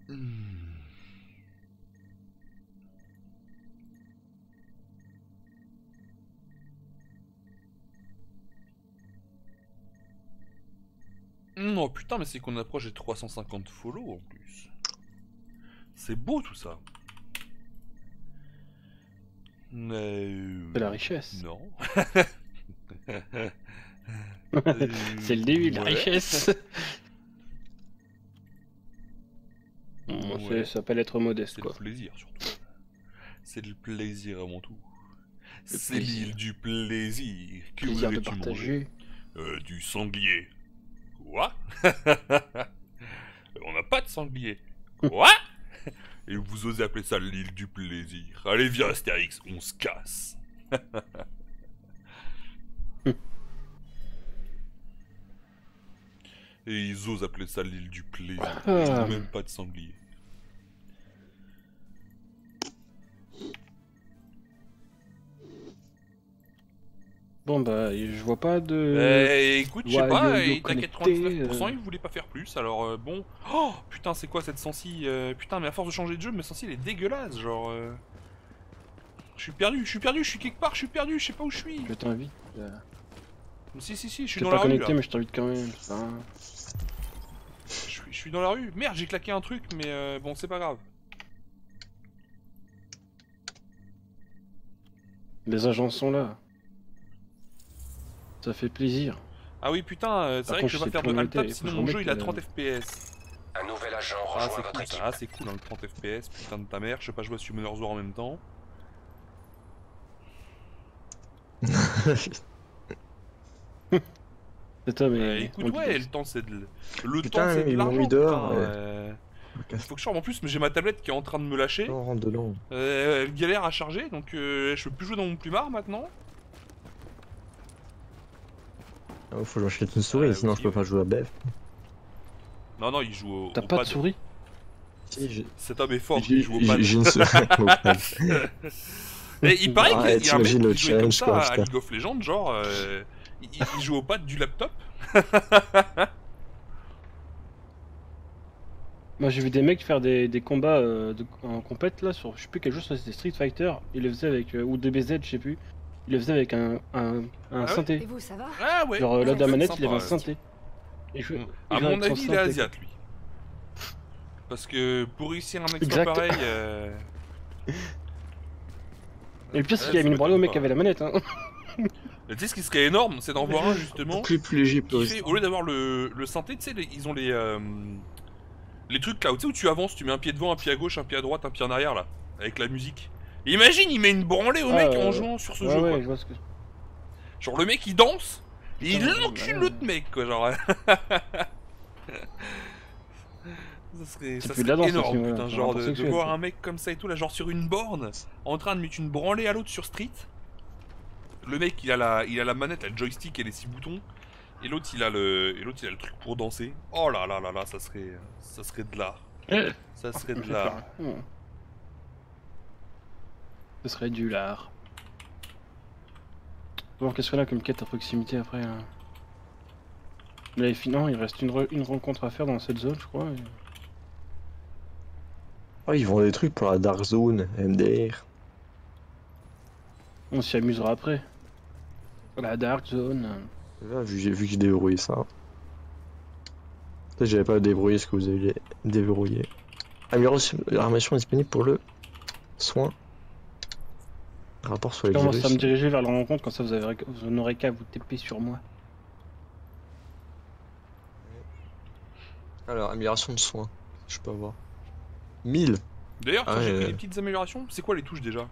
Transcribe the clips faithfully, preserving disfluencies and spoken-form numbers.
Hmm. Non, putain, mais c'est qu'on approche des trois cent cinquante follow en plus. C'est beau tout ça. Euh... C'est la richesse. Non. C'est le début de la ouais. richesse. Ouais. Ouais. Ça s'appelle être modeste, C'est quoi. le plaisir surtout. C'est le plaisir avant tout. Le C'est l'île du plaisir. Que Plaisir de voulais-tu manger? partager. Euh, du sanglier. Quoi? On n'a pas de sanglier. Quoi? Et vous osez appeler ça l'île du plaisir. Allez, viens Astérix, on se casse. Et ils osent appeler ça l'île du plaisir. Ah. Je n'ai même pas de sanglier. Bon bah, je vois pas de... Eh, écoute, je sais ouais, pas, yo-yo il t'a connecté, quatre-vingt-dix-neuf pour cent, euh. il voulait pas faire plus, alors euh, bon... Oh, putain, c'est quoi cette sensi euh, Putain, mais à force de changer de jeu, ma sensi, elle est dégueulasse, genre... Euh... Je suis perdu, je suis perdu, je suis quelque part, je suis perdu, je sais pas où je suis. Je t'invite. Euh... Si, si, si, je suis T'es dans pas la connecté, rue, là. mais je t'invite quand même. Hein. Je suis, je suis dans la rue. Merde, j'ai claqué un truc, mais euh, bon, c'est pas grave. Les agents sont là. Ça fait plaisir. Ah oui, putain, euh, c'est Par vrai contre, que je vais je pas sais faire de plus où alt tab, on était, sinon faut mon que je jeu il a remette, trente euh, F P S. Un nouvel agent Ah, rejoint c'est votre cool, équipe. ça. Ah, c'est cool, hein, le trente F P S, putain de ta mère. Je sais pas jouer à Summoner's War en même temps. C'est toi, mais... Euh, écoute, on ouais, dit- le temps c'est de... Le Putain, temps c'est de ils m'ont l'argent, mis dehors, putain. ouais. euh, Faut que je sorte. En plus, j'ai ma tablette qui est en train de me lâcher. On rentre dedans. Euh, elle galère à charger, donc euh, je peux plus jouer dans mon plumard maintenant. Ah, faut que j'achète une souris, Euh, sinon oui, je peux oui. pas jouer à B F. Non, non, il joue au, T'as au pas de pad. souris? Si, j'ai Cet homme est fort, j'ai- il joue au pad. j'ai une souris au pad. Et il paraît Ah, qu'il y a un mec t'imagines le qui jouait comme challenge, ça quoi, à putain. League of Legends, genre, euh, il, il joue au pad du laptop. Moi j'ai vu des mecs faire des, des combats euh, de, en compète là sur je sais plus quel jeu, c'était Street Fighter, ils le faisaient avec, euh, ou D B Z je sais plus, ils le faisaient avec un, un, un ouais synthé. Et vous, ça va? Ah ouais. Genre euh, là ça de la peut être manette sympa, il avait un ouais. synthé. Et je, Mm. il À jouait mon avec son avis, il est synthé, asiate, lui. Parce que pour réussir un exploit Exact. pareil... Euh... Et le pire c'est Ouais, qu'il a ça mis une branlée au mec m'étonne qui avait la manette hein. Mais tu sais ce qui serait énorme, c'est d'en voir un justement Plus, plus léger, plus qui fait, au lieu d'avoir le, le synthé, tu sais, les- ils ont les euh, les trucs là, où, tu sais, où tu avances, tu mets un pied devant, un pied à gauche, un pied à droite, un pied en arrière là, avec la musique. Et imagine, il met une branlée au Ah, mec euh, en jouant sur ce Ouais jeu ouais quoi. je vois ce que... Genre le mec il danse, et il Putain, encule ouais. l'autre mec quoi, genre. Ça serait, C'est ça plus de serait la danse, énorme, aussi, ouais, putain, c'est genre un de, de sexuel, voir ça. un mec comme ça et tout, là, genre sur une borne, en train de mettre une branlée à l'autre sur Street. Le mec, il a la, il a la manette, le joystick et les six boutons, et l'autre, il a le, et l'autre, il a le truc pour danser. Oh là là là là, ça serait, ça serait de l'art. Ça serait de l'art. Hmm. Ce serait du lard. Bon qu'est-ce qu'on a comme quête à proximité après hein. Là il finit, non, il reste une, re- une rencontre à faire dans cette zone je crois. Et... Oh, ils vendent des trucs pour la Dark Zone, M D R. On s'y amusera après. La Dark Zone. Là, vu, j'ai- vu que j'ai déverrouillé ça. Peut-être j'avais pas déverrouillé ce que vous avez déverrouillé. Amélioration armation disponible pour le soin. Rapport sur les Je commence virus. à me diriger vers la rencontre, comme ça vous, avez, vous n'aurez qu'à vous T P sur moi. Alors, amélioration de soins. Je peux avoir. mille. D'ailleurs, Ah, j'ai ouais, pris ouais. des petites améliorations. C'est quoi les touches déjà?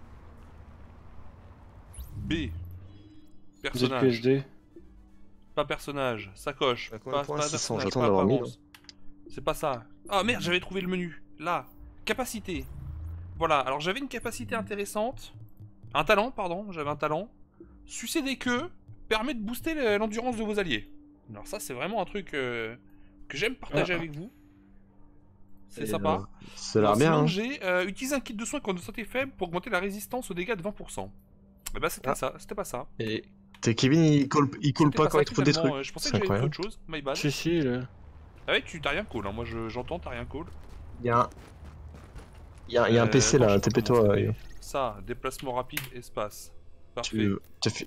B. Z Q S Personnage. D. Pas personnage. Sacoche. Bah, combien Pas, de points pas six cents, personnage, j'attends pas d'avoir mille. apparence. C'est pas ça. Ah merde, j'avais trouvé le menu. Là. Capacité. Voilà, alors j'avais une capacité intéressante. Un talent, pardon, j'avais un talent. Sucer des queues permet de booster le- l'endurance de vos alliés. Alors ça, c'est vraiment un truc euh, que j'aime partager Ah. avec vous. C'est Et, sympa. euh, Ça a l'air Alors, bien. sinon, Hein. j'ai euh, utilisé un kit de soins quand votre santé est faible pour augmenter la résistance aux dégâts de vingt pour cent. Et bah c'était Ah. ça, c'était pas ça. Et t'es Kevin, il colle, il colle C'était pas ça quand il trouve des finalement, trucs. euh, Je pensais C'est que j'avais fait incroyable. autre chose, my bad. Si si, là. Ah ouais, tu t'as rien call, hein. Moi je- j'entends, t'as rien call. Il y a un. Il y a, il y a un Euh, P C attends, là, je sais pas T P-toi. comment ça euh, s'appelle. Ça, déplacement rapide, espace. Parfait. Tu tu fais.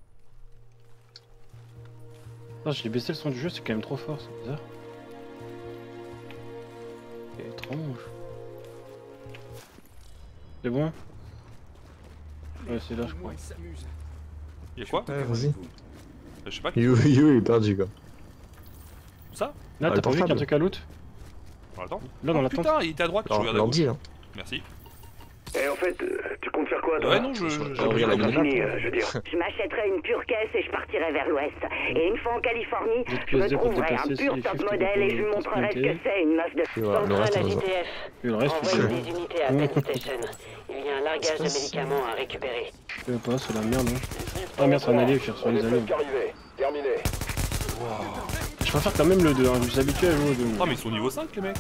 Non, j'ai baissé le son du jeu, c'est quand même trop fort, c'est bizarre. C'est étrange. C'est bon? Ouais, c'est là, je crois. Y'a quoi? Ouais, vas-y. Je sais pas. You, you il est perdu quoi. Ça? Là, Ah, t'as le pas vu qu'il y a un portable. truc à loot? Attends. Là, dans Oh, la tente. putain, il était à droite, je Alors, regarde à gauche. l'ordi là. Merci. Et en fait, euh, tu comptes faire quoi, toi? Ouais, non, je. sur- j'ai oh, oublié regarde la la minute. Fini, euh, je veux dire. Je m'achèterai une pure caisse et je partirai vers l'ouest. Et une fois en Californie, Des je me pièces de trouverai un déplacer, pur c'est top les chiffres modèle et je lui de montrerai ce que proximité. c'est une meuf de... Et voilà, le Centrale reste, à on va J voir. T F. Et le reste, Envoyez c'est. des unités à Penn Station. Il y a un largage de médicaments à récupérer. Je sais pas, c'est la merde, hein. Ah merde, c'est un allié qui reçoit les alliés. Terminé. Je préfère quand même le deux, hein. Je suis habitué à jouer au deux. Ah, mais ils sont niveau cinq, les mecs.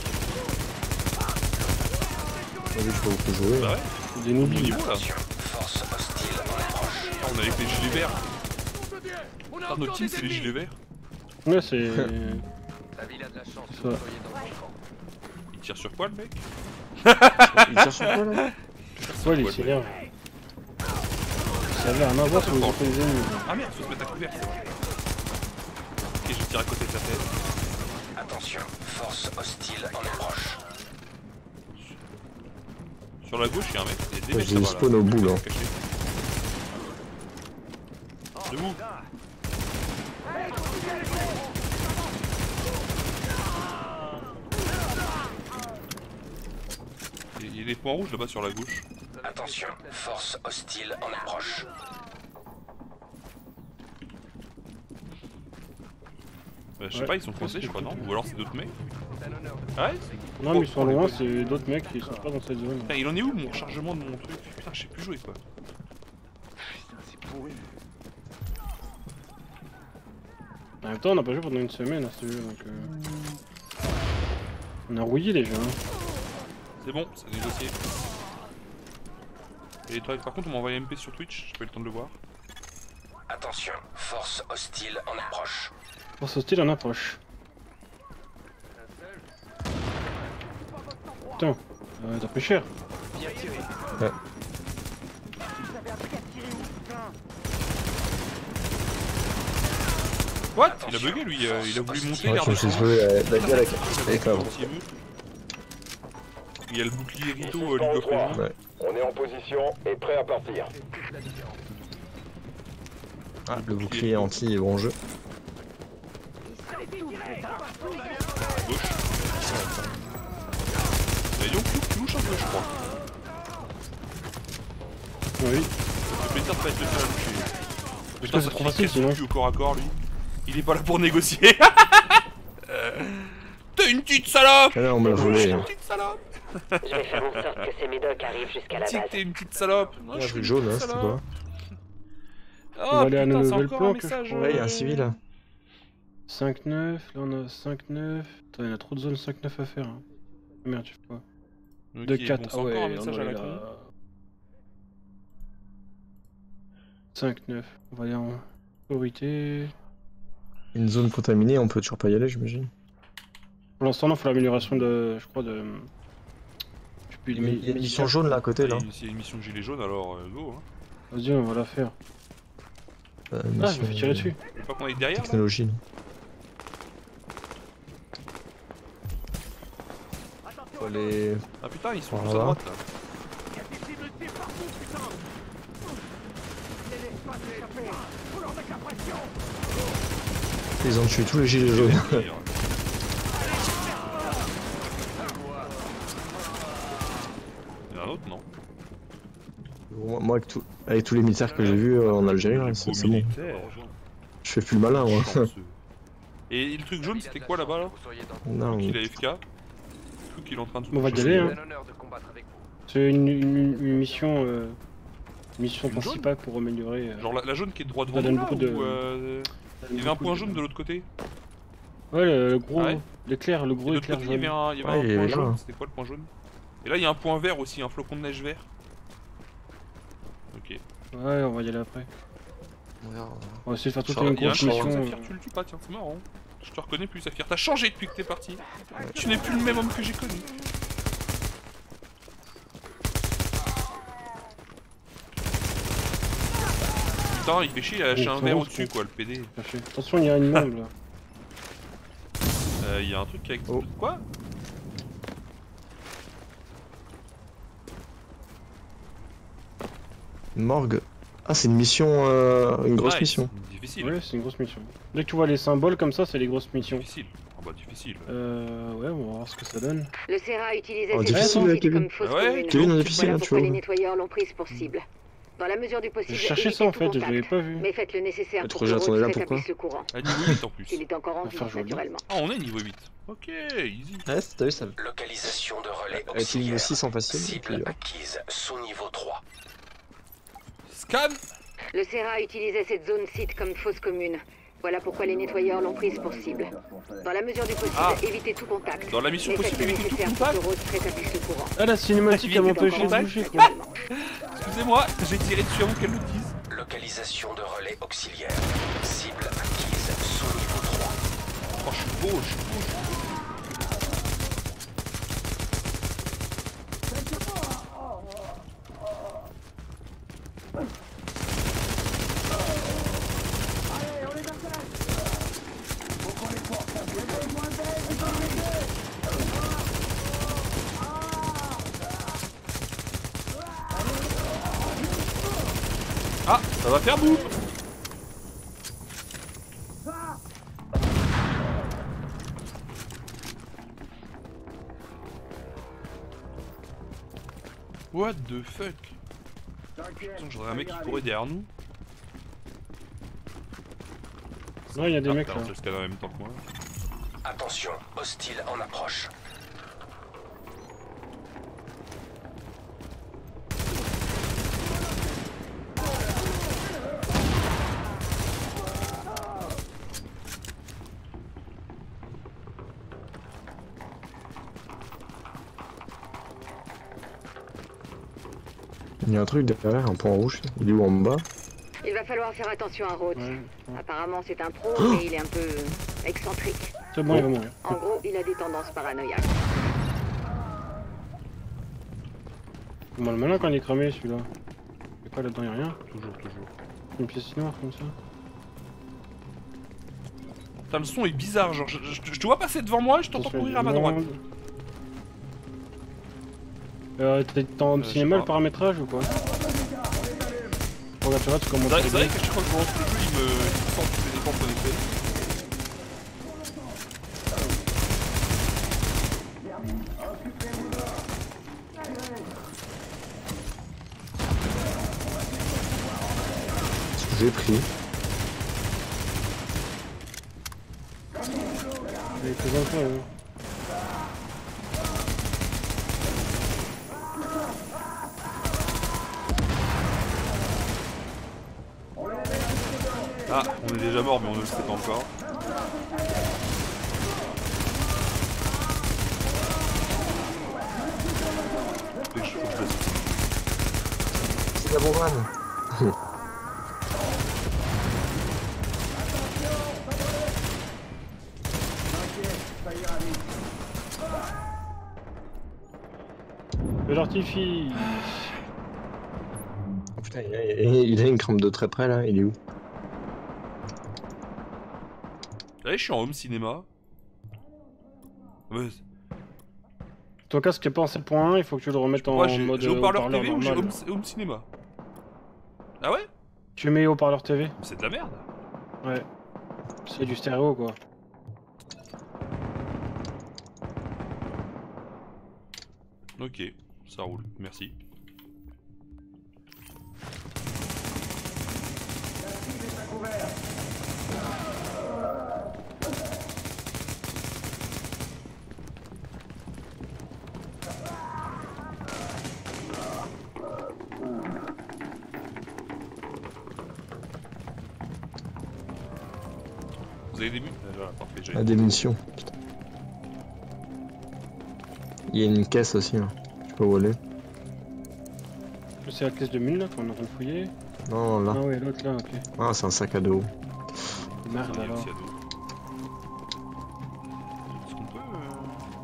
Vas-y, je peux vous jouer. Bah ouais, C'est des au noobies. niveau là. Ah, on est avec les gilets verts. Ah, notre team, c'est les gilets verts. Ouais, c'est. Ça. Il tire sur quoi, le mec? Il tire sur quoi là? Ouais, les seigneurs. Ça avait rien à voir sur les autres ennemis. Ah merde, faut se mettre à couvert, c'est vrai. Ok, je tire à côté de sa tête. Attention, force hostile en approche. Sur la gauche, il y a un mec. Il y a des Ouais, mecs j'ai là-bas, spawn là. au bout, là. Cachés. Debout. Il y a des points rouges là-bas sur la gauche. Attention, force hostile en approche. Euh, je sais Ouais, pas, ils sont français, je crois, non? Ou alors c'est d'autres mecs? Ah ouais? Non, mais ils sont loin, c'est d'autres mecs qui sont pas dans cette zone. Putain, il en est où mon rechargement de mon truc? Putain, je sais plus jouer quoi. En même temps, on n'a pas joué pendant une semaine à ce jeu, donc. Euh... On a rouillé les jeux, hein. C'est bon, c'est négocié. Et toi, par contre, on m'a envoyé M P sur Twitch, j'ai pas eu le temps de le voir. Attention, force hostile en approche. Force hostile en approche. Putain, euh, t'as pris cher. Ouais. What? Il a bugué lui, euh, il a voulu monter Ouais, vers je me suis le joué la gueule avec, avec la Il y a le bouclier Rito euh, League of Legends. Ouais. On est en position et prêt à partir. Ah, le bouclier anti est bon jeu. À gauche. Mais Young tu louches un peu, je crois. Oui. Ça fait plaisir de pas être le seul à loucher. Putain, c'est trop facile sinon. Au corps à corps, lui. Il est pas là pour négocier. Euh, T'es une petite salope! Ah là, on m'a volé. T'es une petite salope! Je vais faire en sorte que ces médocs arrivent jusqu'à la Dis que base. t'es une petite salope! Non, Ah, je le suis truc une jaune, petite hein, c'était salope. quoi? On Oh va aller à putain, nos c'est nouvelles encore un planques, je message. crois. Ouais, il y a euh, un civil là. cinq neuf, là on a cinq neuf. Attends, il y a trop de zones cinq neuf à faire. Hein. Merde, tu fais quoi? Ok, deux bon, quatre, c'est ah ouais, encore un on message à aurait la con. la... cinq neuf, on va aller en priorité. Une zone contaminée, on peut toujours pas y aller, j'imagine. Pour l'instant, non, faut l'amélioration de. Je crois de. Je sais plus, Il y a une- il y a une mission jaune là à côté là. S'il y a une mission gilet jaune, alors euh, go. Hein. Vas-y, on va la faire. Euh, Ah, je mission, me fais tirer dessus. Faut pas qu'on aille derrière là. Technologie. là. Faut aller. Ah putain, ils sont Voilà. tous à droite là. Ils ont tué tous les gilets jaunes. Il y en a un autre, non? Moi, moi, avec, tout- avec tous les militaires que j'ai vus euh, en Algérie, là, c'est c'est bon. Je fais plus le malin, moi. Chanceux. Et le truc jaune, c'était quoi là-bas là? Non, Il est A F K. Le truc qu'il est en train de se On va y toucher. aller, hein. C'est une, une, une mission. Euh, mission Une principale pour améliorer. Euh, Genre la, la jaune qui est droit devant Ça donne nous là, beaucoup de- ou euh... Il y avait un point jaune de l'autre côté. Ouais, le, le gros. Ah ouais L'éclair, le Et gros de l'autre éclair côté, il y jaune. avait un, il y avait Ouais, un il y point avait jaune. là. C'était quoi le point jaune? Et là, il y a un point vert aussi, un flocon de neige vert. Ok. Ouais, on va y aller après. On va essayer de faire toutes Ça, les Il y a un grosses changement, missions. Saphir, tu le tues pas, tiens, c'est marrant. Je te reconnais plus, Saphir. T'as changé depuis que t'es parti. Tu n'es plus le même homme que j'ai connu. putain, il fait chier, il a lâché Oh, un c'est verre bon, au-dessus c'est quoi, le P D. Attention, il y a une bombe là. Euh, il y a un truc avec... Oh. Quoi? Morgue. Ah, c'est une mission, euh, une grosse Nice. mission. Difficile. Ouais, c'est une grosse mission. Dès que tu vois les symboles comme ça, c'est les grosses missions. Difficile. Ah bah difficile. Euh, ouais, on va voir ce que ça donne. Le Serra utilisait Oh, ces difficile, zones là, sites Kevin. comme fausse Ah ouais, commune. Kevin, on est difficile, Voilà hein, tu pourquoi vois. les nettoyeurs l'ont prise pour cible. Dans la mesure du possible, Je cherchais ça évitez en tout fait, je contact. l'avais pas vu. Mais faites le nécessaire Mais pour trop que gentil, on est là, Rhodes pourquoi rétablisse le courant. À niveau huit en plus. S'il est encore en Pour vie, faire joli. naturellement. Ah, on est niveau huit. Ok, easy. Ouais, t'as vu ça? Localisation de relais Elle était niveau auxiliaire. six en facile. et Cible puis, euh, acquise sous niveau trois. Scan. Le Serra utilisait cette zone site comme fausse commune. Voilà pourquoi les nettoyeurs l'ont prise pour cible. Dans la mesure du possible, Ah. évitez tout contact. Dans la mission Mais faites possible, le évitez tout nécessaire contact. pour que Rhodes rétablisse le courant. Ah, la cinématique a Évitez m'empêché tout de contact. bouger quoi. Naturellement. Excusez-moi, j'ai tiré dessus avant qu'elle le dise. Localisation de relais auxiliaire. Cible acquise sous niveau trois. Oh, je suis beau, je suis beau, je suis beau. Ah, ça va faire boum. What the fuck? Putain, j'aurais un mec qui courait derrière nous. Non, il y a des Ah, mecs putain, là. c'est le scanner en même temps que moi. Attention, hostile en approche. Il y a un truc derrière, un point rouge. Il est où en bas? Il va falloir faire attention à Rhodes. Ouais, ouais. Apparemment, c'est un pro, mais il est un peu excentrique. C'est bon, il va mourir. En gros, il a des tendances paranoïaques. Moi, le malin quand il est cramé celui-là. Y'a quoi là-dedans? Y'a rien? Toujours, toujours. Une pièce noire comme ça. Putain, le son est bizarre, genre je, je- je te vois passer devant moi et je t'entends Attention, courir à il y ma a du droite. monde. Euh, t'es en Euh, je sais cinéma pas. le paramétrage ou quoi? Regarde, tu vois, tu commences C'est à vrai, c'est vrai rigoler. qu'à chaque fois que je lance le jeu, il me, il me sent tous les écrans connectés. Ce que j'ai pris. Il est plus enfants, hein. Ah, on est déjà mort, mais on ne le sait pas encore. Faut que je- faut que je laisse. C'est la bombe. De l'artifice. Oh, putain, il a, il a une crampe de très près là, il est où? Allez, je suis en home cinéma. Ouais, Ton casque est pas en sept point un, il faut que tu le remettes en moi j'ai mode j'ai haut-parleur haut-parleur T V ou j'ai normal. home, home cinéma. Ah ouais? Tu mets haut-parleur T V? C'est de la merde. Ouais. C'est du stéréo quoi. Ok, ça roule, merci. Vous avez des buts? Ah, voilà, parfait, j'ai. Ah, des munitions. Putain. Il y a une caisse aussi là. Je peux voler. C'est la caisse de mille là qu'on est en train de fouiller. Non, là. Ah ouais, l'autre là, ok. Ah, c'est un sac à dos. Merde Il y a alors. aussi à dos. Est-ce qu'on peut. euh,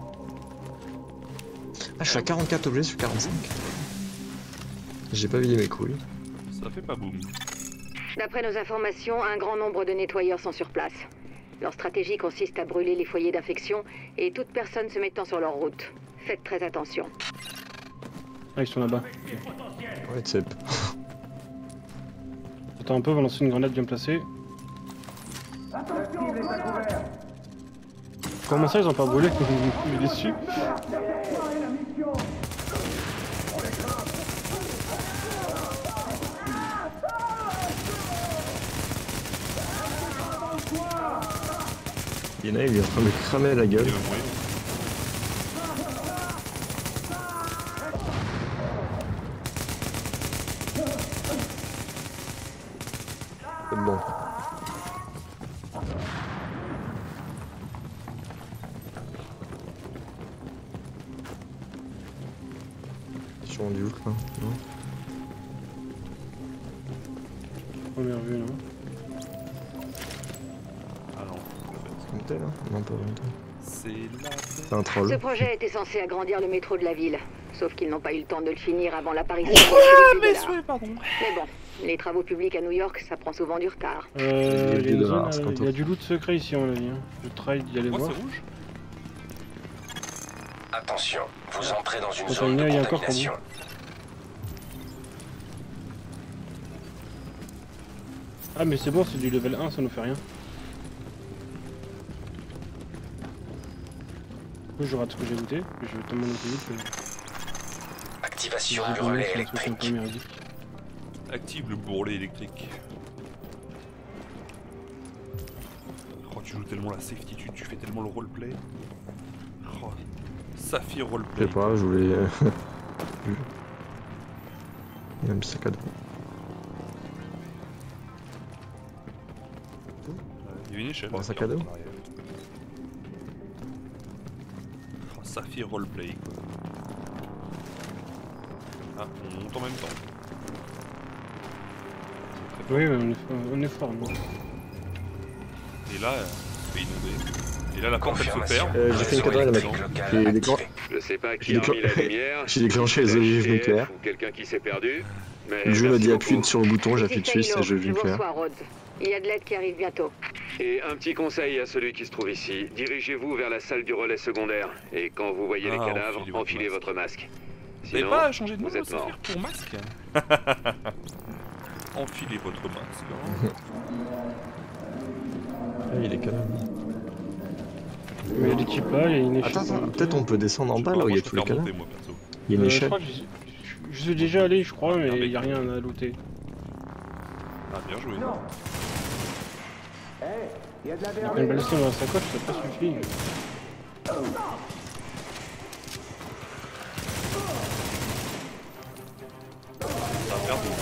Ah, je suis à quarante-quatre objets sur quarante-cinq. J'ai pas vidé mes couilles. Ça fait pas boum. D'après nos informations, un grand nombre de nettoyeurs sont sur place. Leur stratégie consiste à brûler les foyers d'infection et toute personne se mettant sur leur route. Faites très attention. Ah, ils sont là-bas. Ouais, tu sais. Attends un peu, on va lancer une grenade bien placée. Comment ça, ils ont pas brûlé? Il est déçu. Il y en a, il est en train de cramer la gueule. Il va mourir. C'est bon. Ils sont rendus où là? Non. Première vue, non? Ah non, Monter là? Non, pas monter. c'est là. C'est un troll. Ce projet était censé agrandir le métro de la ville. Sauf qu'ils n'ont pas eu le temps de le finir avant l'apparition de Ah, la mes crise du dollar. souhaits, pardon. Mais bon, les travaux publics à New York, ça prend souvent du retard. Euh, Il y a il y a, des une dollars, zone, c'est euh, pas il y a top. du loot secret ici, on l'a dit. Hein. Je try d'y aller Pourquoi voir. c'est rouge? Attention, vous entrez dans une Attends, zone il y a- de il y a encore contamination. Ah, mais c'est bon, c'est du level un, ça nous fait rien. Du coup, je rate ce que j'ai goûté, mais je vais tellement noter vite que Activation j'ai du donné, relais c'est un truc un peu électrique. mérodique. Active le bourrelet électrique. Oh, tu joues tellement la safety, tu, tu fais tellement le roleplay. Oh, Saphir Je roleplay. sais pas, je voulais. euh, Il y a un petit sac à dos. Il y a une échelle. Un sac à dos. en arrière. Oh, Saphir roleplay quoi. Ah, on monte en même temps. C'est très fort. Oui, mais on est, on est fort, nous. Et là, euh, c'est inondé. Et là, la porte elle se Confirmation. perd. Euh, j'ai fait une Réseau connerie, électrique mec. local J'ai déclen- activé. Je sais pas qui J'ai a remis la déclen- lumière. J'ai déclenché les si c'est ogives H T F nucléaires. Ou quelqu'un qui s'est perdu. Mais Le jeu m'a merci dit appuie beaucoup. sur le bouton, Ici j'appuie dessus, c'est Taylor, jeu je vous nucléaire. reçois, Rhodes. Il y a de l'aide qui arrive bientôt. Et un petit conseil à celui qui se trouve ici. Dirigez-vous vers la salle du relais secondaire. Et quand vous voyez les Ah, cadavres, enfilez votre enfilez masque. votre masque. Vous n'avez Sinon, pas changé de nom vous êtes Saphir mort. pour masque? Enfilez votre masque. hein. Ah, il est calme. Mais il y a des types là, il y a une échelle. Attends, pour attends, monter. peut-être on peut descendre en Je sais bas pas, là où il moi, y a je tous les préfère cadavres. monter, moi, perso. Il y a une Euh, je échelle. crois que j'y- je, je suis déjà allé, je crois, mais Ah, mais- il n'y a rien à looter. Ah, bien joué. Il y a une balistine dans la sacoche, ça n'a pas suffi. Ça va faire deux.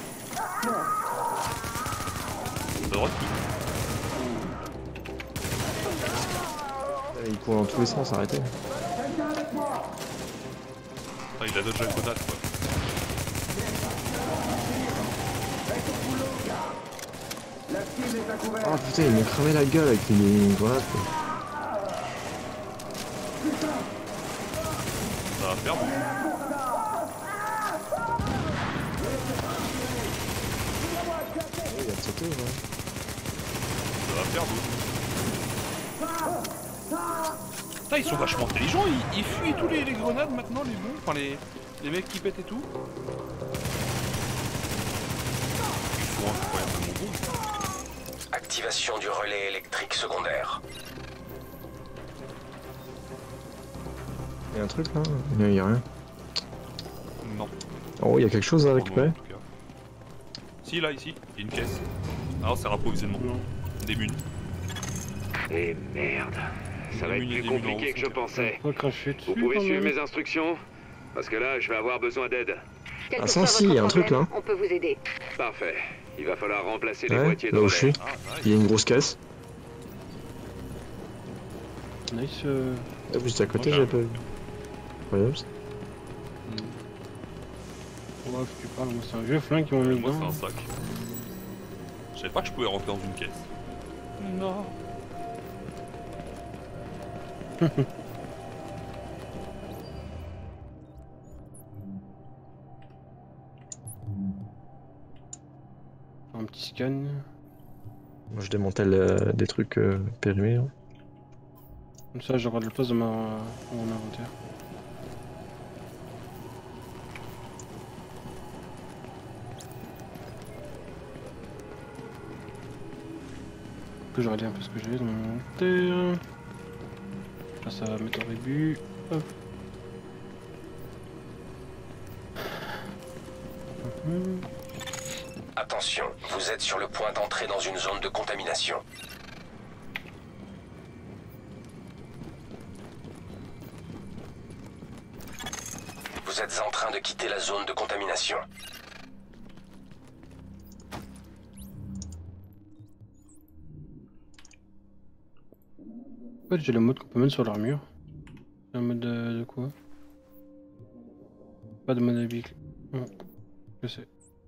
De droite, oui. Il court dans tous les sens, arrêtez. Ah, il a dodge la grenade quoi. Oh putain, ils m'ont cramé la gueule avec une une grenade. quoi. Ça va faire deux. Il a sauté, ouais. Ça va faire deux. Putain, ils sont vachement intelligents, ils, ils fuient tous les, les grenades maintenant, les bons, enfin les, les mecs qui pètent et tout. Ils sont incroyablement bons. Activation du relais électrique secondaire. Il y a un truc là? Il y a rien. Non. Oh, il y a quelque chose à Oh, non, récupérer? en tout cas. Si, là, ici, il y a une caisse. Alors, c'est un approvisionnement. Non. Des mules. Et merde. Ça va être plus compliqué que je pensais. Pas cracher dessus. Vous pouvez quand suivre même. mes instructions? Parce que là, je vais avoir besoin d'aide. Quel Ah, que ça, soit si, votre il y a un truc, problème, là. On peut vous aider. Parfait. Il va falloir remplacer les Ouais, boîtiers de là où je relais. suis. Ah, Il y nice. a une grosse caisse. Nice. Euh... Ah, juste à côté, Ok. j'ai pas vu. Incroyable. ça. Ouais, tu parles, moi c'est un vieux flingue qui m'a mis Moi, dedans. c'est un sac. Je savais pas que je pouvais rentrer dans une caisse. Non. Un un petit scan. Moi je démantèle euh, des trucs euh, périmés. Hein. Comme ça, j'aurai de la place dans, ma... dans mon inventaire. Que je regarde un peu ce que j'ai dans mon inventaire. Là, ça va mettre en rébut. Hop. Hum. Attention, vous êtes sur le point d'entrer dans une zone de contamination. Vous êtes en train de quitter la zone de contamination. En fait, j'ai le mode qu'on peut mettre sur l'armure. C'est un mode de, de quoi? Pas de mode habile. Non, je sais.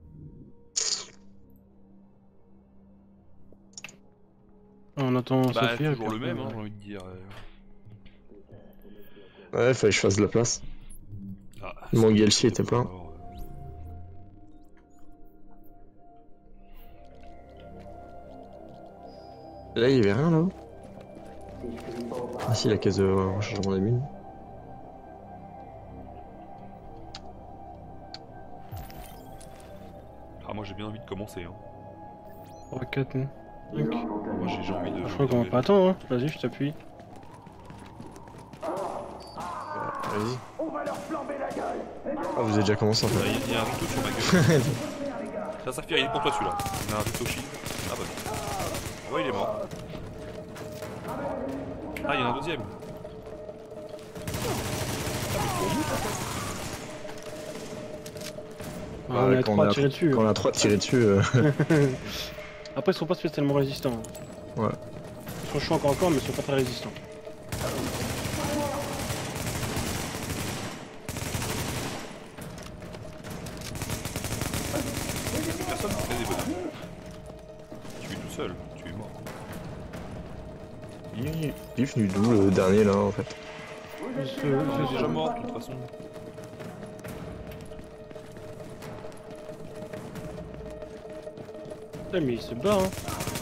Ah, on attend Bah, Sophie. toujours le même, hein, j'ai envie de dire. Ouais, fallait que je fasse de la place. Ah, Mon Gelsi était plein. alors, euh, Là, il y avait rien là-haut. Ah si, la caisse de euh, rechargement des mines. Ah, moi j'ai bien envie de commencer. Hein. trois, quatre, cinq. Moi j'ai j'ai envie de. Je crois qu'on va pas attendre, hein. Vas-y, je t'appuie. Vas-y. Ah, vous avez déjà commencé en Ah, fait. Il y a un rito sur ma gueule. Ça, ça fait, il est pour toi celui-là. Il y a un rito shield. Ah bah non. Ouais, il est mort. Ah, il y en a un deuxième. Ah, Ouais, on est à quand trois on à a- tirer dessus. Quand on a trois tirés dessus, euh... Après, ils sont pas spécialement résistants. ouais. Ils sont chauds encore encore, mais ils sont pas très résistants. Personne ne fait des bonhommes. Tu es tout seul, tu es mort. Il il est venu d'où le dernier là en fait? Parce que- Il est c'est déjà sûr. mort de toute façon. Putain, mais il se bat, hein.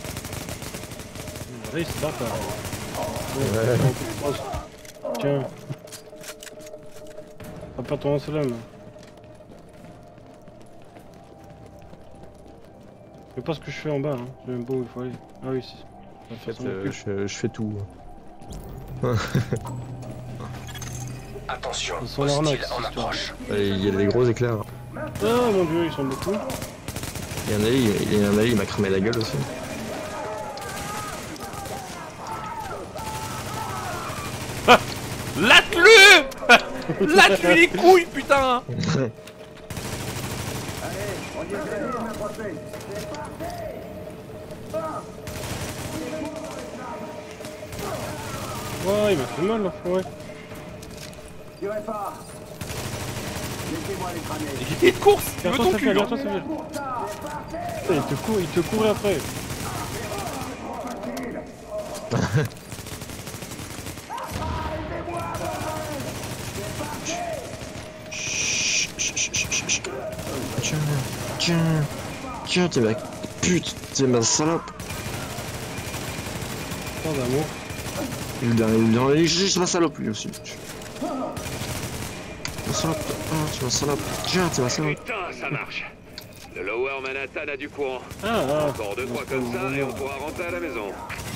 Là, il se bat pas. Ouais. Tiens. Va pas ton salam. Je sais pas ce que je fais en bas, hein. Je sais même pas où il faut aller. Ah oui, si. En fait, euh, je, je fais tout. Attention, Ils sont l'arnaque, hostile en cette histoire. approche. Et il y a des gros éclairs. Ah mon dieu, ils sont beaucoup. Il y en a, il, il y en a, il m'a cramé la gueule aussi. Latte-le Latte-lui les couilles, putain. Ouais, il m'a fait mal, l'enfoiré. Il est de course. Il veut Garde-toi, ton ça cul. fait, hein. garde-toi, ça fait. Putain, il te court, il te courait après. Tiens, tiens, tiens, t'es ma pute, t'es ma salope. Tant d'amour. Le dernier, le dernier, c'est ma salope lui aussi. Ma salope, ah, tu ma salope, tiens, t'es ma salope. Putain, ça marche. Le Lower Manhattan a du courant. Ah, ah. Encore deux, trois comme ça et on pourra rentrer à la maison.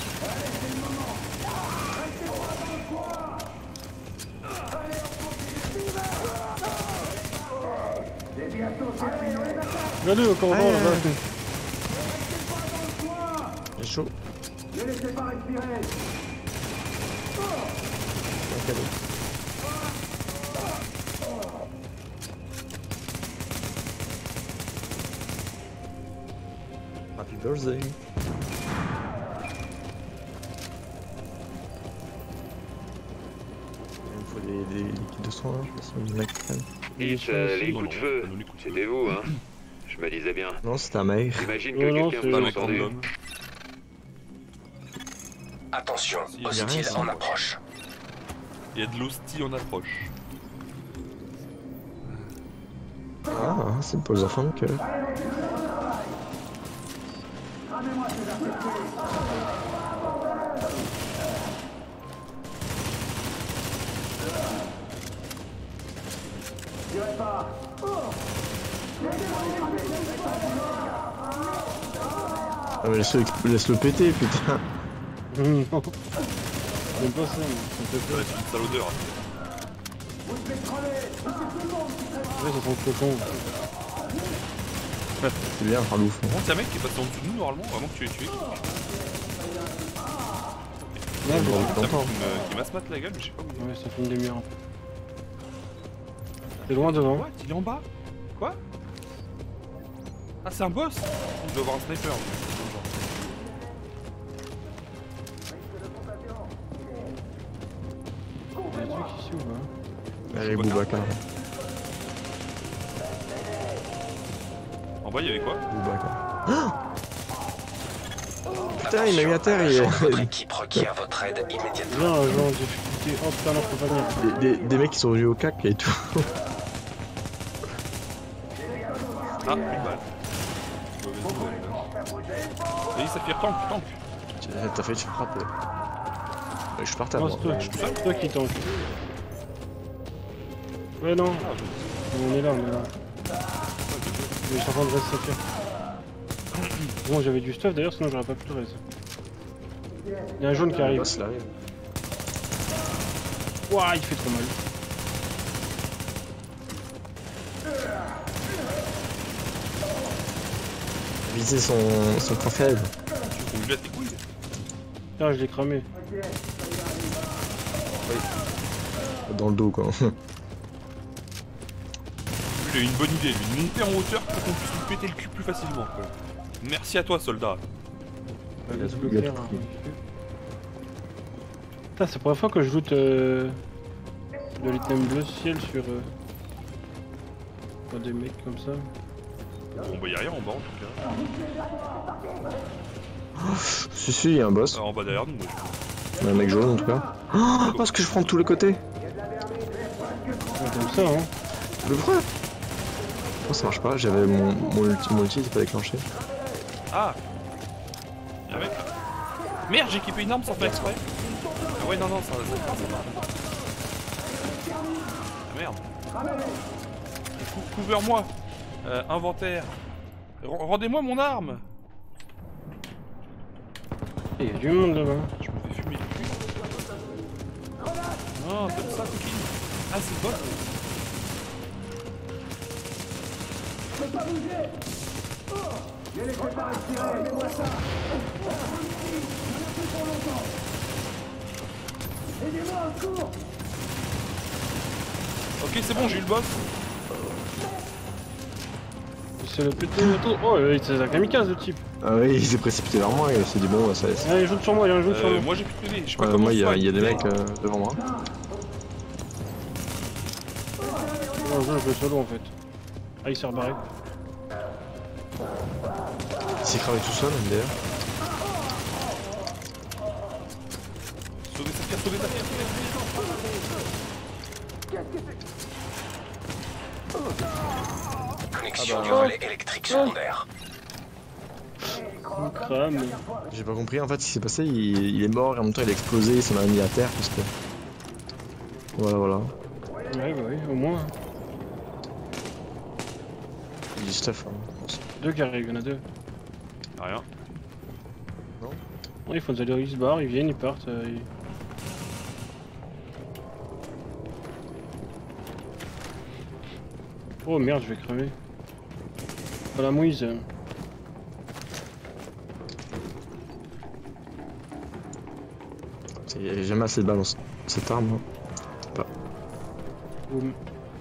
Regarde-le encore Ah, devant là-bas. C'est chaud. Happy birthday. Il me faut des, des liquides de soins, je sais pas si on a qui prennent. Dites, euh, les Non, coups de non, feu, pas nous, les coups de feu. c'était vous, hein. Je me disais bien. Non, c'est ta mère. J'imagine Non, que non, quelqu'un c'est- s'en Pas est un entendu. homme. Attention, Il y a hostile rien, ça. en approche. Il y a de l'hostie en approche. Ah, c'est pour les enfants que. Ah, mais laisse-le laisse-le péter, putain. Non. J'aime pas ça, mais ça me fait peur. Ouais, c'est une sale odeur. Ouais, ça sent le cocon. C'est bien, Farlouf. Bon, c'est un mec qui est passé en dessous de nous normalement, vraiment que tu l'aies tué. Non, Bon, mais- Ça longtemps. qui me- qui m'a se mate la gueule, mais je sais pas où il est. Ouais, ça fait une demi-heure un peu. C'est loin devant. What? Il est en bas? Quoi? Ah, c'est un boss? Il doit avoir un sniper. lui. Il y a des trucs ici ou pas? Allez, Boubacar. En bas, il y avait quoi? Boubacar. Putain, il m'a mis à terre, il Agent de votre est... équipe requiert votre aide immédiatement. Viens, agent en difficulté. Oh putain, non, je peux pas venir. Des, des, des mecs qui sont venus au cac et tout. Ah, une balle. Mauvaise nouvelle. Vas-y, ça fait tank, tank. T'as failli te faire frapper. Ouais, je suis par terre, Non, moi. c'est toi, Je suis tout seul. c'est toi qui tank. Ouais, non. Ah, je- On est là, on est là. Mais je suis en train de rester Saphir. Bon, j'avais du stuff d'ailleurs, sinon j'aurais pas pu le reste. Il y a un jaune qui arrive. Boss, là, arrive. Ouah, il fait trop mal. Viser son, son point faible. On lui a tes couilles. Putain, je l'ai cramé. Dans le dos, quoi. Lui, il a une bonne idée, lui, de monter en hauteur pour qu'on puisse lui péter le cul plus facilement. Quoi. Merci à toi, soldat. Ouais, laisse il le y a clair, tout hein. pris. Putain, c'est la première fois que je loot euh, de l'item bleu ciel sur euh, sur des mecs comme ça. Bon, bah, y'a rien en bas en tout cas. Si, si, il y a un boss. Ah, en bas derrière nous, ouais. Il y a un mec jaune, en tout cas. Oh, parce que je prends de tous les côtés. Ouais, comme ça, hein. Le vrai. Oh, ça marche pas, j'avais mon, mon ulti, mon ulti, c'est pas déclenché. Ah! Y'a un mec là. Merde, j'ai équipé une arme sans faire exprès. Ah ouais, non, non, ça, ça, ça, ça marche. Ah merde. Cou- Couvre-moi. Euh, inventaire. R- Rendez-moi mon arme. Il y a du monde là-bas. Je me fais fumer le cul. Non, comme ça, coquine. Ah, c'est le boss. Ok, c'est bon, j'ai eu le boss. C'est le petit moto. Oh, euh, c'est un kamikaze le type. Ah oui, il s'est précipité vers moi et il s'est dit bon, bah, ça laisse. Ah, il y a un jaune sur moi, il y a un jaune sur Euh, moi. moi j'ai plus de P V, je sais pas Ouais, comment moi, il y, on a- se il y a des fight. mecs euh, devant moi. Non, je joue solo en fait. Ah, il s'est rebarré. Il s'est cramé tout seul, M D R. Sauvez sa pierre, sauvez sa pierre, sauvez Connexion Ah bah, du relais électrique secondaire. On crame. J'ai pas compris en fait ce qui s'est passé, il, il est mort et en même temps il a explosé, il s'en a mis à terre parce que. Voilà, voilà. Ouais, bah oui, au moins. Il y a du stuff. Hein, je pense. Deux qui arrivent, il y en a deux. Rien. Ouais, ils font des allers, ils se barrent, ils viennent, ils partent. euh, ils- Oh merde, je vais crever. Dans la mouise. Il y a jamais assez de balles dans ce- cette arme. Hein. Boum.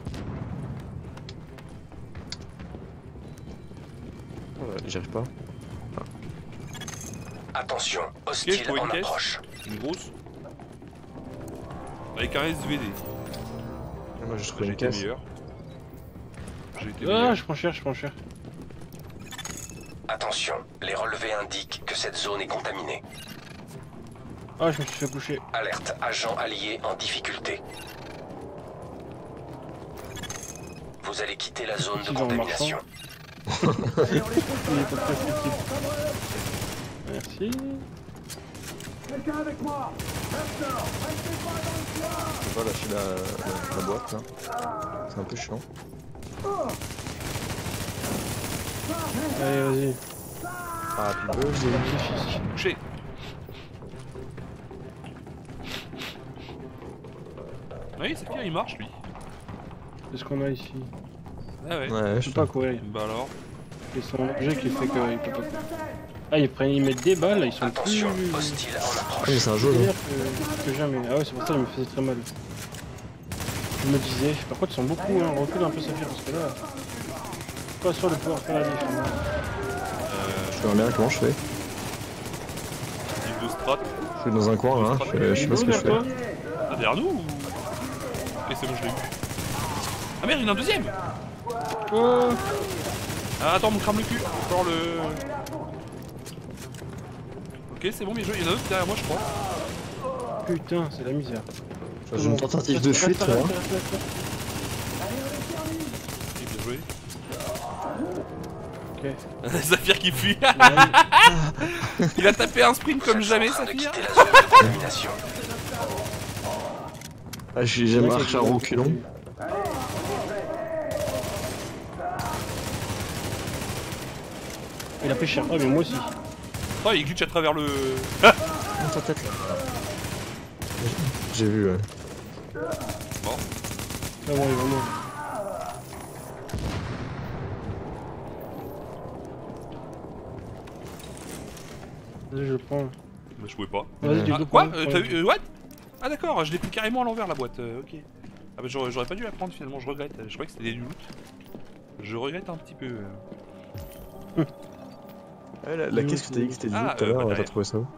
Ouais, j'y arrive pas. Attention, Ok, je hostile trouve en une caisse. approche. Une grosse. Avec un S V D. Ah, moi j'ai trouvé J'ai une été caisse. meilleur. J'ai été Ah, meilleur. je prends cher, je prends cher. Attention, les relevés indiquent que cette zone est contaminée. Ah, je me suis fait coucher. Alerte, agent allié en difficulté. Vous allez quitter la zone de Ils ont contamination. Il est pas très flexible. Merci. Quelqu'un avec moi. Je peux pas lâcher la, la, la boîte là. C'est un peu chiant. Allez, vas-y. Ah, puis buzz. Touché. Oui, c'est bien, il marche lui. Qu'est-ce qu'on a ici? Ah ouais. Ouais, Je je peux pas courir. Bah alors. C'est son objet qui fait qu'il peut pas. Ah, ils prennent, ils mettent des balles là, ils sont plus. Attention, hostile en Ah, approche. mais c'est un jaune. meilleurs Hein. que, que jamais. Ah ouais, c'est pour ça qu'ils me faisaient très mal. Je me disais, par contre, ils sont beaucoup, hein. Recule un peu Saphir parce que là. Pas sûr de pouvoir faire la diff. Hein. Je fais un bien, comment je fais? Type de strat. Je suis dans un coin là, je, je sais pas ce que je fais. Ah, derrière nous ou... Ok, c'est bon, je l'ai eu. Ah merde, il y en a un deuxième. Oh. Ah, attends, mon crame le cul. Encore le... Ok, c'est bon, bien joué. Il y en a d'autres derrière moi, je crois. Putain, c'est la misère. J'ai une tentative de fuite là. Ok, bien joué. Ok. Saphir qui fuit. Il a tapé un sprint comme jamais, Saphir. Quitter la zone de contamination. Ah, j'ai jamais marché à reculons. Il a pris cher. Ah, mais moi aussi. Oh, il glitch à travers le... Dans ta tête là. J'ai vu, ouais. Bon. Ah, ouais, vraiment. Vas-y, je le prends. Bah, je pouvais pas. Vas-y, du Ah, coup, quoi prends. euh, T'as vu euh, What Ah d'accord, je l'ai pris carrément à l'envers la boîte, euh, ok. Ah bah j'aurais j'aurais pas dû la prendre finalement, je regrette. Je croyais que c'était du loot. Je regrette un petit peu. euh. Ah, la, la caisse que t'as dit que c'était du Ah, loot tout à euh, l'heure, bah, t'as derrière. trouvé ça où?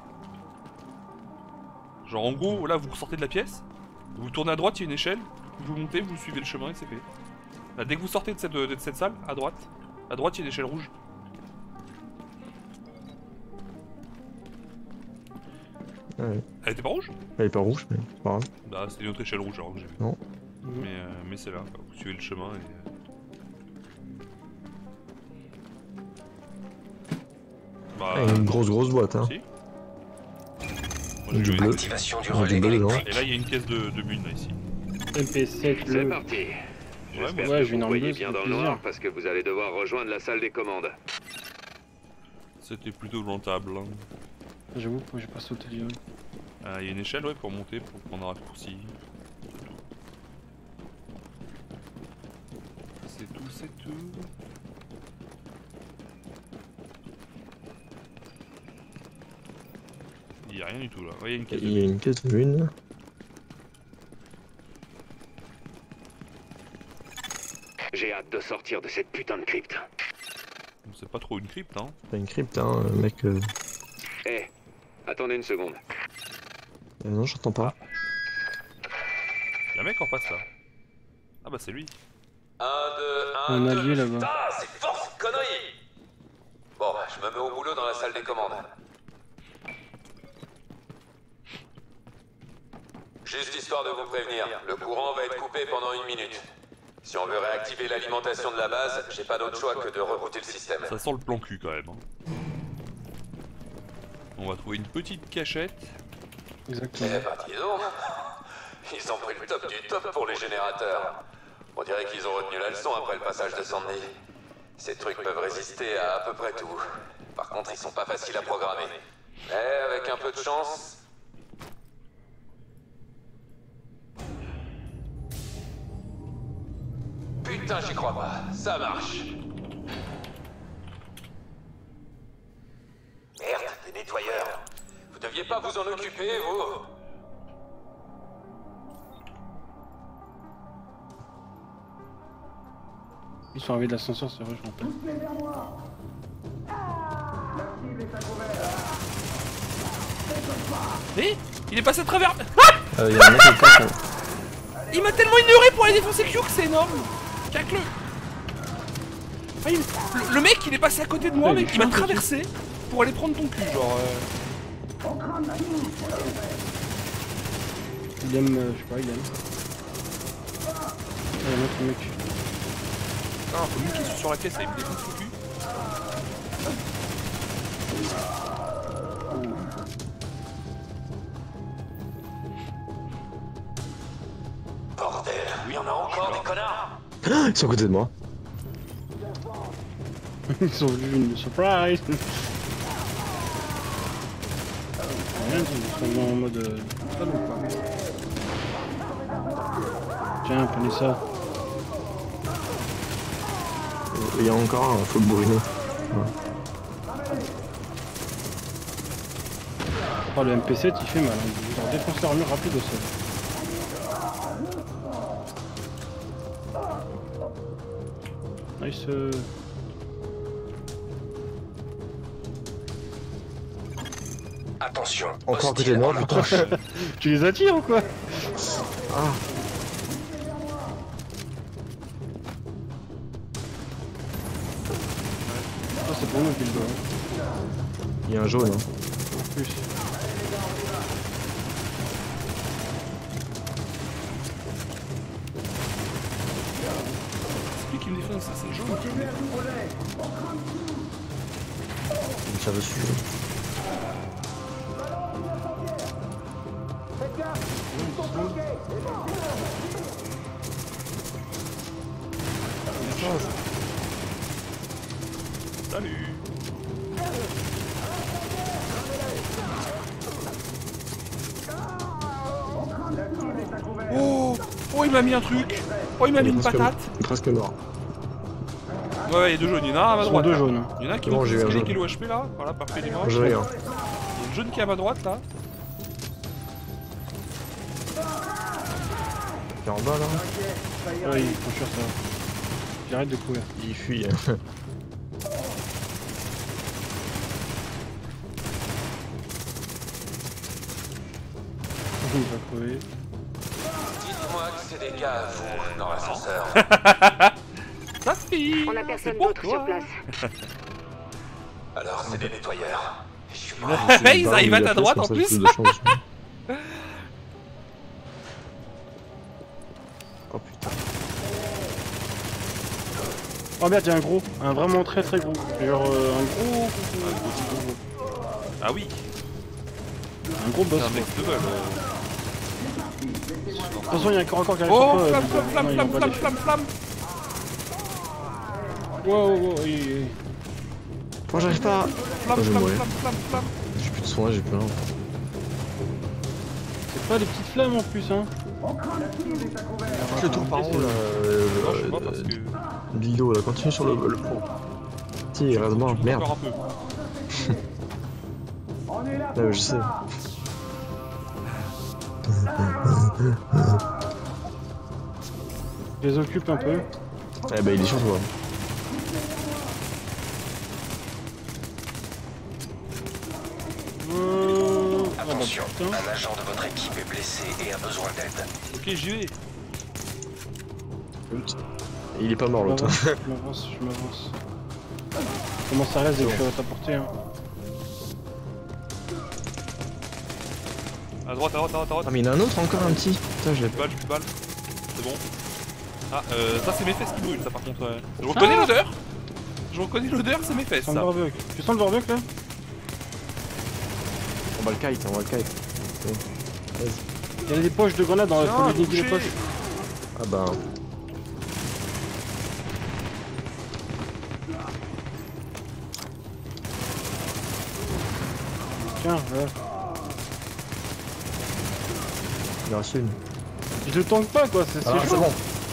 Genre en gros, là vous sortez de la pièce, vous tournez à droite, il y a une échelle, vous montez, vous suivez le chemin et c'est fait. Là, dès que vous sortez de cette, de cette salle, à droite, à droite il y a une échelle rouge. Ah ouais. Elle était pas rouge? Elle est pas rouge, mais c'est pas grave. Bah c'était une autre échelle rouge alors que j'ai vu. Non. Mhm. Mais, euh, mais c'est là, quoi. Vous suivez le chemin et... euh, Bah... Ah, il y a une grosse grosse boîte, hein. Si. Moi, j'ai Du vu- bleu. Activation du Ah, du relais bleu, non. électrique. Et là il y a une caisse de, de mine là ici. M P sept, C'est le. parti. J'espère ouais, que j'ai une vous voyez armeuse, bien ça dans fait le noir plaisir. parce que vous allez devoir rejoindre la salle des commandes. C'était plutôt rentable. Hein. J'avoue que j'ai pas sauté du haut. Ah, il y a une échelle ouais pour monter, pour prendre un raccourci. C'est tout, c'est tout. Il y a rien du tout là. Ouais, il y a une caisse de Il y a mine. une caisse de mine. J'ai hâte de sortir de cette putain de crypte. C'est pas trop une crypte hein. Pas une crypte, hein, mec. Euh... Eh, attendez une seconde. euh, non, j'entends pas. Y'a un mec en face là. Ah bah c'est lui. Un, deux, Un un, deux. allié là-bas. Putain, c'est fort cette connerie. Bon, je me mets au boulot dans la salle des commandes. Juste histoire de vous prévenir, le courant va être coupé pendant une minute. Si on veut réactiver l'alimentation de la base, j'ai pas d'autre choix que de rebooter le système. Ça sent le plan cul quand même. Hein. On va trouver une petite cachette. Exactement. Eh bah dis donc, ils ont pris le top du top pour les générateurs. On dirait qu'ils ont retenu la leçon après le passage de Sandy. Ces trucs peuvent résister à à peu près tout. Par contre, ils sont pas faciles à programmer. Mais avec un peu de chance... Putain, j'y crois pas. Ça marche. Merde, des nettoyeurs. Vous deviez pas vous en occuper, vous? Ils sont arrivés de l'ascenseur, c'est vrai, je m'en Eh il est passé à travers. Euh, y a un mec qui passe, hein. Il m'a tellement ignoré pour aller défoncer Q que c'est énorme. Cacle-le. Ah, il- le, le mec il est passé à côté de moi, Ouais, mec, il il m'a est fin, traversé pour aller prendre ton cul, genre. Euh... Il aime, euh, je sais pas, il aime. Ah, il y a un autre mec. Ah, faut niquer sur la caisse, il me défonce le cul. Bordel, il y en a encore des connards. Ils sont à côté de moi. Ils sont venus une surprise. Rien, ils sont en mode euh, salon, quoi. Tiens, prenez ça. Il y a encore un, faut le bourriner. Ouais. Oh, le M P sept il fait mal, hein. Il leur défonce l'armure rapide au sol. Nice. euh. Attention, Encore à côté de moi, putain. Tu les attires ou quoi? Ah. Ah, c'est pour nous qu'il doit. Il y a un jaune. Hein. En plus. C'est lui qui me défonce, ça, c'est le jaune. Il me tire dessus. Salut. Oh, oh, il m'a mis un truc. Oh, il m'a mis une presque- patate. Presque mort. Ouais, ouais, il y a deux jaunes. Il y en a un à ma Ils sont droite. deux là. jaunes. Il y en a un qui Bon, monte j'ai eu un jusqu'à jaune. les kilos H P là. Voilà, parfait, il est mort. J'ai Il rien. y a une jaune qui est à ma droite là. Qui est en bas là. Ouais, il faut fuir ça. J'arrête de courir. Il fuit. Il va crever. Dites-moi que c'est des gars à vous dans l'ascenseur. Ça fille. On a personne c'est pour d'autre toi. sur place. Alors c'est des nettoyeurs. Je suis mort. Ils arrivent à ta droite en plus. Oh putain. Oh merde, il y a un gros. Un vraiment très très gros. Genre euh, un gros. Ah oui. Un gros boss. C'est un quoi. next level. De toute façon, il y a encore encore qui arrive Oh, sur toi. flamme, euh, flamme, flamme, non, ils flamme, vont pas flamme, les- flamme, flamme. Wow, wow, oui, oui. Moi j'arrive pas. Flamme, Oh, je vais flamme, mourir. flamme, flamme, flamme. J'ai plus de soins, j'ai plus rien. C'est pas des petites flammes en plus, hein. Faites le tour par en haut là. Non, je sais pas parce que. L'îlot là, continue sur le, le pont. Si, il reste moi, merde. Encore un peu. On est là Ouais, pour je sais. ça. Je les occupe un peu. Eh bah il est sur toi. Euh... Ah bah Attention, putain. un agent de votre équipe est blessé et a besoin d'aide. Ok, j'y vais. Il est pas mort Je l'autre. m'avance, je m'avance, je m'avance. Comment ça reste dès que je suis à ta portée, hein. À droite, à droite, à droite, à droite. Ah mais il y en a un autre encore un petit. Putain je l'ai Plus de balles, plus de balles. C'est bon. Ah, euh, ça c'est mes fesses qui brûlent, ça par contre. euh. Je reconnais Ah l'odeur. Je reconnais l'odeur, c'est mes fesses. Sens le Ça. barbecue. Tu sens le barbecue là? On va le kite, on va le kite. Il y a des poches de grenades dans le Tiens, faut les niquer les touché. poches. Ah bah. Tiens, voilà. Il en reste une. Je te tank pas quoi, c'est Ah c'est c'est chaud. bon.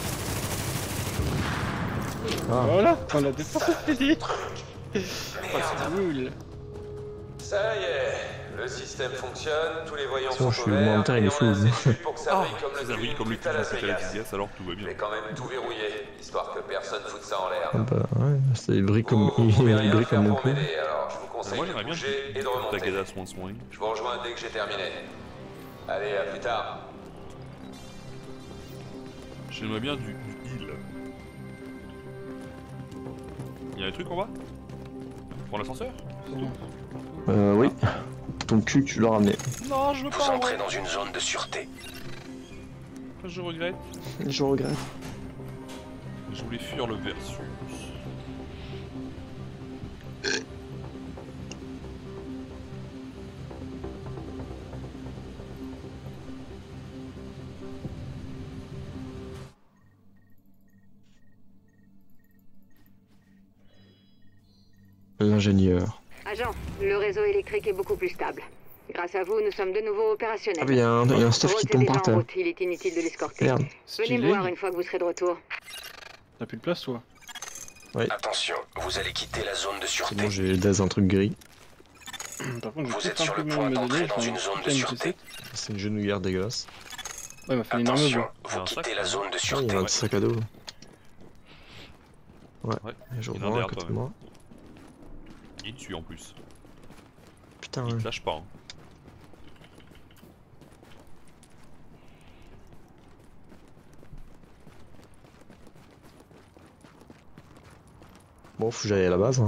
Ah. Voilà, on a défoncé le dit. Cool. Ça y est, le système fonctionne, tous les voyants Sinon, sont je suis au vert, montagne, il et est on fou. a assez de thunes pour que ça Ah, brille comme le ça brille comme le cul à de Las à Vegas. Las Vegas, alors tout va bien. Mais quand même tout verrouillé, histoire que personne foute ça en l'air. Ah bah ouais, c'est brille comme. Vous Il pouvez est rien brille faire comme mon pour cou. m'aider, alors je vous Ah, conseille moi de j'aimerais bien bouger et de remonter. Tagada soin soin. Je vous rejoins dès que j'ai terminé. Allez, à plus tard. J'aimerais bien du, du heal. Y'a un truc en bas? Pour l'ascenseur? Euh oui. Ton cul tu l'as ramené. Non, je veux Vous pas. entrez Ouais. dans une zone de sûreté. Je regrette. Je regrette. Je voulais fuir le versus. L'ingénieur. Agent, le réseau électrique est beaucoup plus stable. Grâce à vous, nous sommes de nouveau opérationnels. Ah, mais il y a un, y a un stuff Rhodes qui est tombe déjà par en terre. route, il est inutile de l'escorter. Merde. Venez Stylé. me voir une fois que vous serez de retour. T'as plus de place, toi? Attention, vous allez quitter la zone de C'est sûreté. bon, j'ai des un truc gris. Par contre, Vous j'ai êtes peut-être un sur peu le mal point me d'entrer donner, dans j'ai une un zone de putain sûreté. T sept. C'est une genouillère dégueulasse. Ouais, il m'a fait une énorme Attention, bleu. vous un quittez sac, la hein. zone de Ah, il y sûreté. a un petit sac à dos. Ouais, Ouais. je Il y en a revois à derrière côté toi, de moi. Il tue en plus. Putain, Il ouais. te lâche pas. Hein. Bon, faut que j'aille à la base. Hein.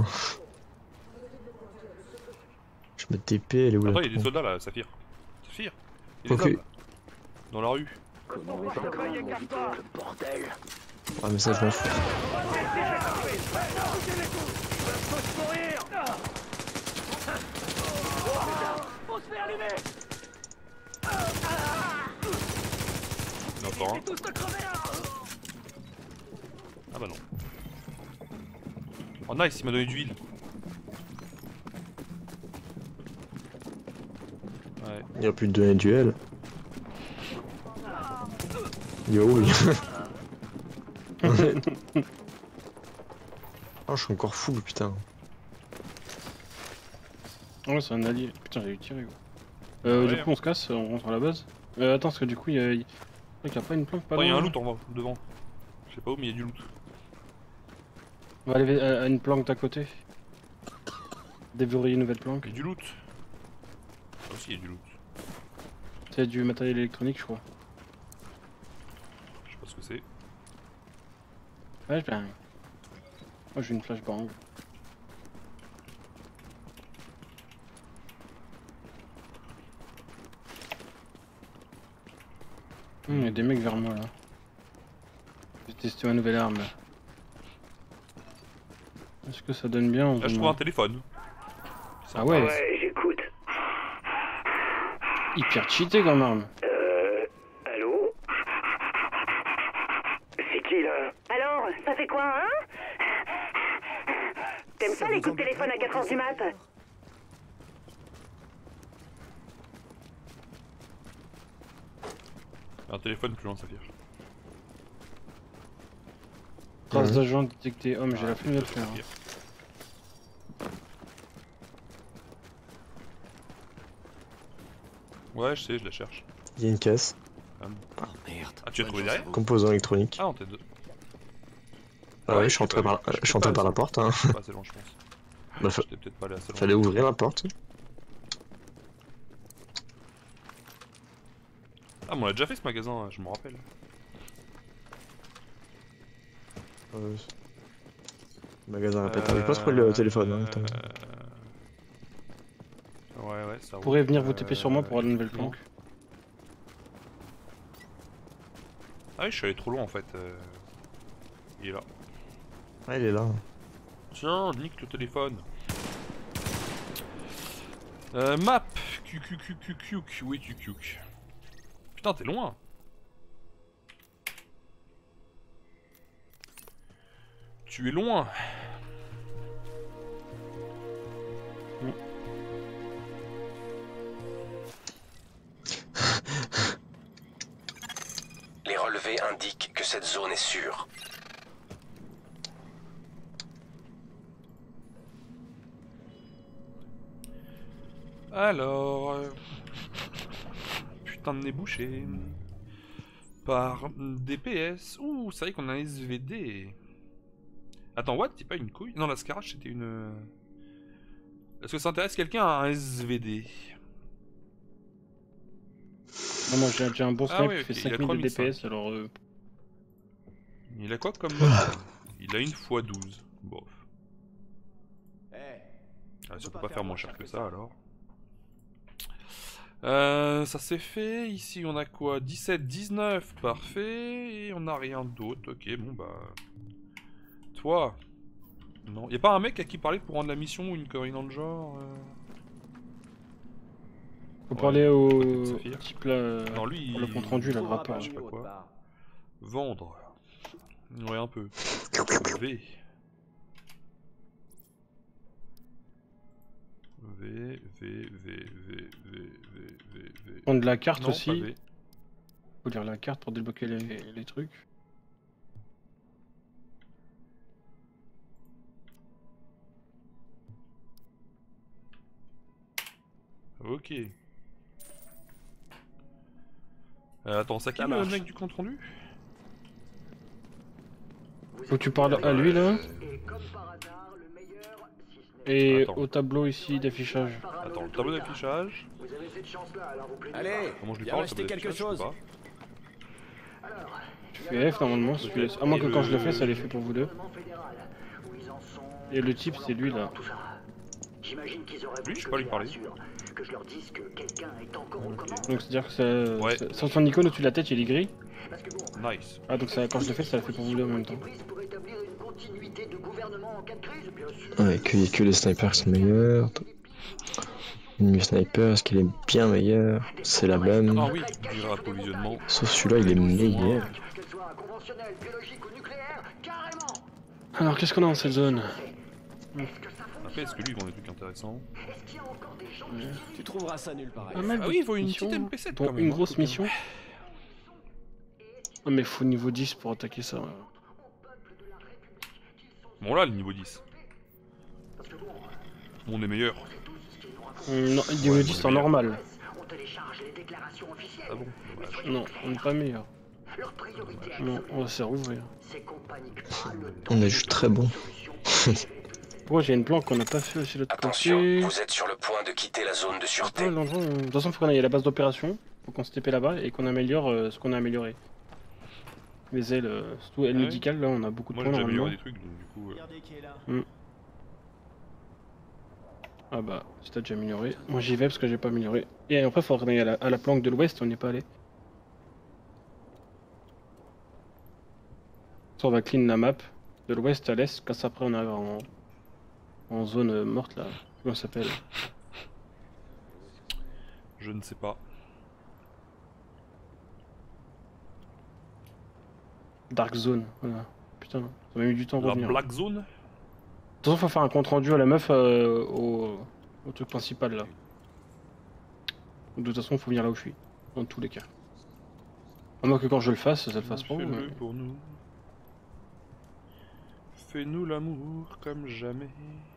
Je me T P, elle est où là? Attends, il y a des soldats là, Saphir. Saphir Il y a des Ok. hommes là. Dans la rue. Comment est encore le bordel? Ah, mais ça, je m'en fous. On se fait allumer! Il y en a encore un. Tous de crever là! Ah bah non. Oh nice, il m'a donné de l'huile. Ouais. Il y a plus de données duel. Yo, oui. Oh, je suis encore fou, putain. Ouais, c'est un allié. Putain, j'ai eu tiré, gros. Euh, Ouais. du coup, on se casse, on rentre à la base. Euh, attends, parce que du coup, il y a. Il y a pas une planque pas Oh, il y a loin, un là. loot en bas, devant. Je sais pas où, mais il y a du loot. On va aller à à une planque d'à côté. Déverrouiller une nouvelle planque. Il y a du loot. Là aussi, il y a du loot. C'est du matériel électronique, je crois. Je sais pas ce que c'est. Ouais, ben. Moi, j'ai une flashbang. Hum, il y a des mecs vers moi là. J'ai testé ma nouvelle arme là. Est-ce que ça donne bien en Là, je zone trouve un un? téléphone. Ah ouais, Ouais, j'écoute. c'est hyper cheaté comme arme. Euh... Allô? C'est qui là? Alors, ça fait quoi, hein? T'aimes ça les coups de téléphone à quatre heures du mat? Il y a un téléphone plus loin, Saphir. Trace Mhm. d'agent détecté. Oh, mais j'ai la flemme de le faire. hein. Saphir. Ouais, je sais, je la cherche. Il y a une caisse. Oh merde. Ah, tu l'as trouvé derrière? Composant électronique. Ah, non, t'es deux. Ah ouais, je suis t'es entré pas- par, j'étais je suis entré pas par la assez- porte. Hein. j'étais pas assez loin, je pense. Bah, fa- J'étais peut-être pas allé assez loin. fallait ouvrir la porte. Ah, mais on l'a déjà fait ce magasin, je me rappelle. Euh, Le magasin répète. J'ai pas trouvé le téléphone. Hein. Attends. Euh, Ouais, ouais, ça Vous pourrez roule. venir vous T P sur moi Euh, pour la nouvelle effectivement. planque. Ah oui, je suis allé trop loin en fait. euh, Il est là. Ah, il est là. Tiens, nique le téléphone. Euh, map. Q Q Q Q Q Q. Oui, Q Q Q. Putain, t'es loin. Tu es loin. Les relevés indiquent que cette zone est sûre. Alors... euh, Putain de nez bouché. Par D P S. Ouh, c'est vrai qu'on a un S V D. Attends, what? C'est pas une couille? Non, la Scarage c'était une... Est-ce que ça intéresse quelqu'un à un S V D? Non, moi j'ai j'ai un bon Ah snipe ouais, qui fait ok, il a cinq mille de D P S, trois mille cinq. alors euh, Il a quoi comme mode? Il a une fois douze. Bof. Ah, ça peut pas faire moins cher que ça alors. Euh, ça c'est fait. Ici on a quoi? dix-sept, dix-neuf, parfait. Et on a rien d'autre. Ok, bon bah. Toi. Non. Y'a pas un mec à qui parler pour rendre la mission ou une connerie dans le genre euh... faut Ouais, parler au Saphir. type là. euh, Non, lui. pour le il- compte rendu, là, le rapport. Je sais pas quoi. Vendre. Ouais, un peu. V. V, V, V, V, V, V, V, V. Prendre la carte Non, aussi. pas V. Faut lire la carte pour débloquer les, les trucs. Ok. Euh, attends, ça qui le mec du compte rendu? Faut que tu parles à lui là. Et Attends. au tableau ici d'affichage. Attends, le tableau d'affichage. Allez, Comment je lui viens parle? m'acheter le tableau quelque d'affichage, je sais chose. pas. Tu fais F normalement, si tu laisses- à moins Et que le- quand je le fais, ça les fait pour vous deux. Et le type, c'est lui là. J'imagine qu'ils auraient Lui, voulu je peux que pas lui les parler. rassure, que je leur dise que quelqu'un est encore aux commandes. Donc c'est-à-dire que ça, Ouais. ça- sans son icône au-dessus de la tête, il est gris. Parce que bon, Nice. Ah donc ça, quand je le fais, ça le fait pour vous deux en même temps. prise pour établir une continuité de gouvernement en cas de crise, bien sûr. Ouais, que, que les snipers qui sont meilleurs. Ennemi sniper, est-ce qu'il est bien meilleur? C'est la même. Ah oui, durée approvisionnement. Sauf celui-là, il est meilleur. Qu'elle soit conventionnelle, biologique ou nucléaire, carrément. Alors qu'est-ce qu'on a dans cette zone? Après, est-ce que lui, il vend des trucs intéressants? Tu trouveras ça nulle part. Pas mal Ah oui, il faut une missions, petite M P sept dont quand même. une hein, grosse faut mission. Ah mais faut niveau dix pour attaquer ça. Bon là, le niveau dix. On est meilleur. Hum, non, niveau dix en normal. On télécharge les déclarations officielles. Ah bon, dommage. Non, on n'est pas meilleur. Leur priorité Non, on va se faire ouvrir. c'est qu'on panique pas le temps. On est juste très bon. Pourquoi j'ai une planque qu'on n'a pas fait aussi de l'autre Attention, côté? vous êtes sur le point de quitter la zone de Ah, sûreté. l'endroit, on- De toute façon, faut qu'on aille à la base d'opération. Faut qu'on se T P là-bas et qu'on améliore euh, ce qu'on a amélioré. Les ailes, euh, surtout ailes Ah oui. médicales, là on a beaucoup de Moi, points j'ai déjà amélioré normalement. des trucs, donc du coup. euh, Regardez qui est là. Ah bah, si t'as déjà amélioré. Moi j'y vais parce que j'ai pas amélioré. Et après, faut aller à la, à la planque de l'ouest, on n'y est pas allé. Ça, on va clean la map de l'ouest à l'est, quand ça après on arrive en, en zone euh, morte là. Comment ça s'appelle? Je ne sais pas. Dark Zone, voilà. Putain, ça m'a mis du temps à La revenir. Black Zone? De toute façon, faut faire un compte rendu à la meuf euh, au, au truc principal là. De toute façon, faut venir là où je suis, dans tous les cas. À moins que quand je le fasse, ça le fasse pas. Fais-le mais- pour nous. Fais-nous l'amour comme jamais.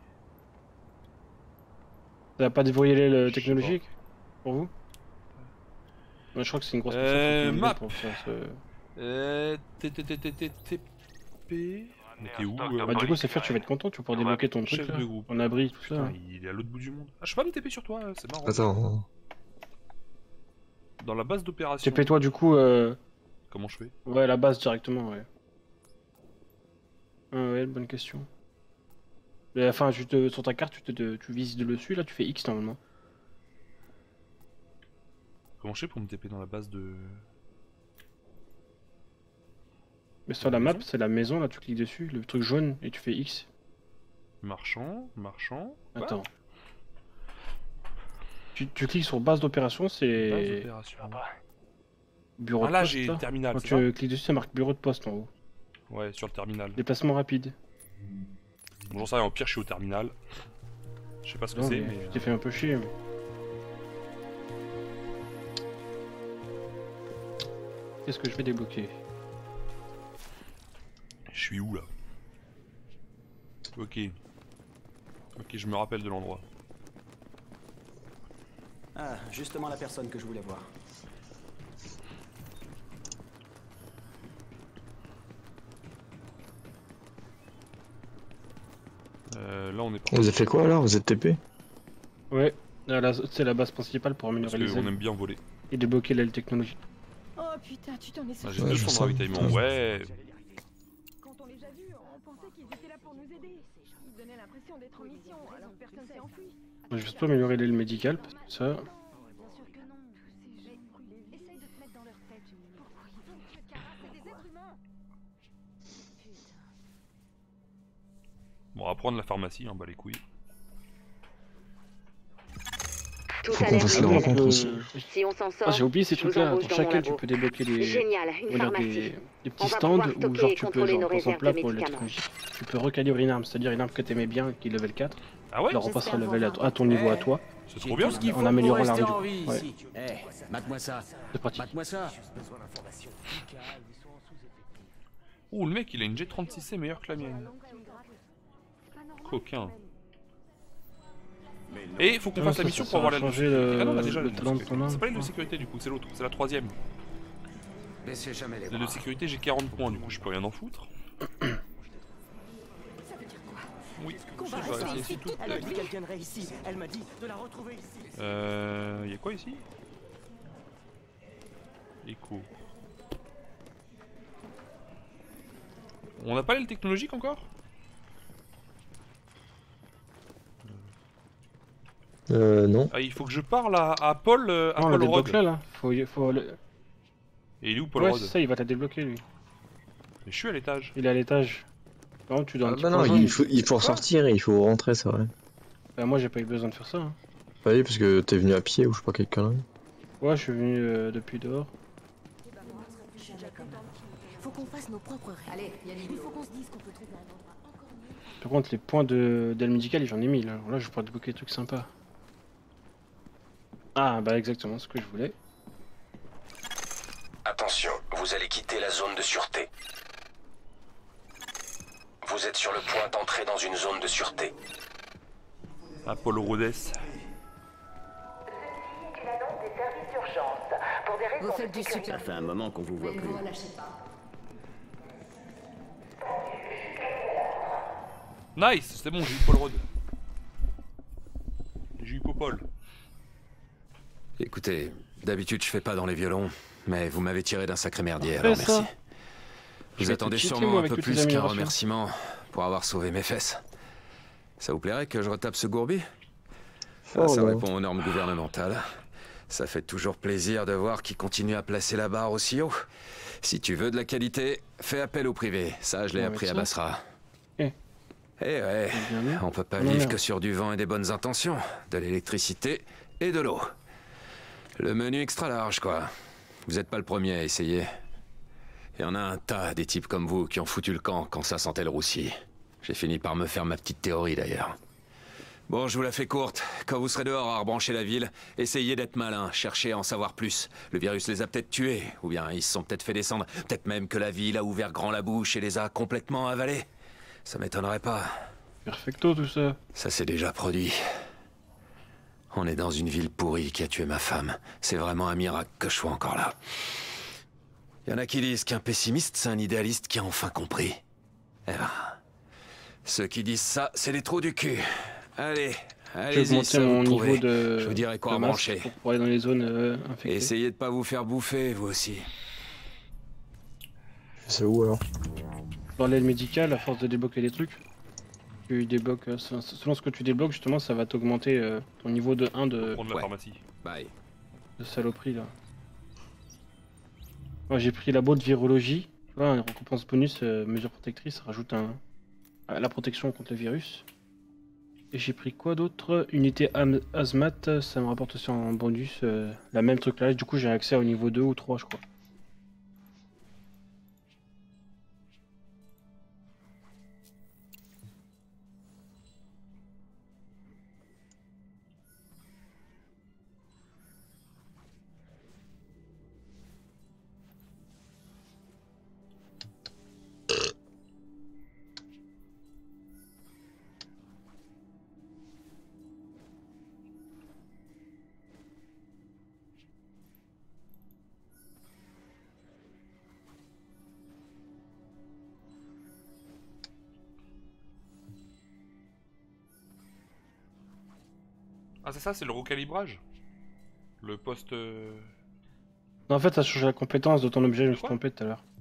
Ça va pas déverrouiller le Je sais technologique pour vous? Ouais, je crois que c'est une grosse Euh, personne qui map. pour faire ce- Euh. T T T T T T P. Mais t'es où euh, Bah, du coup, c'est faire, tu vas être content, tu vas pouvoir débloquer ton truc Chef là. de groupe. En abri, tout ça. Putain, il est à l'autre bout du monde. Ah, je peux pas me T P sur toi, c'est marrant. Attends. Dans la base d'opération. T P toi du coup, euh... Comment je fais? ouais, la base directement, ouais. Ah ouais, bonne question. Mais, enfin, tu te... sur ta carte, tu, te... tu vises de dessus, là, tu fais X normalement. Comment je fais pour me T P dans la base de. Mais sur la map, c'est la maison, là, tu cliques dessus, le truc jaune, et tu fais X. Marchand, marchand. Quoi? Attends. Tu, tu cliques sur base d'opération, Base c'est d'opération. bureau Ah de là, poste. j'ai là. le terminal, Quand c'est tu cliques dessus, ça marque bureau de poste en haut. ça? Ouais, sur le terminal. Déplacement rapide. Bon, j'en sais rien, au pire, je suis au terminal. Je sais pas ce que Non, c'est, mais mais. tu t'es fait un peu chier. mais- Qu'est-ce que je vais débloquer? Je suis où là? Ok. Ok, je me rappelle de l'endroit. Ah, justement la personne que je voulais voir. Euh, là, on est parti. Vous avez fait quoi alors? Vous êtes T P? Ouais, c'est la base principale pour Parce améliorer les qu'on ailes aime bien voler. et débloquer l'aile technologique. Oh putain, tu t'en es Ah, sorti. j'ai Ouais, deux je sur sais. le ravitaillement, ouais. Quand on les a vus, on pensait qu'ils étaient là pour nous aider. Ils donnaient l'impression d'être en mission, alors personne s'est enfui. Moi, je vais surtout améliorer l'aile médicale, parce que ça... Bien sûr que non. Tous ces gens brûlés. Essaye de te mettre dans leur tête. Pourquoi ils vont tuer Kara? C'est des êtres humains. Putain. Bon, on va prendre la pharmacie, hein, bah les couilles. Tout Faut a qu'on l'air fasse la nickel. rencontre aussi. Si on s'en sort, Ah, j'ai oublié ces je vous trucs-là. embauche Dans dans chaque mon aile, tu labo. peux débloquer des... Génial, on une va dire pharmacie. des... des On petits va stands pouvoir où stocker genre et tu peux, contrôler genre, nos par exemple réserves là de pour médicaments. l'électronique, tu peux recalibrer une arme, c'est-à-dire une arme que t'aimais bien, qui est level quatre, Ah ouais? La repasserai level à, à ton niveau à toi. C'est trop bien. En améliorant la radio. Vie, Ouais. ici. Eh, mate-moi ça. C'est pratique. Mate-moi ça. Ouh, le mec, il a une G trente-six C meilleure que la mienne. Coquin. Et il faut qu'on Ah, fasse ça, la mission ça, pour avoir ça la... va changer le- Ah non, on a déjà le le talent de ton arme. C'est pas l'aile de sécurité du coup, c'est l'autre, c'est la troisième. Baissez jamais les L'aile de bras. sécurité, j'ai quarante points, du coup je peux rien en foutre. Oui, Qu'on ça, va je vais rester vérifier ici si tout toute est- notre vie. Qu'elle viendrait ici. Elle m'a dit de la retrouver ici. Euh... Y'a quoi ici? Écho. On n'a pas l'aile technologique encore? Euh, non. Ah, il faut que je parle à, à Paul, euh, à Non, on la Paul débloque Rod. là, là. Faut, faut le... Et il est où Paul Ouais, Rod? c'est ça, il va te la débloquer lui. Mais je suis à l'étage. Il est à l'étage. Par contre, tu dois un Ah petit bah peu non, rejoindre. il faut, il faut ressortir et il faut rentrer, c'est vrai. Bah, moi, j'ai pas eu besoin de faire ça. Hein. Bah oui, parce que t'es venu à pied ou je sais pas quelle connerie. Ouais, je suis venu euh, depuis dehors. Faut qu'on fasse nos propres règles. Allez, il faut qu'on se dise qu'on peut trouver un endroit encore mieux. Par contre, les points de d'aile médicale, j'en ai mis là. Alors là, je pourrais débloquer des trucs sympas. Ah, bah exactement ce que je voulais. Attention, vous allez quitter la zone de sûreté. Vous êtes sur le point d'entrer dans une zone de sûreté. À Paul Rodès. Vous faites du super. Ça fait un moment qu'on vous voit Mais ne plus. vous relâchez pas. Nice, c'est bon, j'ai eu Paul Rod. J'ai eu Popol. Écoutez, d'habitude je fais pas dans les violons, mais vous m'avez tiré d'un sacré merdier, Fais alors ça. merci. Je Vous vais attendez te cheater, sûrement moi, un avec peu toutes les plus qu'un améliorations. remerciement pour avoir sauvé mes fesses. Ça vous plairait que je retape ce gourbi? Ah, Oh ça non. répond aux normes gouvernementales. Ça fait toujours plaisir de voir qu'il continue à placer la barre aussi haut. Si tu veux de la qualité, fais appel au privé. Ça, je l'ai Ouais, appris avec à ça. Basra. Eh. Eh ouais, Bien vu. on peut pas Non, vivre merde. que sur du vent et des bonnes intentions. De l'électricité et de l'eau. Le menu extra large, quoi. Vous êtes pas le premier à essayer. Il y en a un tas des types comme vous qui ont foutu le camp quand ça sentait le roussi. J'ai fini par me faire ma petite théorie d'ailleurs. Bon, je vous la fais courte. Quand vous serez dehors à rebrancher la ville, essayez d'être malin, cherchez à en savoir plus. Le virus les a peut-être tués, ou bien ils se sont peut-être fait descendre. Peut-être même que la ville a ouvert grand la bouche et les a complètement avalés. Ça m'étonnerait pas. Perfecto tout ça. Ça s'est déjà produit. On est dans une ville pourrie qui a tué ma femme. C'est vraiment un miracle que je sois encore là. Il y en a qui disent qu'un pessimiste, c'est un idéaliste qui a enfin compris. Eh ben, ceux qui disent ça, c'est les trous du cul. Allez, Je vais allez-y, augmenter ça vous mon le niveau trouvez. de. Je vous dirai quoi de masse brancher. pour pouvoir aller dans les zones euh, infectées. Essayez de pas vous faire bouffer, vous aussi. C'est où alors? Dans l'aile médicale, à force de débloquer des trucs, tu débloques. euh, selon ce que tu débloques, justement, ça va t'augmenter euh, ton niveau de un de, Prendre la Ouais. pharmacie. Bye. de saloperie là. Moi j'ai pris labo de virologie. Tu vois, une récompense bonus, euh, mesure protectrice, ça rajoute un, à la protection contre le virus. Et j'ai pris quoi d'autre? Unité am- hazmat, ça me rapporte aussi en bonus euh, la même truc là. Du coup j'ai accès au niveau deux ou trois je crois. Ah, c'est ça, c'est le recalibrage? Le poste... euh, Non, en fait ça change la compétence de ton objet, je me suis Quoi trompé tout à l'heure.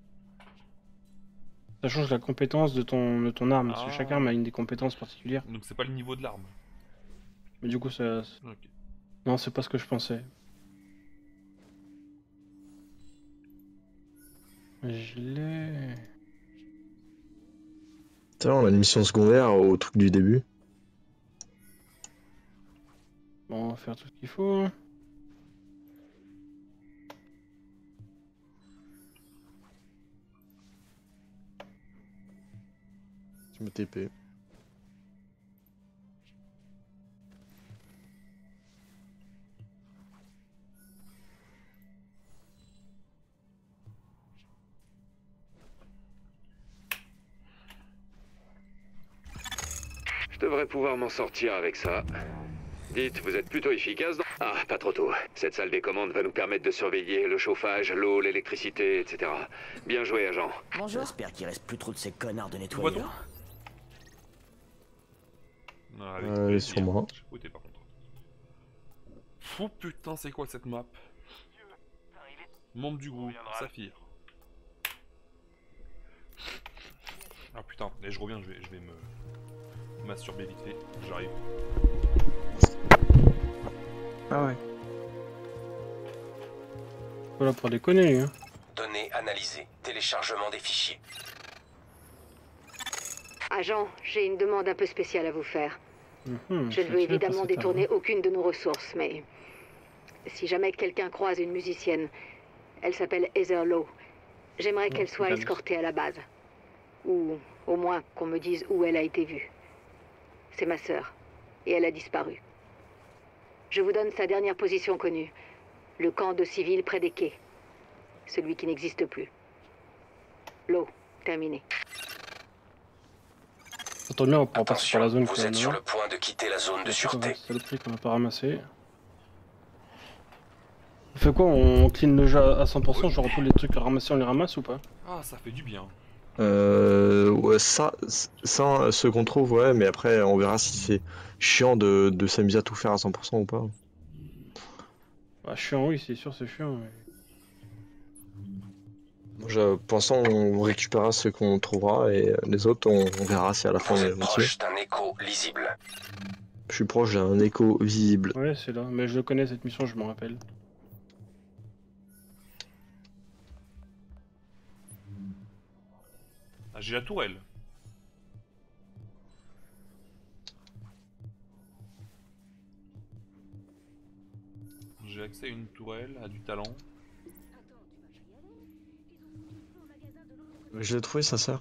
Ça change la compétence de ton, de ton arme, parce que Ah. chaque arme a une des compétences particulières. Donc c'est pas le niveau de l'arme. Mais du coup ça... Ok. Non c'est pas ce que je pensais. Je l'ai... Tiens, on a une mission secondaire au truc du début. Bon, on va faire tout ce qu'il faut. Je me T P. devrais pouvoir m'en sortir avec ça. Dites, vous êtes plutôt efficace dans... Ah, pas trop tôt. Cette salle des commandes va nous permettre de surveiller le chauffage, l'eau, l'électricité, et cetera. Bien joué, agent. Bonjour. J'espère qu'il reste plus trop de ces connards de nettoyeurs. Ah, avec Euh, plaisir. sur moi. J'ai fouté, par contre. Oh putain, c'est quoi cette map? Membre du groupe, Saphir. Ah putain, et je reviens, je vais, je vais me masturber vite fait, j'arrive. Ah ouais. Voilà pour déconner, hein. Données analysées. Téléchargement des fichiers. Agent, j'ai une demande un peu spéciale à vous faire. Mmh, Je ne veux évidemment détourner aucune de nos ressources, mais si jamais quelqu'un croise une musicienne, elle s'appelle Heather Lowe. J'aimerais qu'elle soit escortée à la base. Ou au moins qu'on me dise où elle a été vue. C'est ma sœur, et elle a disparu. Je vous donne sa dernière position connue. Le camp de civils près des quais. Celui qui n'existe plus. Lowe, terminé. Ça tombe bien, on pourra passer sur la zone. Vous êtes sur le point de quitter la zone de sûreté. C'est le prix qu'on n'a pas ramassé. On fait quoi? On clean le jeu à cent pour cent, genre tous les trucs à ramasser, on les ramasse ou pas? Ah, ça fait du bien. Euh, ouais, ça, ça, ce qu'on trouve, ouais, mais après, on verra si c'est chiant de, de s'amuser à tout faire à cent pour cent ou pas. Bah, chiant, oui, c'est sûr, c'est chiant. Mais... Je, pour l'instant, on récupérera ce qu'on trouvera et les autres, on, on verra si à la fin on Vous est êtes proche d'un écho lisible. Je suis proche d'un écho visible. Ouais, c'est là, mais je le connais cette mission, je m'en rappelle. Ah, j'ai la tourelle. J'ai accès à une tourelle, à du talent. Je l'ai trouvé, sa sœur.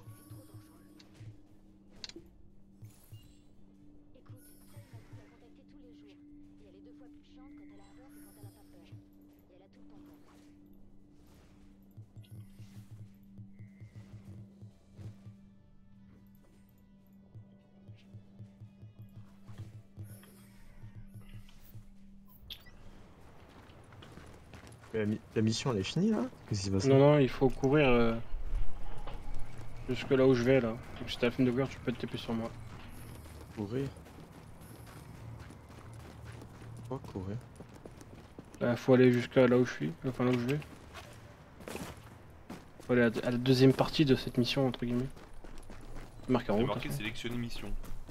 La, mi la mission elle est finie là? Qu'est-ce qui se passe? Non, non, il faut courir euh, jusque là où je vais là. Donc si t'as la flemme de courir, tu peux te taper sur moi. Courir? Pourquoi courir? Bah, faut aller jusqu'à là où je suis, enfin là où je vais. Faut aller à, à la deuxième partie de cette mission, entre guillemets. Marqué en J'ai haut. marqué sélectionner mission.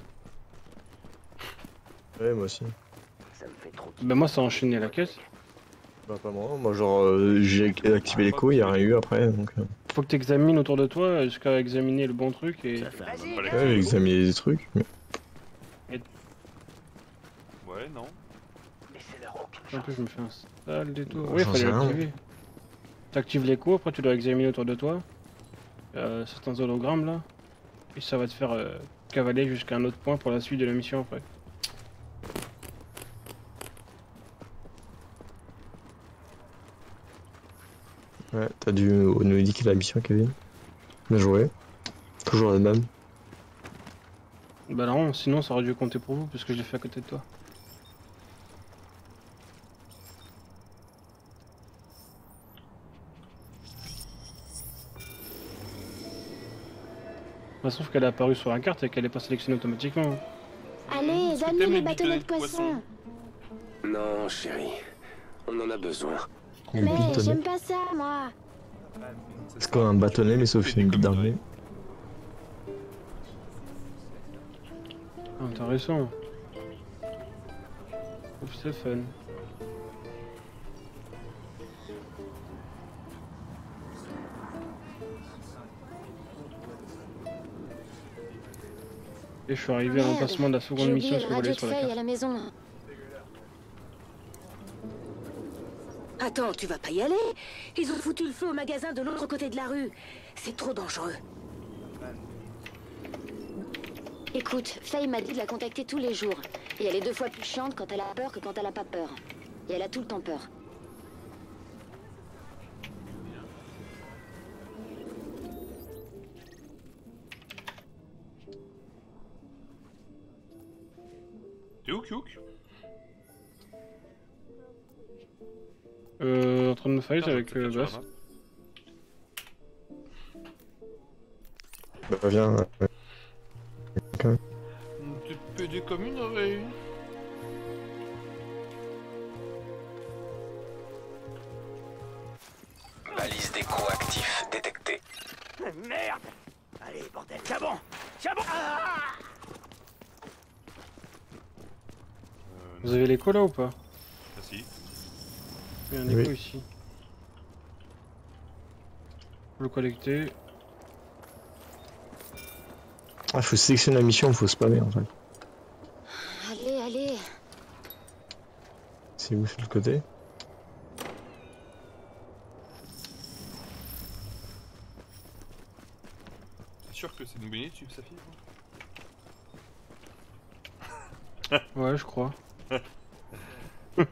Ouais, moi aussi. Bah, moi, ça a enchaîné la caisse. Bah, pas moi. Moi, genre, euh, j'ai activé l'écho, il n'y a rien eu après donc. Euh... Faut que tu examines autour de toi jusqu'à examiner le bon truc et. Ouais, examiner des trucs. Mais... Et... Ouais, non. Un peu, je me fais un sale détour. J'en Oui, il fallait sais rien. l'activer. T'actives l'écho, après tu dois examiner autour de toi. Euh, certains hologrammes là. Et ça va te faire euh, cavaler jusqu'à un autre point pour la suite de la mission après. Ouais, t'as dû nous indiquer la mission, Kevin. Bien joué. Toujours la même. Bah non, sinon ça aurait dû compter pour vous parce que je l'ai fait à côté de toi. Bah, sauf qu'elle est apparue sur la carte et qu'elle est pas sélectionnée automatiquement. Allez, donne-nous les bâtonnets de poisson. Non, chérie. On en a besoin. Mais j'aime pas ça, moi. C'est comme un bâtonnet, mais sauf une bite d'armée. Intéressant. Ouf, c'est fun. Et je suis arrivé à l'emplacement de la seconde J'ai mission oublié que le vous voyez radio de sur la feuille à carte. la maison. Attends, tu vas pas y aller? Ils ont foutu le feu au magasin de l'autre côté de la rue. C'est trop dangereux. Écoute, Faye m'a dit de la contacter tous les jours. Et elle est deux fois plus chiante quand elle a peur que quand elle a pas peur. Et elle a tout le temps peur. Kyouk? Euh, en train de me fight avec euh, Bass. Bah viens. Ouais. Okay. Une P D commune aurait une. Balise d'écho actif détectée. Merde! Allez, bordel, tiens bon! Tiens bon! Ah Vous avez l'écho là ou pas? Ah si. Il y a un écho oui. ici. Faut le collecter. Ah, faut sélectionner la mission, faut spammer en fait. Allez, allez. C'est où, sur le côté? C'est sûr que c'est une bonne idée de suivre sa fille? Ouais, je crois. De toute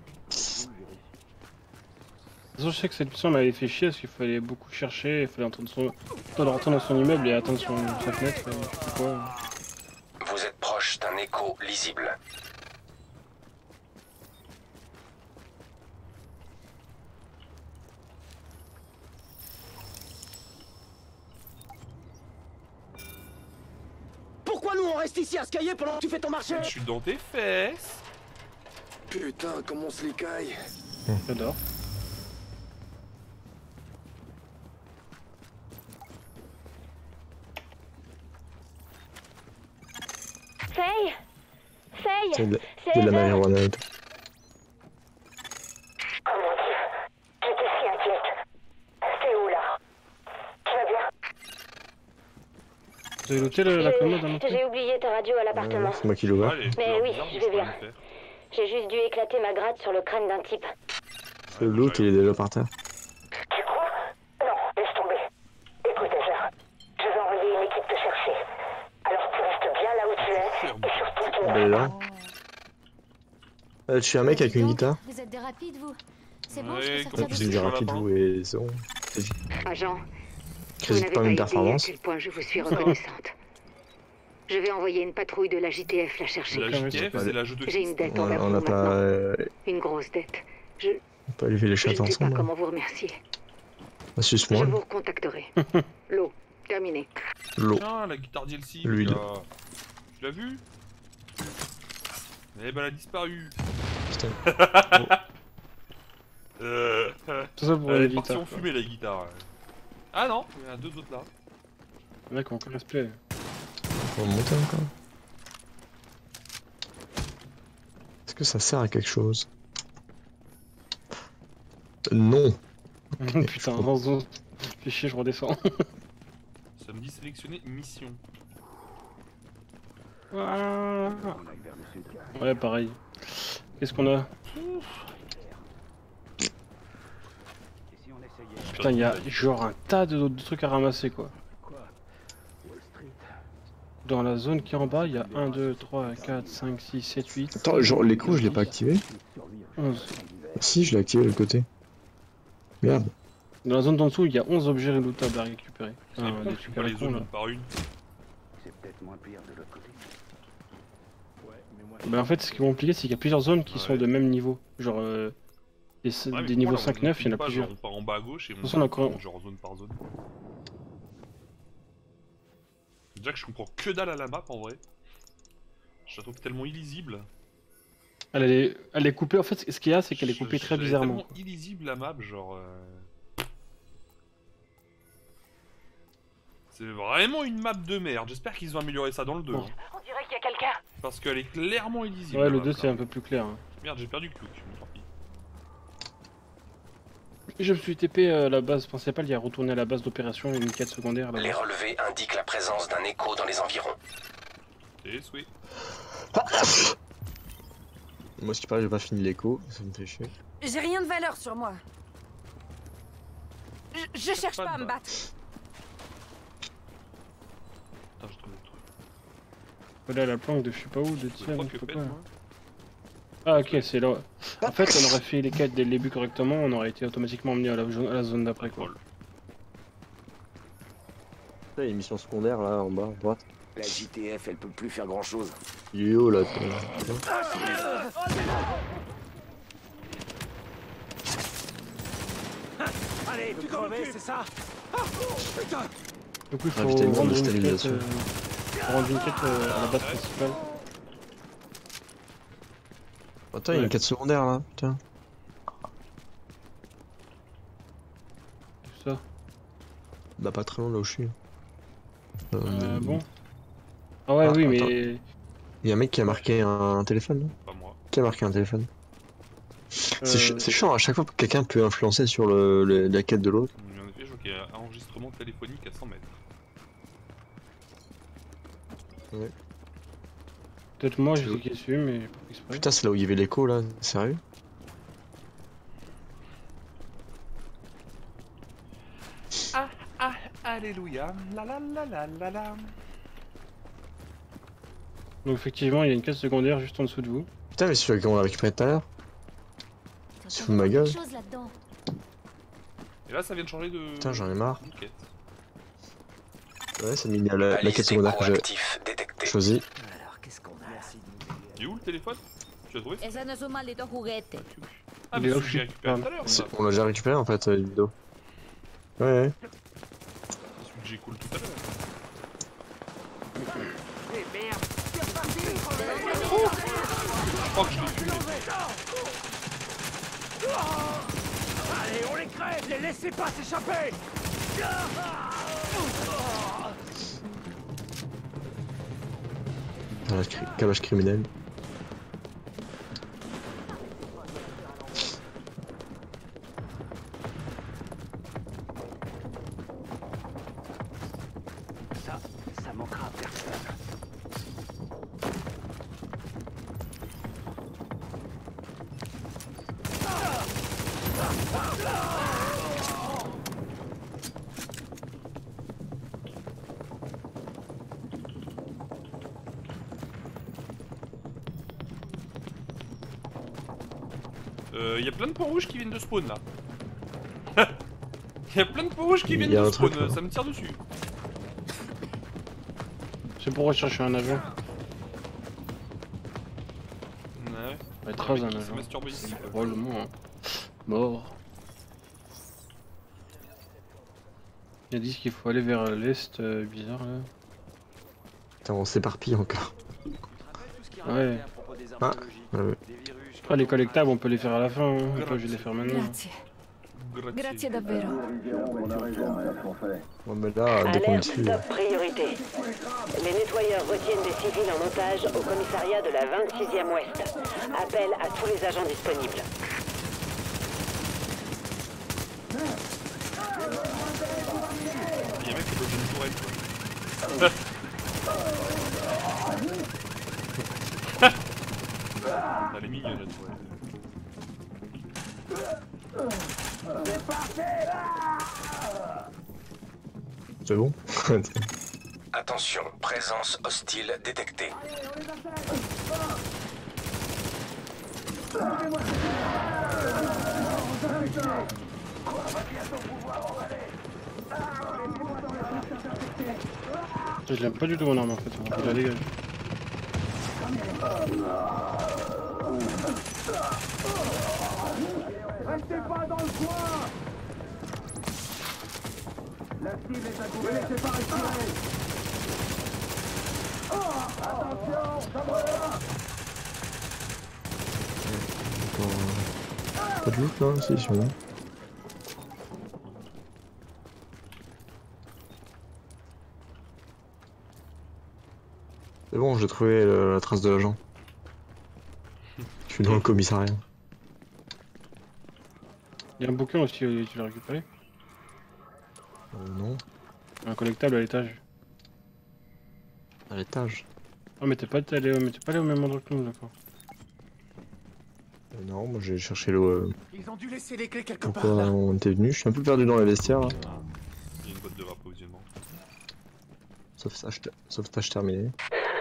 façon, je sais que cette mission m'avait fait chier parce qu'il fallait beaucoup chercher, il fallait entendre son... attendre rentrer dans son immeuble et atteindre son... sa fenêtre, et je sais pas quoi. Vous êtes proche d'un écho lisible. Pourquoi nous on reste ici à se cailler pendant que tu fais ton marché? Je suis dans tes fesses. Putain, comment on se les caille. J'adore. Faye Faye C'est de, de la marijuana et tout. Oh mon dieu, j'étais si inquiète. C'est où là? Tu vas bien? Vous avez noté la, la commode à J'ai oublié ta radio à l'appartement. Euh, c'est moi qui l'ouvre. Mais oui, je vais bien. J'ai juste dû éclater ma gratte sur le crâne d'un type. L'autre, il est déjà par terre. Tu crois? Non, laisse tomber. Écoute, Ezra, je vais envoyer une équipe te chercher. Alors tu restes bien là où tu es, et surtout tu ne Elle est là. Euh, je suis un mec avec une guitare. Vous êtes des rapides, vous? C'est bon, Ouais, je peux comme sortir C'est de du ça. rapide ou et c'est bon. Agent, vous Crédit n'avez pas pas une idée à performance. quel point je vous suis reconnaissante. Je vais envoyer une patrouille de la J T F la chercher. La J T F, c'est la jeu de J'ai une dette On envers on vous a pas, maintenant. euh, Une grosse dette. Je, on peut élever les je chattes ne sais pas ensemble. comment vous remercier. Bah, Je suce-moi. vous recontacterai. L'eau, terminé. L'eau. Tiens, la guitare D L C. L'huile. là. Tu l'as vu? Eh ben, elle a disparu. Putain. euh... Tout ça pour Elle la est partie guitare. en fumée, la guitare. Ah non, il y en a deux autres là. Mec, on peut respect. On va monter encore. Est-ce que ça sert à quelque chose? Non. Okay, putain, avance, fais chier, je redescends. Ça me dit sélectionner mission. Ah. Ouais, pareil. Qu'est-ce qu'on a? Putain, il y a genre un tas de, de trucs à ramasser quoi. Dans la zone qui est en bas, il y a un, deux, trois, quatre, cinq, six, sept, huit. Attends, genre l'écho, je l'ai pas activé. onze. Si, je l'ai activé de l'autre côté. Merde. Dans la zone d'en dessous, il y a onze objets relootables à récupérer. C'est Ah, con, des tu trucs vois à la les con, zones là. une par une. C'est peut-être moins pire de l'autre côté. Ouais, mais moi. Bah en fait, ce qui va impliquer, c'est qu'il y a plusieurs zones qui Ouais. sont de même niveau. Genre euh, des, Ouais, mais des niveaux pourquoi, là, cinq neuf, on il y en a pas, plusieurs. genre, on part en bas à gauche et on De toute façon, on a encore- genre zone par zone. Déjà que je comprends que dalle à la map en vrai. Je la trouve tellement illisible. Elle est, elle est coupée, en fait, ce qu'il y a, c'est qu'elle est coupée Je- très elle est bizarrement. tellement illisible la map, genre. euh, C'est vraiment une map de merde. J'espère qu'ils ont amélioré ça dans le deux. Bon. hein. On dirait qu'il y a quelqu'un. Parce qu'elle est clairement illisible. Ouais, la le map, deux là. c'est un peu plus clair. hein. Merde, j'ai perdu Clouk. mais tant pis. Je me suis T P euh, la base principale, il y a retourné à la base d'opération et une quête secondaire là-bas. Les relevés indiquent la présence d'un écho dans les environs. Et souhait. Moi, ce qui paraît, j'ai pas fini l'écho, ça me fait chier. J'ai rien de valeur sur moi. Je, je cherche Pas pas à de me battre. Putain, je trouve le truc. Voilà la planque de je sais pas où, de Je tir, crois je que sais pète, pas. moi. Ah ok, c'est là. En fait, on aurait fait les quêtes dès le début correctement, on aurait été automatiquement emmené à la, à la zone d'après quoi. Ça, les missions secondaires là en bas à droite. La J T F, elle peut plus faire grand chose. Il est haut là. Allez, tu crevais, c'est ça? Putain! Du coup, il faut Ah, vitaminé, rendre une quête, stabilisation. euh, faut rendre une quête euh, à la base principale. Attends, il y a une Ouais. quête secondaire là, tiens. Tout ça. Bah pas très loin de là où je suis. Euh, Euh, bon. Ah ouais, Ah, oui, attends. mais... Il y a un mec qui a marqué un, un téléphone là. Pas moi. Qui a marqué un téléphone? C'est Euh, ch- c'est chiant, à chaque fois que quelqu'un peut influencer sur le, le- la quête de l'autre. En effet, je vois qu'il y a un enregistrement téléphonique à cent mètres. Ouais. Peut-être moi, j'ai C'est cliqué dessus, mais pas exprès. Putain, c'est là où il y avait l'écho là, sérieux? Ah, ah, alléluia, la la la la la la. Donc effectivement, il y a une quête secondaire juste en dessous de vous. Putain, mais celui qu'on a récupéré tout à l'heure. Tu fous de ma gueule? Chose là-dedans. Et là, ça vient de changer de. Putain, j'en ai marre. de quête. Ouais, ça m'a mis à la, la Balise quête secondaire que j'ai d'éco-actifs détectée. choisie. Alors, qu'est-ce qu'on a? Merci de nous aider. Il est où le téléphone? Tu l'as trouvé? Esos no son malditos juguetes. Ah, Il mais est celui là, que j'ai je- récupéré tout à l'heure. C'est- ça. On l'a déjà récupéré en fait, euh, Ludo. Ouais, ouais. Celui que j'ai cool tout à l'heure. Eh merde! C'est parti, crevez! Je crois que je l'ai fumé. Allez, on les crève! Les laissez pas s'échapper! Cabage, cri- cabage criminel. Ça, ça manquera à personne. Euh, il y a plein de points rouges qui viennent de spawn là. Il y a plein de points rouges qui Il viennent y a de un spawn, truc, là. ça me tire dessus. C'est pour rechercher un avion. Ouais. Ouais, très Le un mec qui s'est avion. masturbé ici. Probablement. Hein. Mort. Ils disent qu'il faut aller vers l'est, euh, bizarre là. Putain, on s'éparpille encore. Ouais. Ah, ouais, ouais. Après les collectables, on peut les faire à la fin, hein. On peut obligé de les faire maintenant. Grazie. Grazie davvero. Ouais, mais là, dès qu'on est Alerte dessus. top priorité. Les nettoyeurs retiennent des civils en otage au commissariat de la vingt-sixième Ouest. Appel à tous les agents disponibles. Il y a un mec qui est dans une tourelle. Elle est mignonne la tourelle. C'est bon? Attention, présence hostile détectée. Je l'aime pas du tout mon arme en fait, je la dégage. Restez pas dans le coin! La cible est à couvert. Ne laissez pas respirer! Oh, attention, ça brûle! Pas de loot là, c'est sûr. C'est bon, j'ai trouvé euh, la trace de l'agent. Je suis dans le commissariat. Il y a un bouquin aussi, euh, tu l'as récupéré? Euh, non, Un collectable à l'étage. à l'étage. Ah mais t'es pas allé, mais t'es pas allé au même endroit que nous, d'accord. Euh, non, moi j'ai cherché le. Euh, Ils ont dû laisser les clés quelque pourquoi part là. on était venu. Je suis un peu perdu dans les vestiaires là. Il y a une boîte de rapprovisionnement. Sauvetage, ter- sauvetage terminé.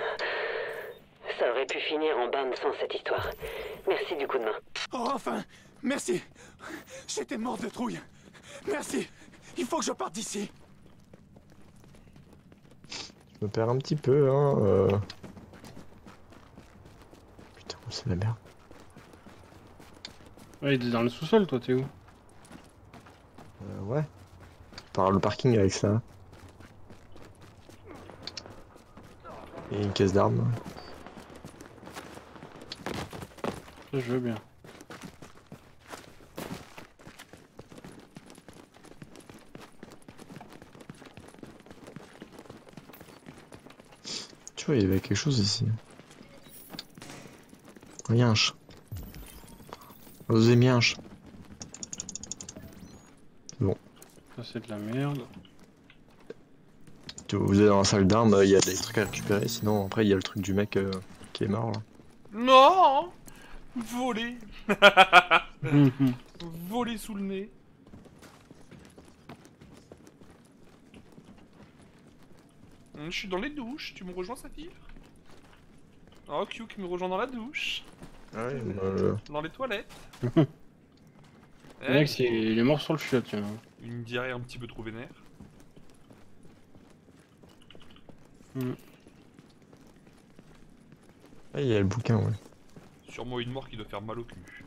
Ça aurait pu finir en bande sans cette histoire. Merci du coup de main. Oh, enfin! Merci! J'étais mort de trouille! Merci! Il faut que je parte d'ici! Je me perds un petit peu, hein. Euh... Putain, c'est la merde. Ouais, il est dans le sous-sol, toi, t'es où? Euh, ouais. Par le parking avec ça. Et une caisse d'armes. Ça, je veux bien. Tu vois, il y avait quelque chose ici. Rien. Osez mienche. Bon. Ça, c'est de la merde. Vous êtes dans la salle d'armes, il y a des trucs à récupérer, sinon après il y a le truc du mec euh, qui est mort là. Non. Volé. Volé sous le nez. Je suis dans les douches, tu me rejoins, Saphir? Oh, Q qui me rejoint dans la douche. Ouais, euh... Dans les toilettes. Le Eh, mec, c'est- il est mort sur le chiotte, tiens. Une diarrhée un petit peu trop vénère. Mm. Ah, il y a le bouquin, ouais. Sûrement une mort qui doit faire mal au cul.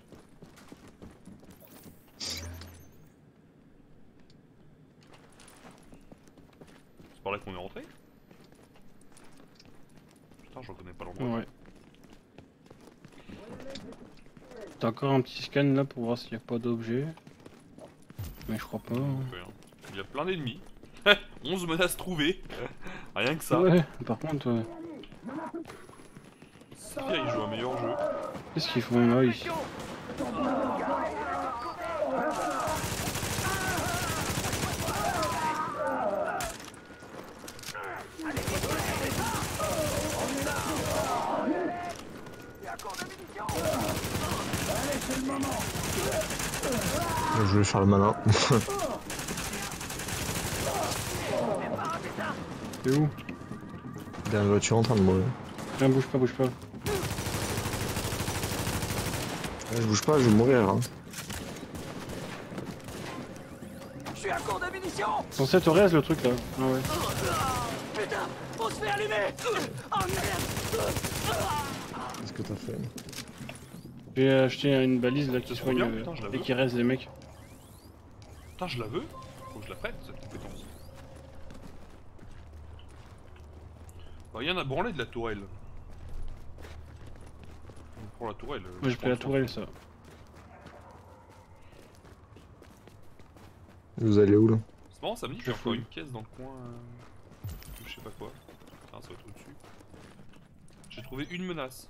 C'est par là qu'on est rentré? Putain, je reconnais pas l'endroit. Ouais. T'as encore un petit scan là pour voir s'il n'y a pas d'objet. Mais je crois pas. hein. Il y a plein d'ennemis. onze menaces trouvées. Rien que ça. Ouais, par contre, ouais. Saphir, il joue un meilleur jeu. Qu'est-ce qu'ils font là ici? Je vais faire le malin. T'es où? Derrière la voiture en train de mourir. Tiens, bouge pas, bouge pas. Ouais, je bouge pas, je vais mourir. Hein. Je suis à court de munitions. Censé te reste le truc là. Ah ouais. Putain, on se fait allumer. Oh merde. Qu'est-ce que t'as fait? J'ai acheté une balise là qui Ça se soigne bien, euh, putain, je la et veux. qui reste des mecs. Putain, je la veux. Faut que je la prête, cette compétence. Bah, il y en a branlé de la tourelle. On prend la tourelle. euh, Moi j'ai je pris la prends tourelle ça. Vous allez où là? C'est marrant, ça me dit qu'il y a encore une caisse dans le coin. Euh... Je sais pas quoi. Enfin, ça va être au-dessus. J'ai trouvé une menace.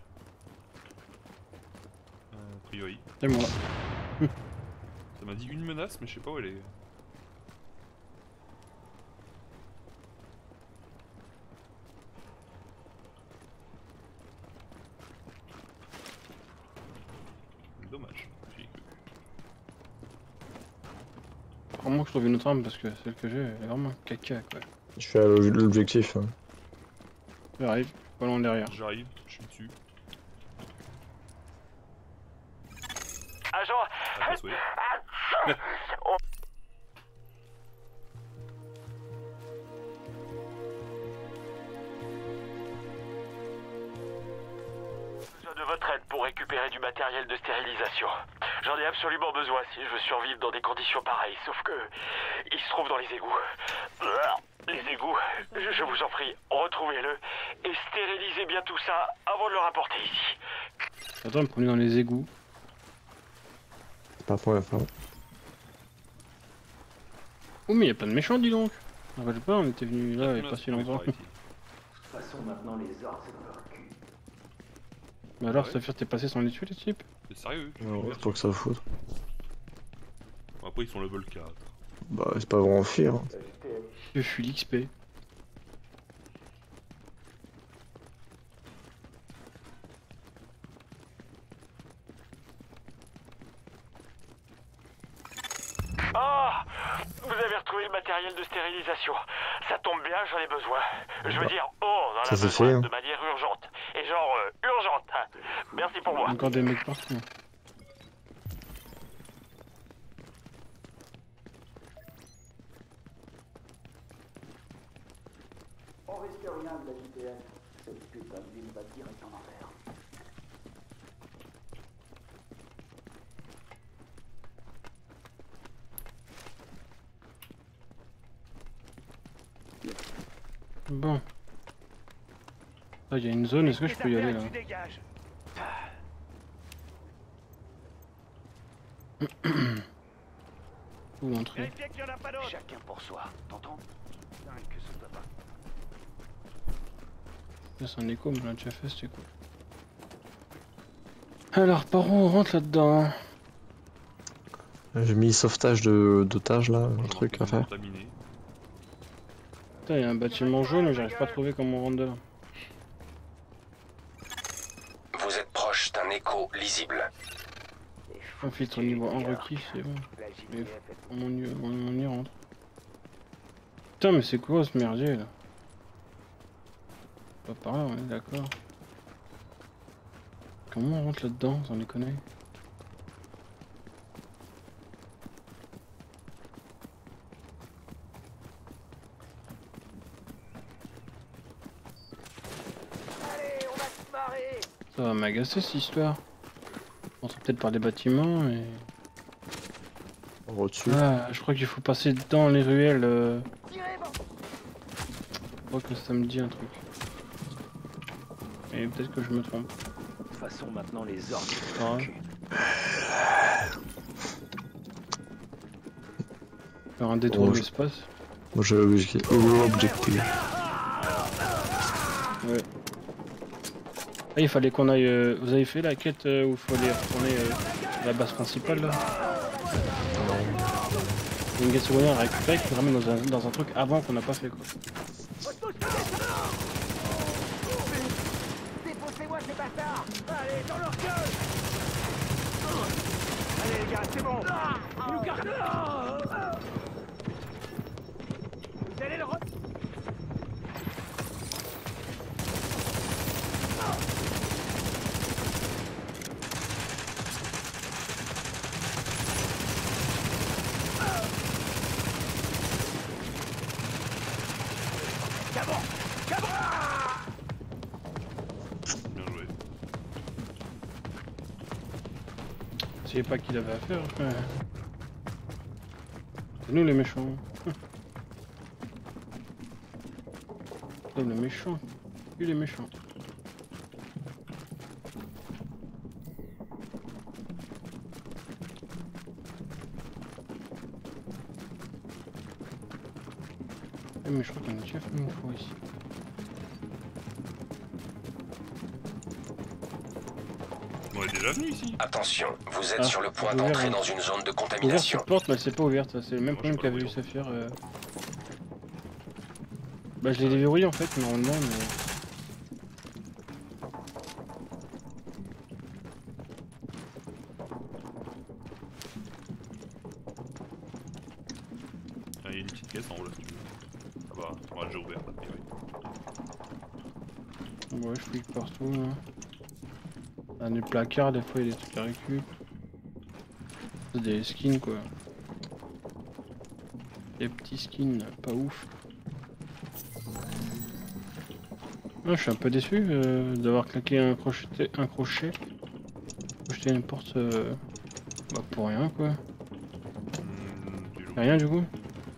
Euh, a priori. C'est moi. Ça m'a dit une menace, mais je sais pas où elle est. Dommage. J'ai cru. Vraiment que je trouve une autre arme parce que celle que j'ai elle est vraiment caca quoi. Je fais l'objectif. Hein. J'arrive, pas loin derrière. J'arrive, je suis dessus. Agent. Ah, pas souhait. Besoin de votre aide pour récupérer du matériel de stérilisation. J'en ai absolument besoin si je veux survivre dans des conditions pareilles, sauf que il se trouve dans les égouts. Les égouts, je, je vous en prie, retrouvez-le et stérilisez bien tout ça avant de le rapporter ici. Attends, me promener dans les égouts. C'est pas pour la fin. Oh mais y'a plein de méchants dis donc. On va pas, on était venu là il y a pas si longtemps. De toute façon, maintenant les ordres c'est dans leur cul. Mais alors, Saphir, t'es passé sans les tuer les types? C'est sérieux? Non, c'est pas que ça fout. Après, ils sont level quatre. Bah, c'est pas vraiment fuir. Hein. Je fuis l'X P. Ah, vous avez retrouvé le matériel de stérilisation. Ça tombe bien, j'en ai besoin. Je veux dire, oh, on en a Ça s'est besoin fait, hein. de manière urgente. Et genre, euh, urgente. hein. Merci pour moi. Encore des mecs partout. rien de la J P S. Cette putain de ville va direct en enfer. Bon. Ah, il y a une zone, est-ce que je peux y aller là? Où l'entrée? Chacun pour soi, t'entends? Dingue que ce soit pas. C'est un écho, mais on l'a déjà fait, c'était cool. Alors, par où on rentre là-dedans? J'ai mis sauvetage de d'otages là, un truc à faire. Putain, il y a un bâtiment jaune, mais j'arrive pas à trouver comment on rentre de là. Vous êtes proche d'un écho lisible. On filtre au niveau un requis, c'est bon. Mais on, y, on, on y rentre. Putain, mais c'est quoi ce merdier là? Pas par là, on est d'accord. Comment on rentre là-dedans, sans déconner? Ça va m'agacer cette histoire. On rentre peut-être par des bâtiments et... Au-dessus. Ah, je crois qu'il faut passer dans les ruelles. Euh... Je crois que ça me dit un truc. Et peut-être que je me trompe. De toute façon, maintenant les ordres. Ouais. Faire un détour Bon, de je- l'espace. Moi j'ai l'objectif. l'objectif. Ouais. Ah, il fallait qu'on aille. Euh... Vous avez fait la quête euh, où il faut aller retourner euh, à la base principale là? Il y a une quête secondaire à récupérer qui nous ramène dans un, dans un truc avant qu'on n'a pas fait quoi. Défoncez-moi ces bâtards! Allez, dans leur gueule! Allez les gars, c'est bon! Ils nous gardent! Vous allez le re... Cabron! Cabron! Bien joué. Je savais pas qu'il avait à faire. Ouais. C'est nous les méchants. Putain, les méchants. Lui les méchants. Eh, mais je crois qu'on a déjà fait une fois ici. On est déjà venu ici. Attention, vous êtes Ah, sur le point ouvert, d'entrer hein. dans une zone de Ouverte contamination. cette porte, mais elle s'est pas ouverte. C'est le même problème qu'avait eu Saphir. Euh... Bah, je l'ai déverrouillé en fait, normalement, mais. Ah, il y a une petite caisse en haut là si tu veux. Ça va, on l'a déjà ouvert a priori. Ouais, je clique partout. Là. Dans les placards, des fois il y a des trucs à récup. C'est des skins quoi. Des petits skins, pas ouf. Ah, je suis un peu déçu euh, d'avoir claqué un crochet. Un crochet. Crocheter une porte euh, bah, pour rien quoi. Y'a rien du coup.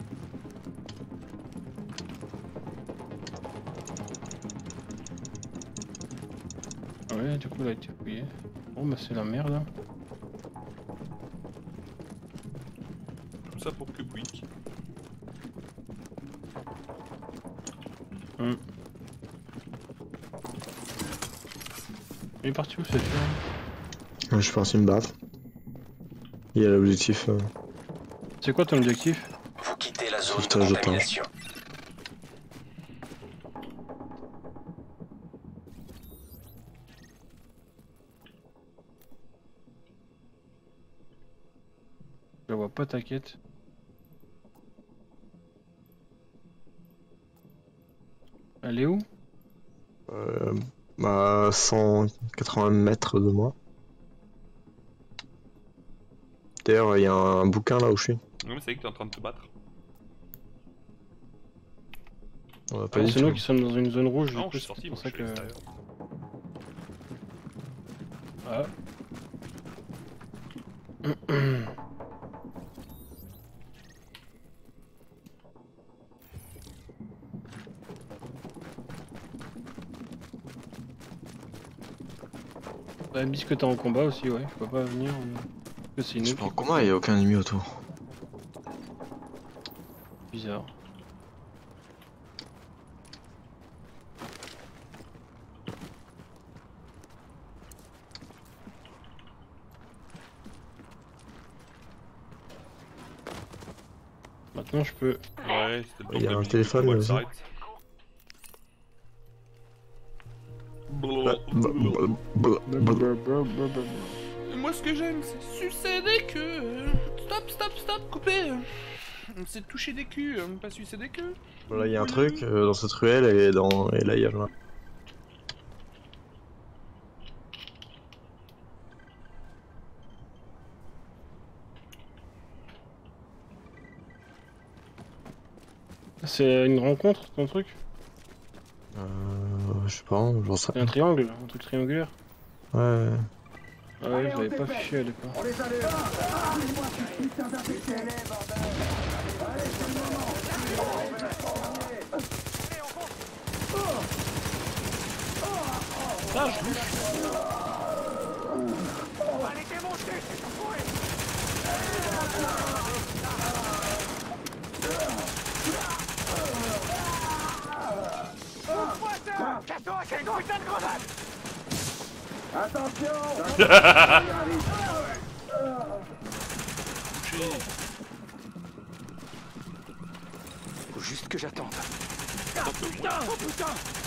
Ouais, du coup, il a été fouillé. Bon, bah, c'est la merde. Hein. Tout ça pour que quick. Hum. Il est parti où cette fois? Je suis parti me battre. Il y a l'objectif. Euh... C'est quoi ton objectif? Vous quittez la zone de Sauvetage d'otages. contamination. Je vois pas ta quête. Elle est où? Euh, à cent quatre-vingts mètres de moi. D'ailleurs, il y a un bouquin là où je suis. Non mais c'est vrai que t'es en train de te battre. On va pas du C'est nous tout. qui sommes dans une zone rouge, du Non, coup, je suis c'est sorti, pour moi, ça je suis à que... l'extérieur. Ah. Bah, bisque t'es en combat aussi, ouais, je peux pas venir. euh, C'est Je une suis pas en combat, y'a aucun ennemi autour. bizarre. Maintenant je peux. Ouais, c'était le Il y a temps un que téléphone, le là, temps aussi. s'arrête. Bah, bah, bah, bah, bah, bah, bah. Moi, ce que j'aime, c'est sucer des queues. Stop, stop, stop, coupez. C'est toucher des culs, pas sucer des queues. Là, il y a un truc euh, dans cette ruelle et, dans... et là, il y a. C'est une rencontre ton truc? Euh. Je sais pas, j'en sais C'est un triangle, un truc triangulaire? Ouais. Ah ouais, je l'avais pas fiché à l'époque. On les a les... Ah, mais moi, je suis putain d'imbécile. Allez, c'est le moment. Ah, je louche. Allez, démontez, c'est tout pourri. Casse-toi, c'est une putain de grenade. Attention. Faut juste que j'attende. Oh putain, oh putain.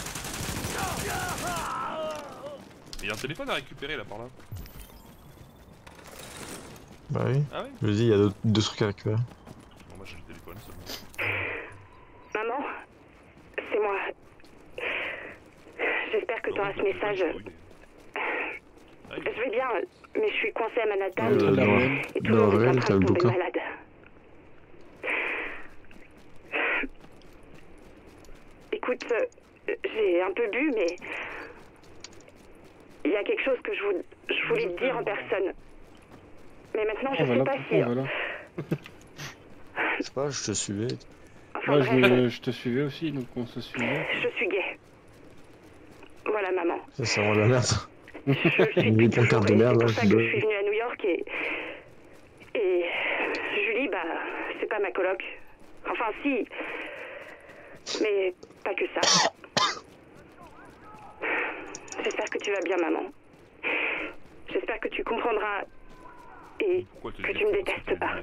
Il y a un téléphone à récupérer là par là. Bah oui. Ah oui. Je dis, il y a deux, deux trucs à récupérer. Bon, moi j'ai le téléphone seulement. Maman, c'est moi. J'espère que tu auras ce message. Je vais bien, mais je suis coincée à Manhattan Euh, dans- et tout dans le monde est Ruelle, en t'as train le de tomber bouquin. malade. Écoute, euh, j'ai un peu bu, mais il y a quelque chose que je, vou- je voulais te dire en personne. Mais maintenant, je Oh, sais voilà, pas oh, si... voilà. Je sais pas, je te suivais. Enfin, Moi bref, je, je te suivais aussi, donc on se suivait. je suis gay. Voilà, maman. Ça, c'est vraiment de la merde. Je suis Une depuis pancarte de toujours, et merde, c'est là, pour ça je que dois- je suis venue à New York et... Et... Julie, bah, c'est pas ma coloc. Enfin, si. Mais pas que ça. J'espère que tu vas bien, maman. J'espère que tu comprendras et que tu me détestes pas.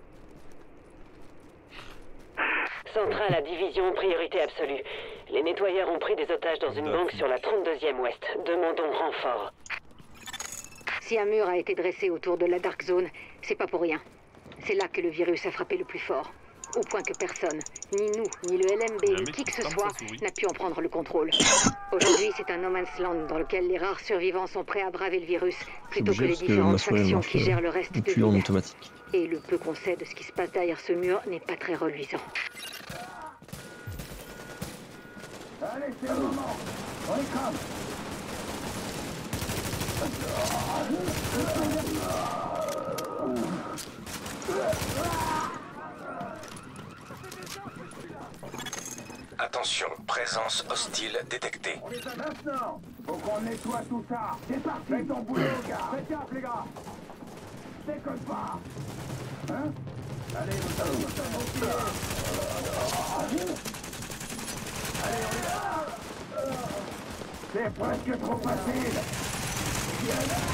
Centrale à division, priorité absolue. Les nettoyeurs ont pris des otages dans une banque sur la trente-deuxième ouest. Demandons renfort. Si un mur a été dressé autour de la Dark Zone, c'est pas pour rien. C'est là que le virus a frappé le plus fort. Au point que personne, ni nous, ni le L M B, ni qui que ce soit, n'a pu en prendre le contrôle. Aujourd'hui, c'est un no man's land dans lequel les rares survivants sont prêts à braver le virus, plutôt que obligé les parce que différentes ma souris, elle factions marche, qui euh, gèrent le reste de plus en l'île. automatique. Et le peu qu'on sait de ce qui se passe derrière ce mur n'est pas très reluisant. Allez, c'est le moment. On les crame. Attention, présence hostile détectée. On les a maintenant. Faut qu'on nettoie tout ça. C'est parti. Fais ton boulot, gars. Faites gaffe, les gars. Déconne pas. Hein? Allez, vous allez vous faire mon Allez, on y va. C'est presque trop facile. Viens là.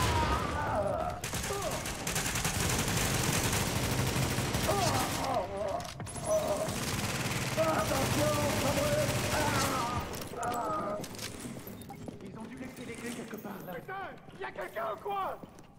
Ils ont dû laisser les clés quelque part là. Putain, y a quelqu'un ou quoi?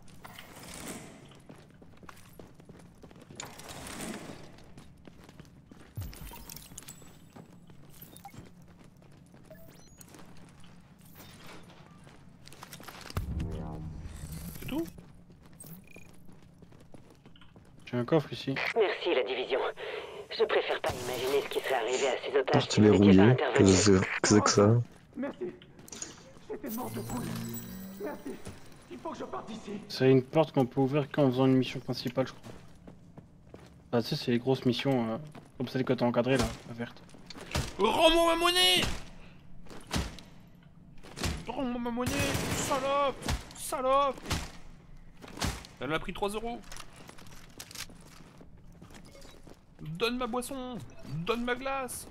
C'est tout? J'ai un coffre ici. Merci, la division. Je préfère pas imaginer ce qui serait arrivé à ces otages Porte si les vous n'étiez pas rouillés, intervenu. que c'est que c'est que ça. Merci. J'étais mort de boule. Merci. Il faut que je parte d'ici. C'est une porte qu'on peut ouvrir qu'en faisant une mission principale, je crois. Ah, tu sais, c'est les grosses missions, euh, comme celle que t'as encadrée là, la verte. Rends-moi ma monnaie! Rends-moi ma monnaie! Salope! Salope! Elle m'a pris trois euros. Donne ma boisson! Donne ma glace!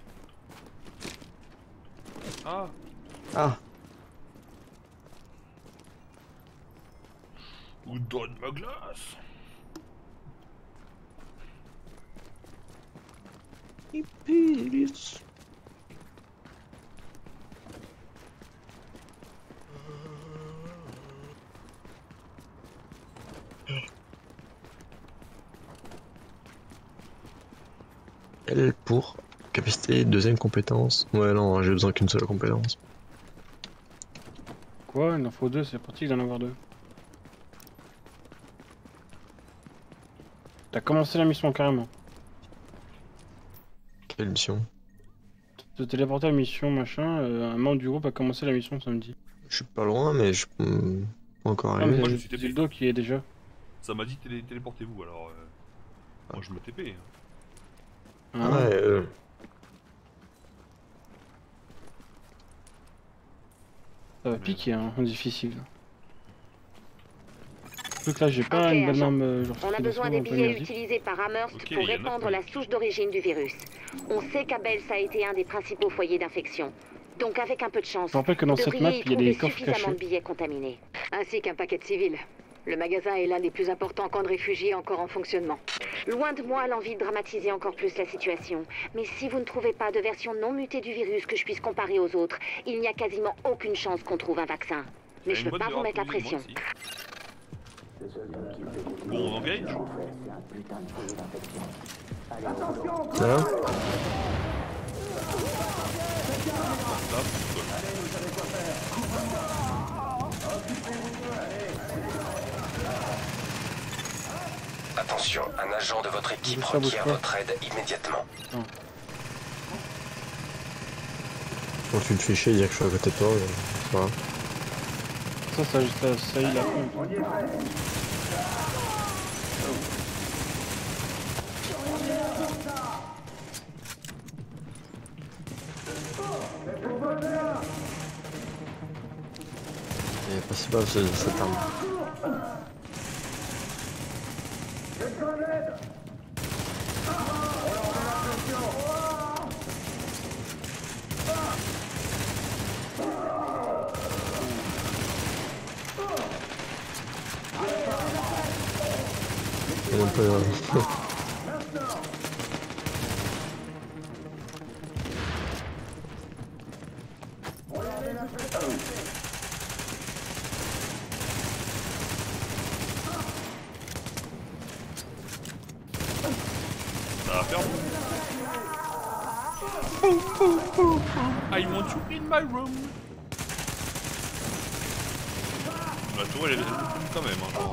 Ah! Ah! Ou donne ma glace! Hippie. L pour capacité, deuxième compétence. Ouais, non, j'ai besoin qu'une seule compétence. Quoi? Il en faut deux, c'est pratique d'en avoir deux. T'as commencé la mission carrément. Quelle mission? Te téléporter à la mission, machin, euh, un membre du groupe a commencé la mission samedi. Je suis pas loin, mais je peux pas encore Ah, arriver. mais Moi, t'as je suis T P. le dos qui est déjà. Ça m'a dit télé téléportez-vous alors. Euh... Moi je me T P. Ah, Ouais, euh... Ça va piquer, hein, en difficile. Surtout que là, j'ai pas Ok, une bonne agent. arme. euh, genre, On a qui besoin descend des un peu billets énergique. utilisés par Amherst Ok, pour il y en a répandre plein. la souche d'origine du virus. On sait qu'Abels a été un des principaux foyers d'infection. Donc avec un peu de chance, Je rappelle que dans vous cette devriez map, y il y a des trouver coffres suffisamment cachés. de billets contaminés. Ainsi qu'un paquet de civils. Le magasin est l'un des plus importants camps de réfugiés encore en fonctionnement. Loin de moi l'envie de dramatiser encore plus la situation. Mais si vous ne trouvez pas de version non mutée du virus que je puisse comparer aux autres, il n'y a quasiment aucune chance qu'on trouve un vaccin. Mais je Une veux boîte pas de vous mettre la rapide, moi pression. aussi. Bon, on engage. Hein? Attention, un agent de votre équipe Ça bouge requiert pas. votre aide immédiatement. Quand tu te fais chier, dire que je suis à côté de toi, mais c'est pas grave. Ça, ça, ça, ça, il a compte. Et pas si bas ce- cette arme. Il est un peu... euh, Ça va faire. I want you in my room. La tour elle est elle quand même. Hein, genre.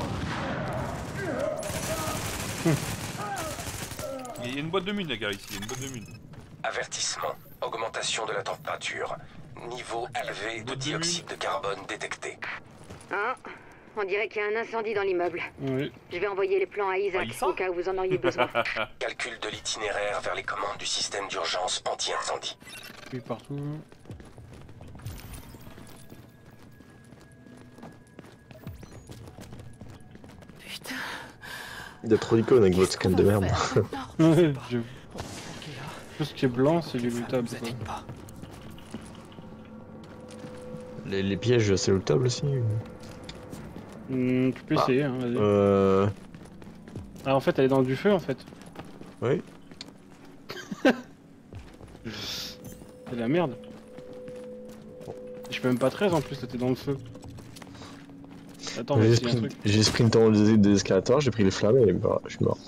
Il y a une boîte de mine les gars ici, il y a une boîte de mine. Avertissement. Augmentation de la température. Niveau élevé de dioxyde de carbone détecté. Ah, on dirait qu'il y a un incendie dans l'immeuble. Oui. Je vais envoyer les plans à Isaac au cas où vous en auriez besoin. Calcul de l'itinéraire vers les commandes du système d'urgence anti-incendie. Puis partout. Il y a trop d'icônes avec votre scan de merde. Ouais, je... Tout ce qui est blanc, c'est du lootable. quoi. Les, les pièges, c'est lootable aussi? Hmm, tu peux Ah. essayer, hein, vas-y. Euh... Ah, en fait, elle est dans du feu, en fait. Oui. C'est de la merde. Je peux même pas treize en plus, là, t'es dans le feu. Attends, on va J'ai essayer un sprint, truc. j'ai sprint en haut des, des escalators, j'ai pris les flammes et bah, je suis mort.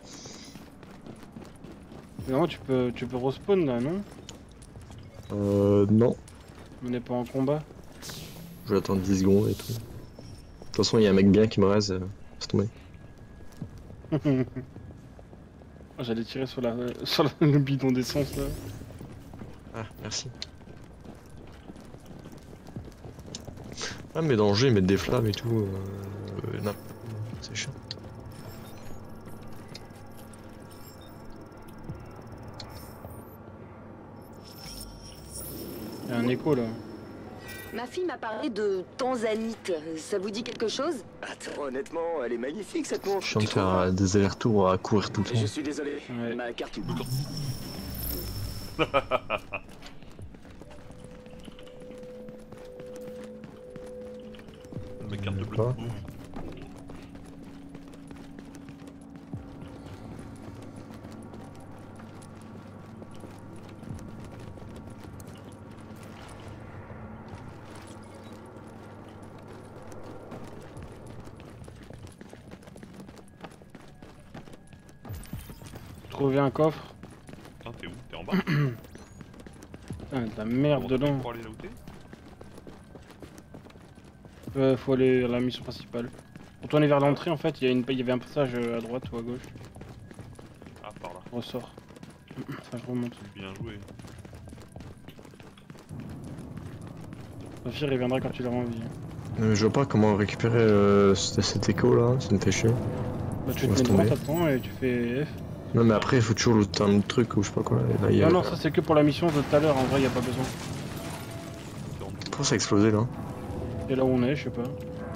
Non, tu peux, tu peux respawn là, non? Euh... Non. On n'est pas en combat. Je vais attendre dix secondes et tout. De toute façon, il y a un mec bien qui me reste, euh, c'est tombé. Oh, j'allais tirer sur, la... sur le bidon d'essence là. Ah, merci. Ah, mais dans le jeu, ils mettent des flammes et tout. Euh... Non, c'est chiant. Il y a un écho là. Ma fille m'a parlé de tanzanite. Ça vous dit quelque chose? Attends, honnêtement, elle est magnifique cette montre. Je suis en train de faire euh, des allers-retours à courir tout le temps. Je suis désolé, ouais. Ma carte... Ma carte bleue. Quoi? Trouver un coffre. Putain, t'es où? T'es en bas? Putain, de la merde dedans. Pour aller là où t'es? Euh, faut aller vers la mission principale. Pour tourner vers l'entrée, en fait, il y, a une... il y avait un passage à droite ou à gauche. Ah, par là. Ressort. Enfin, je remonte. Bien joué. Saphir, il viendra quand tu l'auras envie. Euh, je vois pas comment récupérer euh, cet, cet écho là, ça me fait chier. Bah, tu te mets droit, t'attends et tu fais F. Non, mais après, il faut toujours le un truc ou je sais pas quoi. Là, y a... Non, non, ça c'est que pour la mission de tout à l'heure, en vrai, y a pas besoin. Pourquoi ça a explosé là? Et là où on est, je sais pas.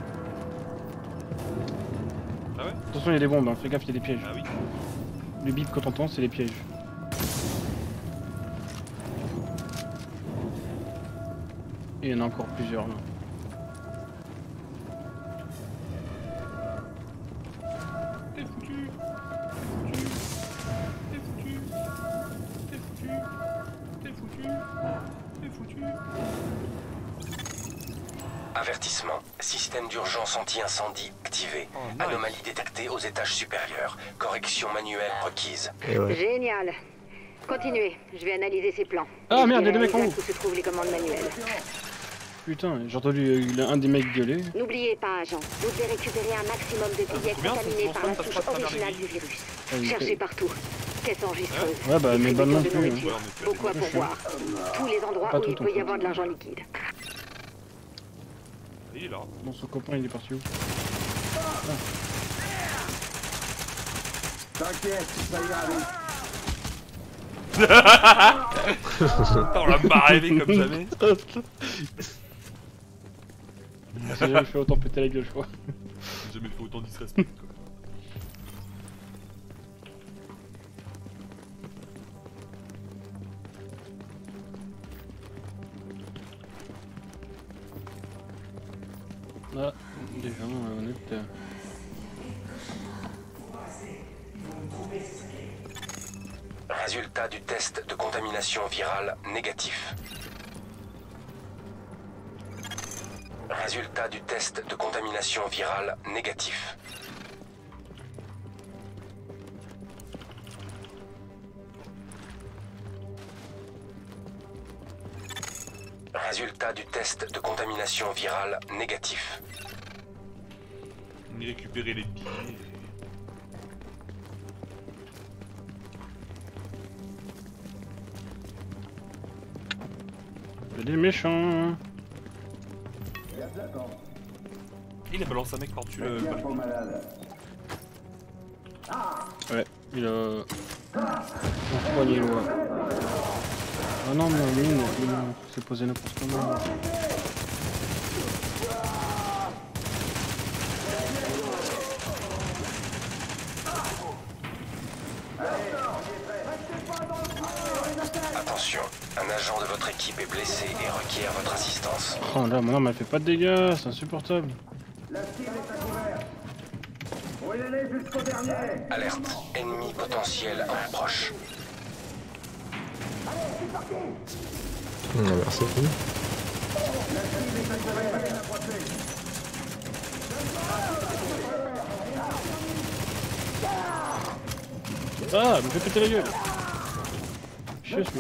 Ah ouais? Attention, il y a des bombes, hein. Fais gaffe, il y a des pièges. Ah oui. Le bip quand t'entends, c'est les pièges. Et il y en a encore plusieurs là. T'es foutu. T'es foutu. T'es foutu. T'es foutu. T'es foutu. Avertissement. Système d'urgence anti-incendie activé. Oh, nice. Anomalie détectée aux étages supérieurs. Correction manuelle requise. Ouais. Génial. Continuez, je vais analyser ces plans. Ah Et merde, je il y a des dirai mecs en haut. où se trouvent les commandes manuelles. Putain, j'ai entendu euh, un des mecs gueuler. N'oubliez pas, agent, vous devez récupérer un maximum de billets combien contaminés ça par la passe souche pas à travers originale les du virus. Ah, oui, Cherchez c'est- partout. Caisse enregistreuse. Ouais, bah, mes balles non plus, distributeur de hein. nourriture. Ouais, on est Beaucoup à Je suis- pourvoir. Tous les endroits Pas où tout, il en peut y fait. avoir de l'argent liquide. Il est là. Bon, son copain, il est parti où? T'inquiète, ça ira vite. Putain, on l'a barré comme jamais. J'ai jamais fait autant péter la gueule, je crois. J'ai jamais fait autant de disrespect, quoi. Ah, des gens euh, honnêtes. euh. Résultat du test de contamination virale négatif. Résultat du test de contamination virale négatif. Résultat du test de contamination virale négatif. On y récupérer les billets. Il y a des méchants. Il a balancé un mec par-dessus le balcon. Ouais, il a... Un poignet loin. Ah non, mais mine, il s'est posé n'importe comment. Attention, un agent de votre équipe est blessé et requiert votre assistance. Oh là, mon arme elle fait pas de dégâts, c'est insupportable. La cible est à couvert. Brûlez-les jusqu'au dernier. Alerte, ennemi potentiel en approche. Mmh, merci. La cible est à couvert. Approchez. Ah, me fait péter la gueule. Chier celui-là.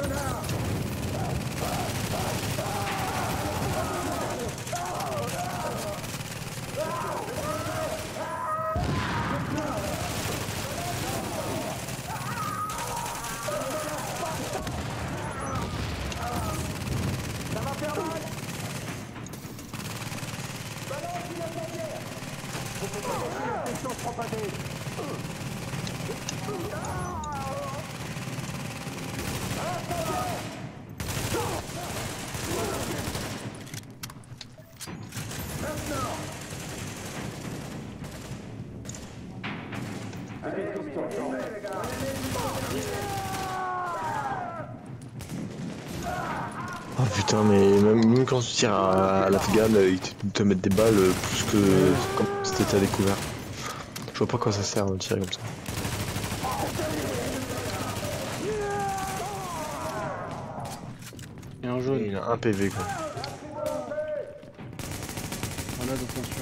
Oh putain, mais même, même quand tu tires à, à l'afghan, ils te, te mettent des balles plus que comme si t'étais à découvert. Je vois pas quoi ça sert de tirer comme ça. Il y a un jaune. Il a un P V quoi. Voilà, attention.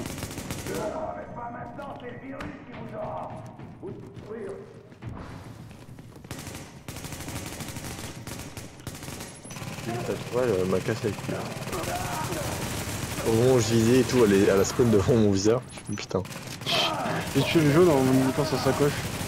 Ouais, euh, ma casse elle coule. Au moment où je visais et tout, elle, est, elle a spawn devant mon viseur. Je me dis putain. J'ai tué le jaune en me mettant sa sacoche.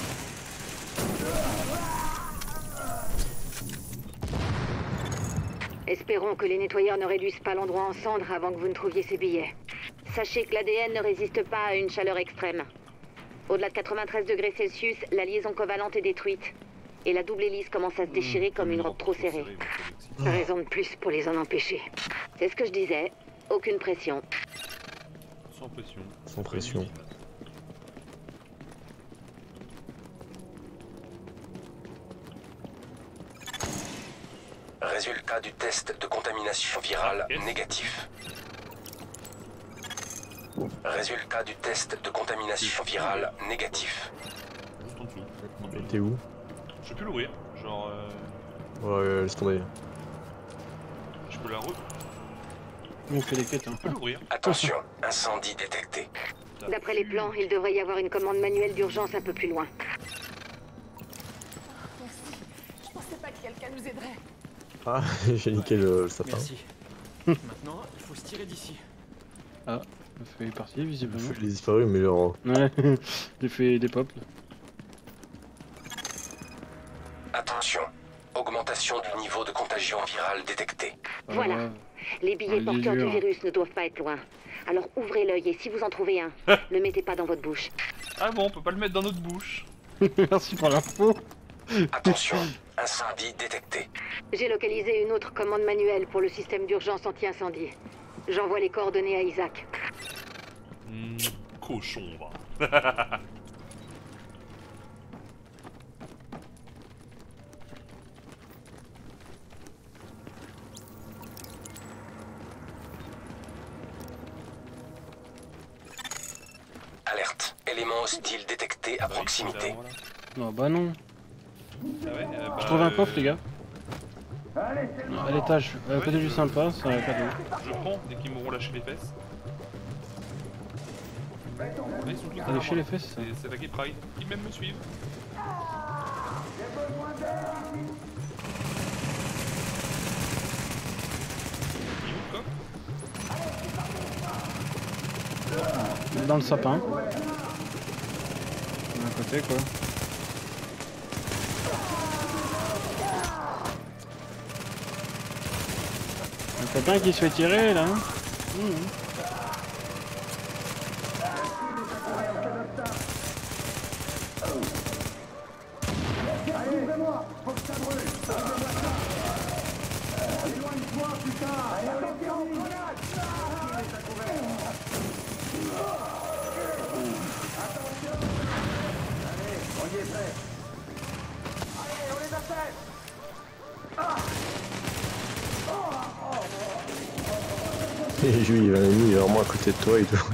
Espérons que les nettoyeurs ne réduisent pas l'endroit en cendres avant que vous ne trouviez ces billets. Sachez que l'A D N ne résiste pas à une chaleur extrême. Au-delà de quatre-vingt-treize degrés Celsius, la liaison covalente est détruite. Et la double hélice commence à se déchirer comme une robe trop serrée. Raison de plus pour les en empêcher. C'est ce que je disais. Aucune pression. Sans pression. Sans pression. Résultat du test de contamination virale négatif. Résultat du test de contamination virale négatif. Juste en dessous. T'es où? Je peux l'ouvrir. Genre. Ouais, Euh... laisse tomber. Je peux la re. On fait les quêtes, hein. Je peux l'ouvrir. Attention, incendie détecté. D'après les plans, il devrait y avoir une commande manuelle d'urgence un peu plus loin. Je pensais pas que quelqu'un nous aiderait. Ah, j'ai niqué le, le sapin. Merci. Maintenant, il faut se tirer d'ici. Ah, le feu est parti visiblement. Le feu il est disparu, mais genre. Ouais, j'ai fait des pops. Attention, augmentation du niveau de contagion virale détecté. Voilà. Les billets Ah, il est porteurs du dur. virus ne doivent pas être loin. Alors ouvrez l'œil et si vous en trouvez un, le mettez pas dans votre bouche. Ah bon, on peut pas le mettre dans notre bouche. Merci pour l'info. Attention, incendie détecté. J'ai localisé une autre commande manuelle pour le système d'urgence anti-incendie. J'envoie les coordonnées à Isaac. Mmh, cochon, va. Alerte, élément hostile détecté à proximité. Non, bah non. Ah ouais, euh, bah, Je trouve un pop, euh, les gars. Non, à l'étage, à côté du sympa, c'est un cadeau. Je prends dès qu'ils m'auront lâché les fesses. Là, ils sont tous T'as léché les fesses? C'est c'est la Gay Pride. Ils même me suivent. Il est où le coq? Dans le sapin. D'un côté, quoi. Un copain qui se fait tirer, là. Mmh. Et lui, il va il est vraiment à côté de toi, il doit.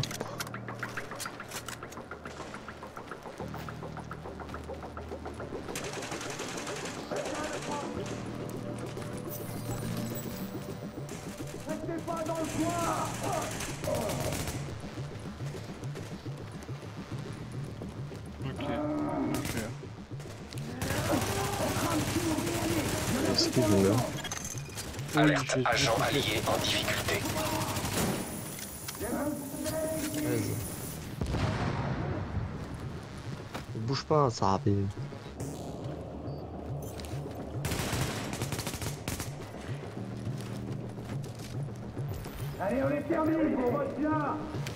je meurs. Alerte, agent allié en difficulté. Vas-y. Bouge pas, ça arrive. Allez, on est terminé, on vote bien.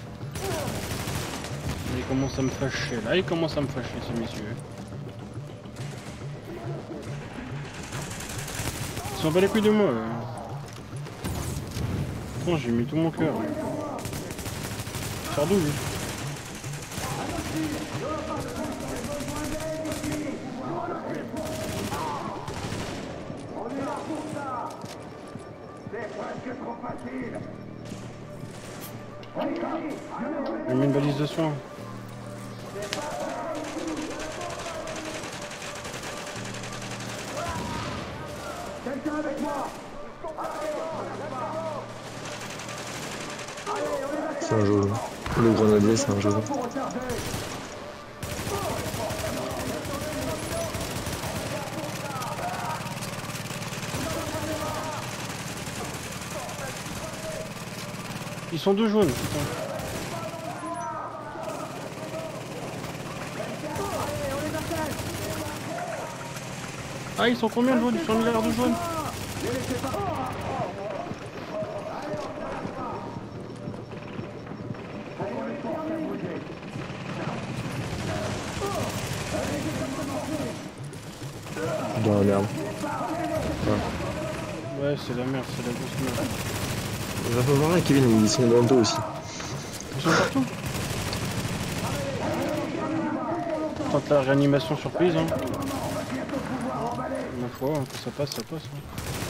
Il commence à me fâcher, là il commence à me fâcher ces messieurs. Ils sont pas les couilles de moi. Putain, j'ai mis tout mon cœur. Sors d'où lui? On est là pour ça. C'est presque trop facile. J'ai mis une balise de soins. Quelqu'un avec moi. C'est un jeu. Le grenadier, c'est un jeu. Ils sont deux jaunes, putain. Ah, ils sont combien de jaunes? Ils sont un milliard de jaunes. Dans la merde. Ouais. Ouais, c'est la merde, c'est la grosse merde. Va pas voir là, Kevin, ils sont dans le dos aussi. Ils sont partout. Tente la réanimation surprise, hein. Ma foi, hein, que ça passe, ça passe. Hein.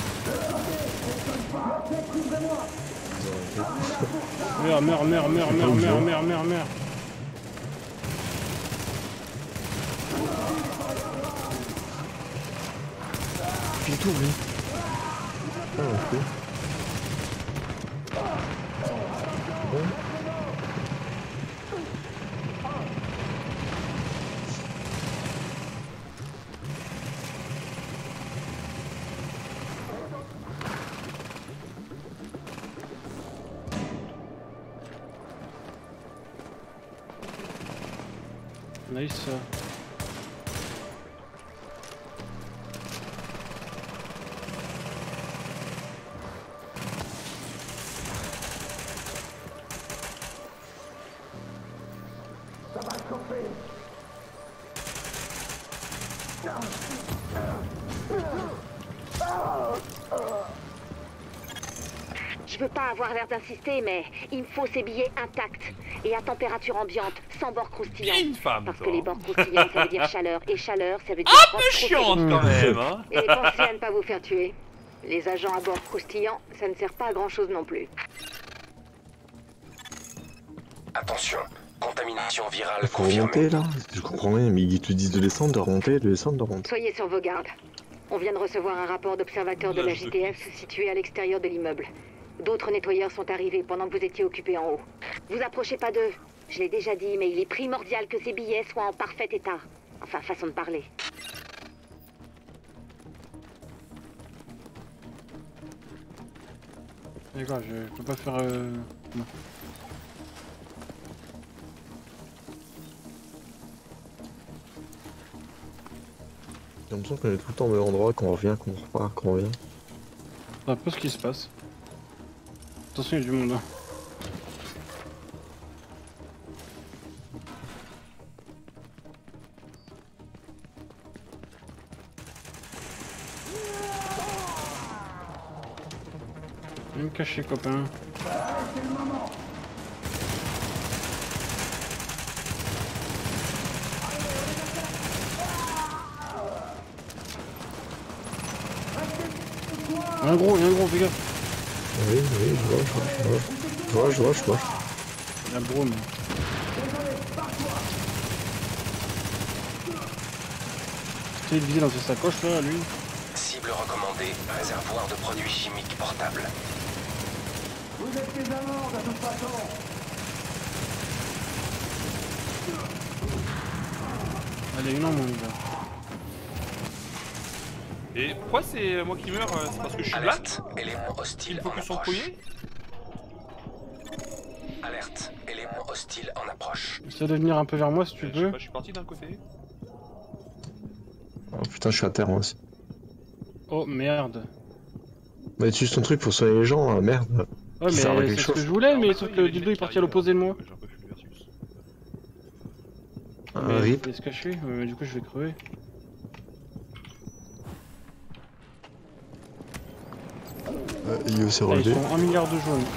Meurs, meurs, meurs, meurs, meurs, meurs, meurs, meurs, meurs. Puis tout, lui. Ah, ok. Bon. Nice. Je veux pas avoir l'air d'insister, mais il me faut ces billets intacts et à température ambiante, sans bord croustillant. Une femme, Parce toi. que les bords croustillants, ça veut dire chaleur, et chaleur, ça veut dire Un froid peu trop chiante sévère. quand même, hein. Et pensez à ne pas vous faire tuer. Les agents à bord croustillants, ça ne sert pas à grand chose non plus. Attention, contamination virale Faut remonter là. Je comprends rien, mais ils te disent de descendre, de remonter, de descendre, de remonter. Soyez sur vos gardes. On vient de recevoir un rapport d'observateur de la J T F situé à l'extérieur de l'immeuble. D'autres nettoyeurs sont arrivés pendant que vous étiez occupés en haut. Vous approchez pas d'eux. Je l'ai déjà dit, mais il est primordial que ces billets soient en parfait état. Enfin, façon de parler. D'accord, je peux pas faire... Euh... Non. J'ai l'impression qu'on est tout le temps au même endroit, qu'on revient, qu'on repart, qu'on revient. C'est un peu ce qui se passe. Attention, il y a du monde. Hein. Je vais me cacher, copain. Un gros, il y a un gros, fais gaffe. Oui, oui, je vois, je vois, je vois. Je vois, je vois, je vois. Il y a le drone. Tu sais, il visait dans ses sacoches là, lui. Cible recommandée, réservoir de produits chimiques portables. Vous êtes des amandes de toute façon. Allez, une en moins, là. Et pourquoi c'est moi qui meurs? C'est parce que je suis Alerte, black? élément hostile Il faut en que son approche. premier. Alerte, élément hostile en approche. Essaie de venir un peu vers moi si tu Je sais veux. pas, je suis parti d'un côté. Oh putain, je suis à terre moi aussi. Oh merde. Bah, utilise ton truc pour soigner les gens, hein, merde. Ouais, mais Ça servait à c'est quelque ce que chose. je voulais, mais sauf que le dildo est parti à l'opposé de moi. Un Mais rip. il est se cacher, euh, du coup je vais crever. Euh, Io s'est Ah, ils relevé. sont un milliard de jaunes.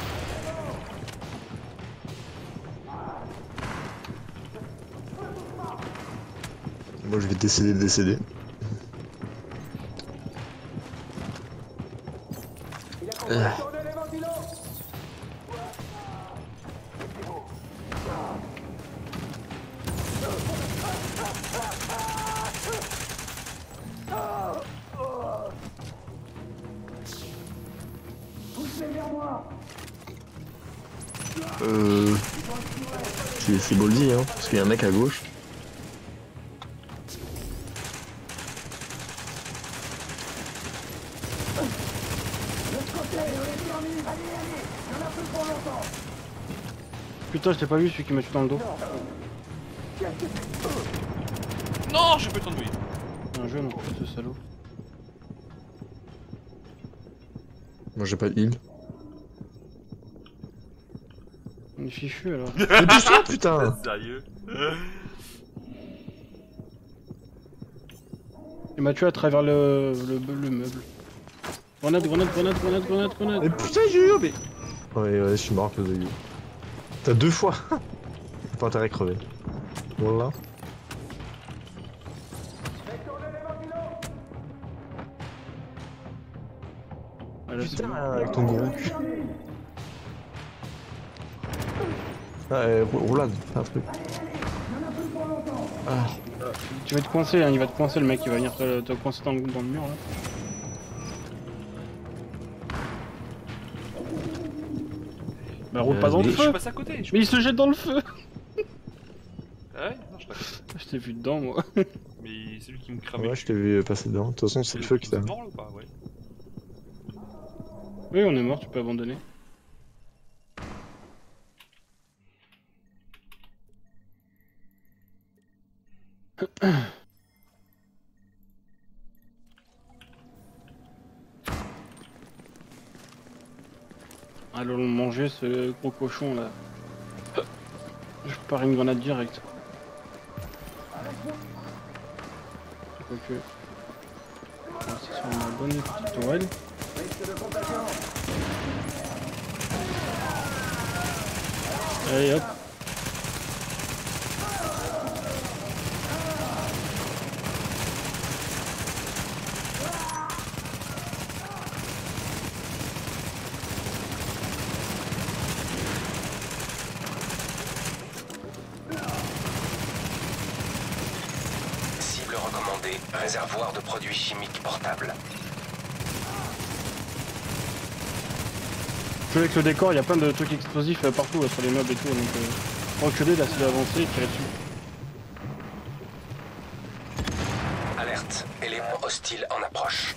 Moi je vais décéder, décéder. Euh. Euh... C'est c'est Boldy, hein, parce qu'il y a un mec à gauche. Putain, je t'ai pas vu celui qui m'a tué dans le dos. Non, j'ai pas eu le temps de mouiller. Un jeune en plus, ce salaud. Moi j'ai pas de heal. On est fichu alors. Mais pousse-toi putain. Sérieux? Il m'a tué à travers le, le, le meuble. Grenade, grenade, grenade, grenade, grenade, grenade. Mais putain, j'ai eu, mais. Ouais, ouais, je suis mort à cause de You. T'as deux fois. T'as pas intérêt à crever. Voilà. Ah, là, c'est Putain, bon. avec ton gros cul. Ah, euh, rou- roulade, fais un truc. Ah. Tu vas te coincer, hein, il va te coincer le mec, il va venir te, te coincer dans le, dans le mur là. Bah roule Euh, pas dans le Je feu. suis passé à côté. je- Mais il se jette dans le feu. Ah ouais? Non, je t'ai Je t'ai vu dedans moi. Mais c'est lui qui me cramait. Ouais, je t'ai vu passer dedans. De toute façon, c'est le feu qui t'a. Vous êtes mort là ou pas? Ouais. Oui, on est mort, tu peux abandonner. Allons le manger ce gros cochon là. Je pars une grenade directe. Quoique. On va rester sur ma bonne petite tourelle. Allez hop. Cible recommandée, réservoir de produits chimiques portables. Je joue avec le décor, il y a plein de trucs explosifs euh, partout là, sur les meubles et tout, donc euh, reculer, là c'est d'avancer et tirer dessus. Alerte, élément hostile en approche.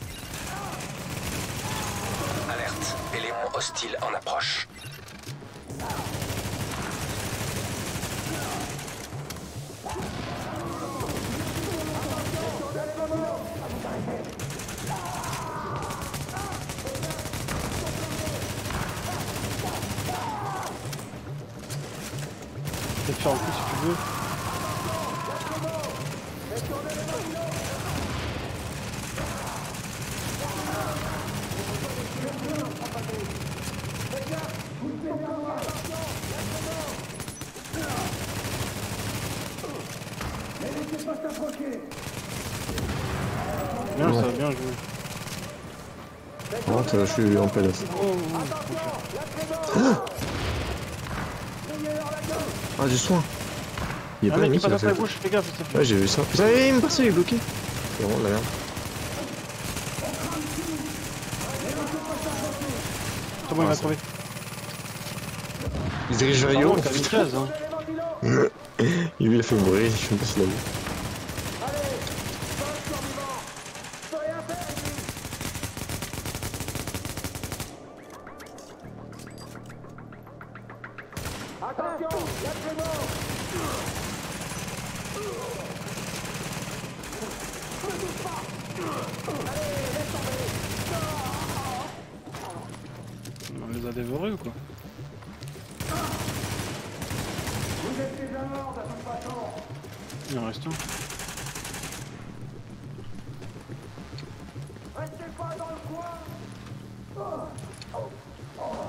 Alerte, élément hostile en approche. Je vais te faire en plus si tu veux. Bien ça, bien joué. Oh, je suis en P L S. Ah, ah du soin. Il y a Un pas mec d'ennemi qui qui passe l'a à ta fait. gauche, fais gaffe, ça fait. Ouais, j'ai vu ça. Putain, il me passe, il est bloqué. C'est vraiment de la merde. C'est bon, il va ça. crever. Il se dirige vers Yo. Pardon, kamikaze, hein. Il a fait mourir, je sais même pas s'il a vu. Attention, y'a Clément. Ne touche pas. Allez, laisse tomber. On les a dévorés ou quoi? Vous êtes déjà morts de toute façon. Il en reste un. Restez pas dans le coin. Oh. Oh. Oh.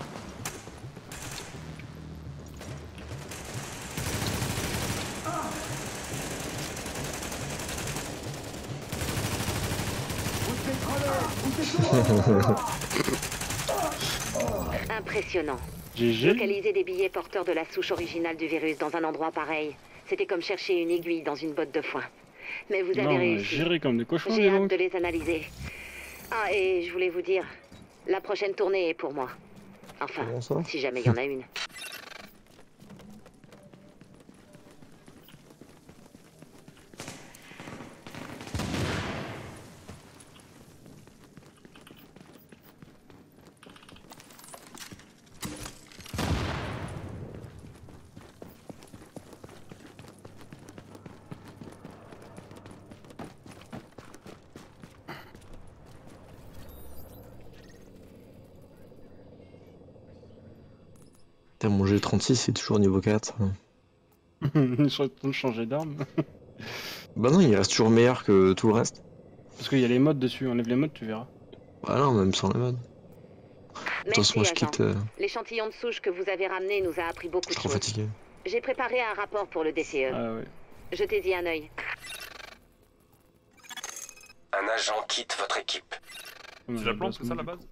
Impressionnant. G G. Localiser des billets porteurs de la souche originale du virus dans un endroit pareil, c'était comme chercher une aiguille dans une botte de foin. Mais vous avez Non, réussi. géré comme des cochons. J'ai dis hâte donc. de les analyser. Ah, et je voulais vous dire, la prochaine tournée est pour moi. Enfin, Comment ça si jamais il y en a une. Putain, mon G trente-six c'est toujours niveau quatre. Je suis en train de changer d'arme. Bah non, il reste toujours meilleur que tout le reste. Parce qu'il y a les modes dessus, enlève les modes, tu verras. Bah non, même sans les modes. Merci, moi je agent. quitte. euh, L'échantillon de souche que vous avez ramené nous a appris beaucoup Je suis de trop choses. fatigué. J'ai préparé un rapport pour le D C E. Ah ouais. Jetez-y un œil. Un agent quitte votre équipe. C'est la plante, c'est ça la base?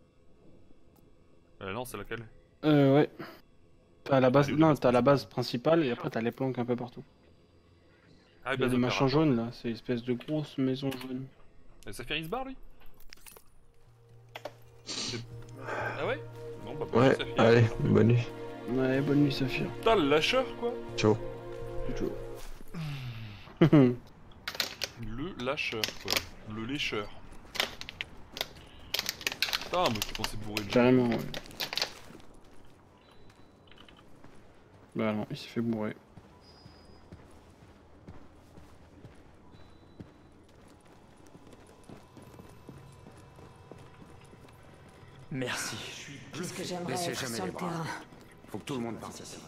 Euh, non, c'est laquelle? Euh, ouais. T'as la base, non, t'as la base principale et après t'as les planques un peu partout. Ah, Il y a des machins jaunes là, c'est une espèce de grosse maison jaune. Et ça fait Risbar lui? C'est- Ah ouais? Bon bah bonne Ouais, nuit, Saphir. allez, bonne nuit. Ouais, bonne nuit Saphir. Putain, le lâcheur quoi! Ciao. Ciao. Le lâcheur quoi. Le lécheur. Putain, moi je pensais bourrer le Carrément, ouais. Bah non, il s'est fait bourrer. Merci, je suis Qu'est-ce que j'aimerais Laissez être jamais sur les le bras. terrain. Faut que tout le monde participe.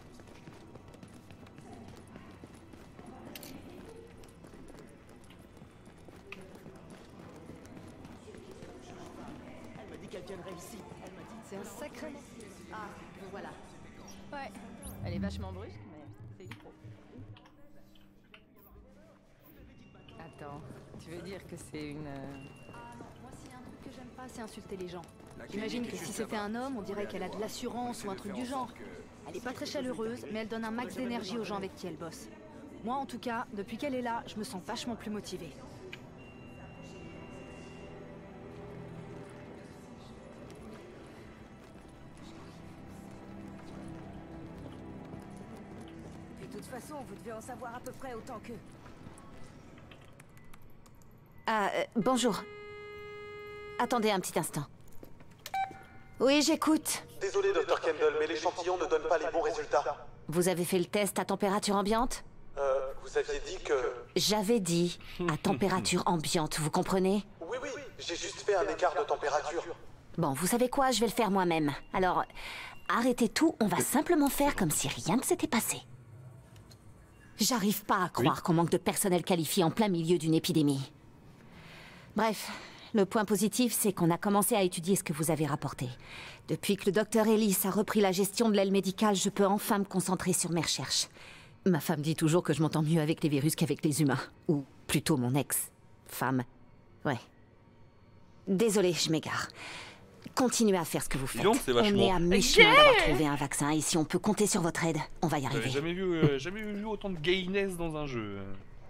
Elle m'a dit qu'elle viendrait ici. Elle m'a dit. C'est un sacré. Ah, me voilà. Ouais, elle est vachement brusque, mais c'est une pro. Attends, tu veux dire que c'est une. euh, Moi, s'il y a un truc que j'aime pas, c'est insulter les gens. J'imagine que si c'était un homme, on dirait qu'elle a de l'assurance ou un truc du genre. Elle est pas très chaleureuse, mais elle donne un max d'énergie aux gens avec qui elle bosse. Moi, en tout cas, depuis qu'elle est là, je me sens vachement plus motivée. De toute façon, vous devez en savoir à peu près autant qu'eux. Ah, euh, bonjour. Attendez un petit instant. Oui, j'écoute. Désolé, docteur Campbell, mais l'échantillon ne donne pas les bons résultats. Vous avez fait le test à température ambiante? Euh, vous aviez dit que... J'avais dit à température ambiante, vous comprenez? Oui, oui, j'ai juste fait un écart de température. Bon, vous savez quoi? Je vais le faire moi-même. Alors, arrêtez tout, on va simplement faire comme si rien ne s'était passé. J'arrive pas à croire qu'on manque de personnel qualifié en plein milieu d'une épidémie. Bref, le point positif, c'est qu'on a commencé à étudier ce que vous avez rapporté. Depuis que le docteur Ellis a repris la gestion de l'aile médicale, je peux enfin me concentrer sur mes recherches. Ma femme dit toujours que je m'entends mieux avec les virus qu'avec les humains. Ou plutôt mon ex-femme. Ouais. Désolée, je m'égare. Continuez à faire ce que vous faites. Dis donc, c'est On vachement- est à mi-chemin d'avoir trouvé un vaccin, et si on peut compter sur votre aide, on va y J'avais arriver. jamais vu, euh, jamais vu autant de gayness dans un jeu.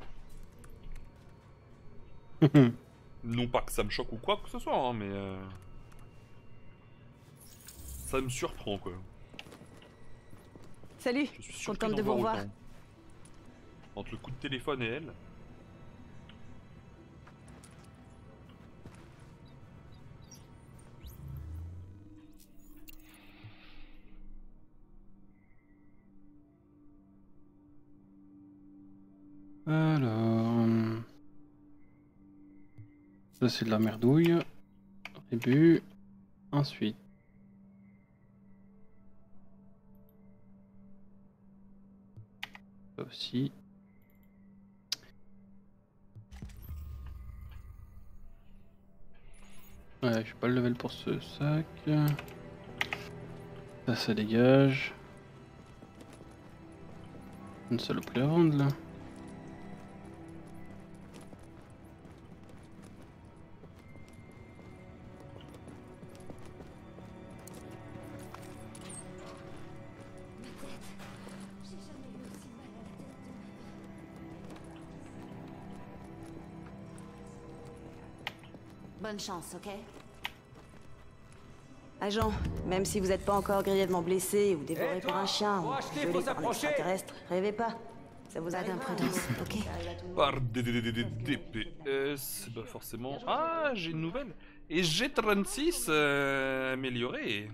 Non pas que ça me choque ou quoi que ce soit, hein, mais... euh, ça me surprend, quoi. Salut, Je suis surpris contente de d'en vous voir revoir. autant. Entre le coup de téléphone et elle... Alors... Ça c'est de la merdouille. Au début. Ensuite. Ça aussi. Ouais, j'ai pas le level pour ce sac. Ça, ça dégage. Une saloperie à vendre là. Bonne chance, ok? Agent, même si vous n'êtes pas encore grièvement blessé ou dévoré par un chien ou violé par un extraterrestre, rêvez pas. Ça vous a d'imprudence, ok? Par D P S, bah forcément... Ah, j'ai une nouvelle. Et G trente-six euh, amélioré.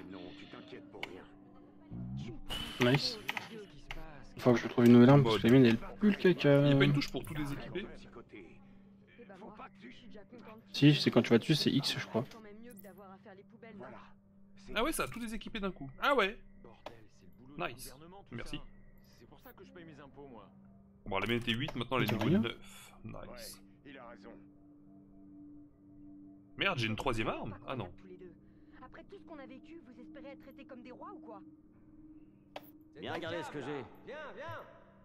Nice. Il faut que je trouve une nouvelle arme parce que la mienne elle pue le caca. Il n'y a pas une touche pour tous les équipés? Si, c'est quand tu vas dessus, c'est X je crois. Ah ouais, ça a tous les équipés d'un coup. Ah ouais. Nice. Merci. C'est pour ça que je paye mes impôts, moi. Bon, la mienne était huit, maintenant elle est niveau neuf. Nice. Il a raison. Merde, j'ai une troisième arme? Ah non. Après tout ce qu'on a vécu, vous espérez être traités comme des rois ou quoi? Viens regarder ce que j'ai. Viens, viens.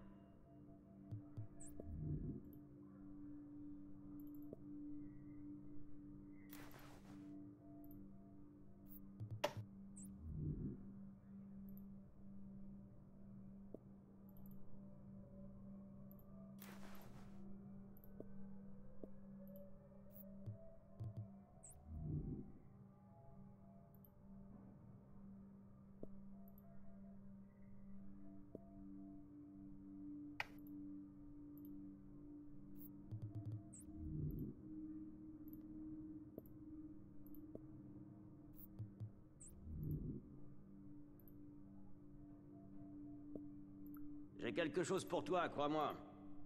J'ai quelque chose pour toi, crois-moi.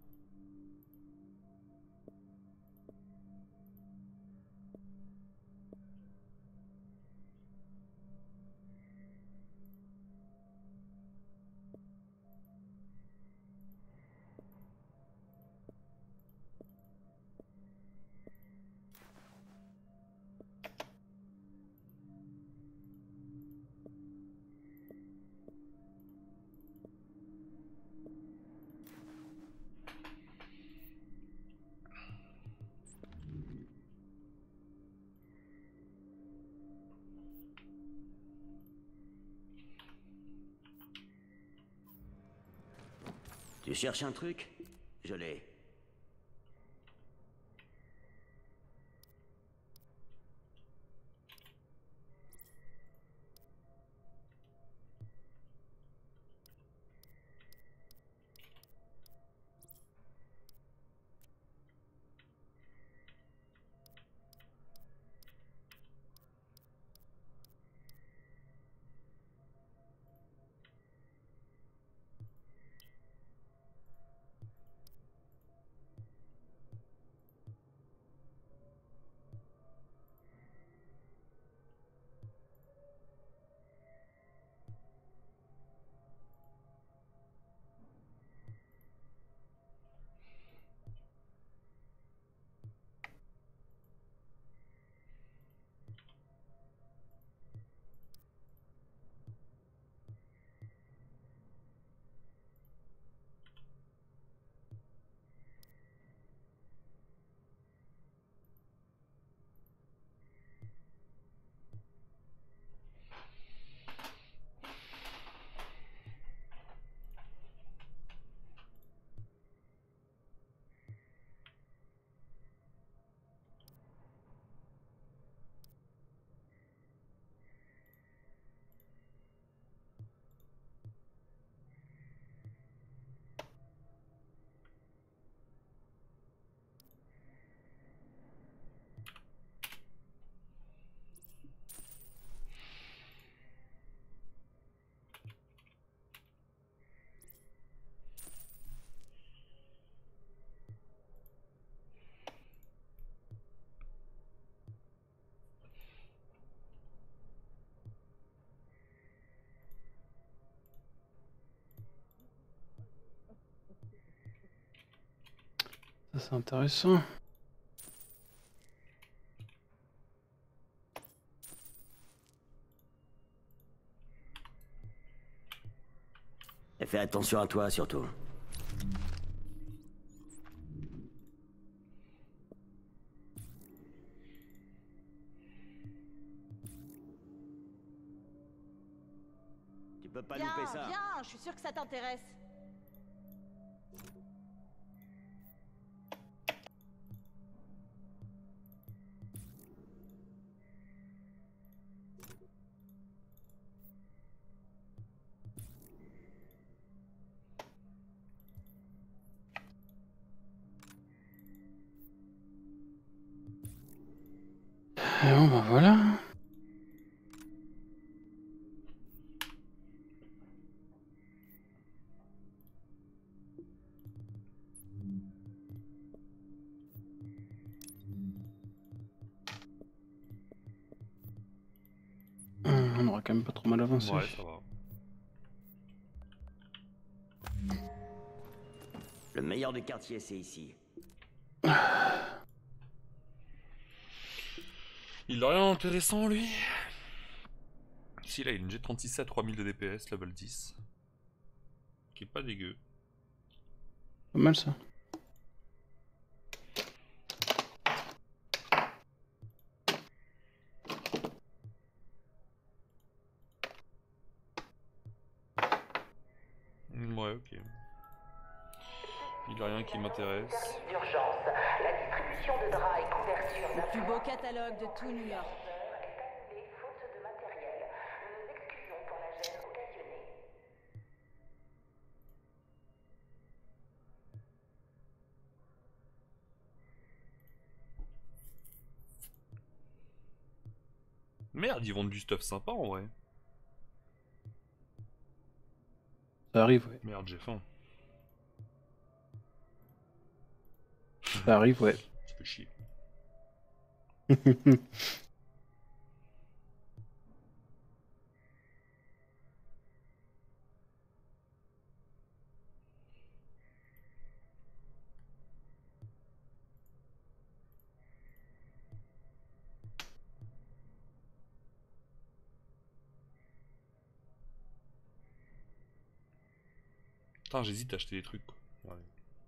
Tu cherches un truc? Je l'ai. Ça c'est intéressant. Et fais attention à toi surtout. Tu peux pas Viens, louper ça. viens, je suis sûr que ça t'intéresse. Et bon bah voilà. On aura quand même pas trop mal avancé. Ouais, ça va. Le meilleur du quartier, c'est ici. Il a rien d'intéressant lui. Si là il a une G trente-six à trois mille de D P S, level dix. Qui est pas dégueu. Pas mal ça. Ouais, ok. Il a rien qui m'intéresse. D'urgence, la distribution de draps et couvertures. Le plus beau catalogue de tout New York. Faute de matériel. Nous nous excusons pour la gêne occasionnée. Merde, ils vendent du stuff sympa en vrai. Ça arrive, ouais. Merde, j'ai faim. Ça arrive, ouais. Ça fait chier. Putain, j'hésite à acheter des trucs quoi. Ouais.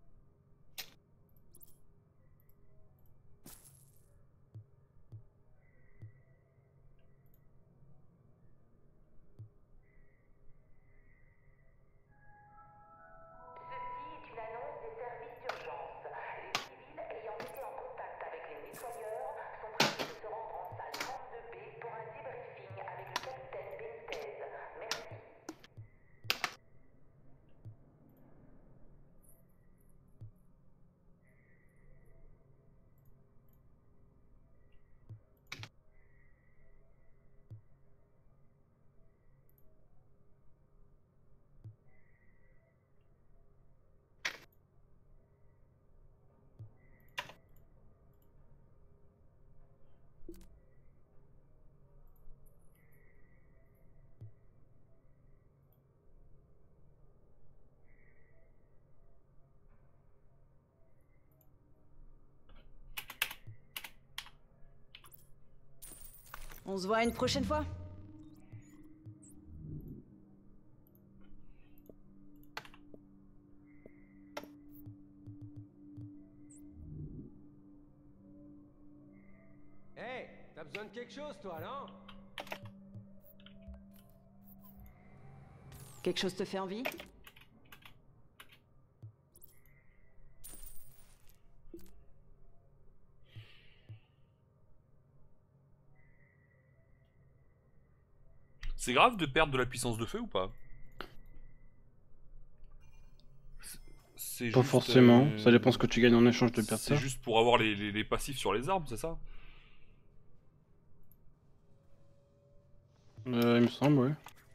On se voit une prochaine fois. Hey, t'as besoin de quelque chose, toi, non? Quelque chose te fait envie? C'est grave de perdre de la puissance de feu ou pas? C'est Pas juste, forcément, euh, ça dépend ce que tu gagnes en échange de perdre ça. C'est juste pour avoir les, les, les passifs sur les armes, c'est ça? Euh, il me semble, ouais.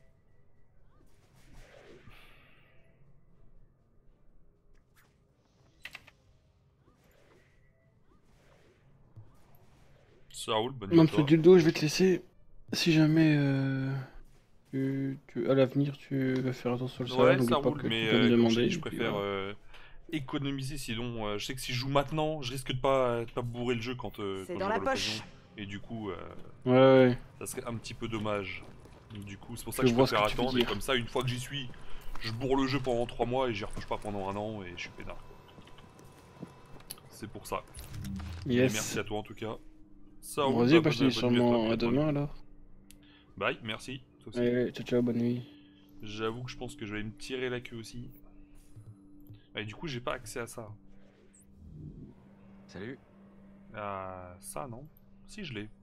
Ça roule, bonne Non, nuit à ce toi. dildo, je vais te laisser. Si jamais euh, tu, tu- à l'avenir tu vas faire attention au Ouais, salaire, ça n'oublie pas roule, que mais tu peux me euh, comme je demander. dis, je et puis préfère, voilà. euh, économiser, sinon euh, je sais que si je joue maintenant, je risque de pas, de pas bourrer le jeu quand, euh, C'est quand dans j'aurai la poche. l'occasion. Et du coup, euh, Ouais, ouais. ça serait un petit peu dommage. Donc, du coup, c'est pour ça Je que je vois ce préfère que tu veux attendre, et dire. comme ça, une fois que j'y suis, je bourre le jeu pendant trois mois et j'y retouche pas pendant un an et je suis pénard. C'est pour ça. Yes. Et merci à toi en tout cas. Ça Bon, roule, vas-y, bah, bah, je te bonne- dis bonne nuit à toi, sûrement à bonne nuit. demain alors. Bye, merci. Toi aussi. Allez, ciao, ciao, bonne nuit. J'avoue que je pense que je vais me tirer la queue aussi. Et du coup, j'ai pas accès à ça. Salut. Ah, ça non. Si, je l'ai.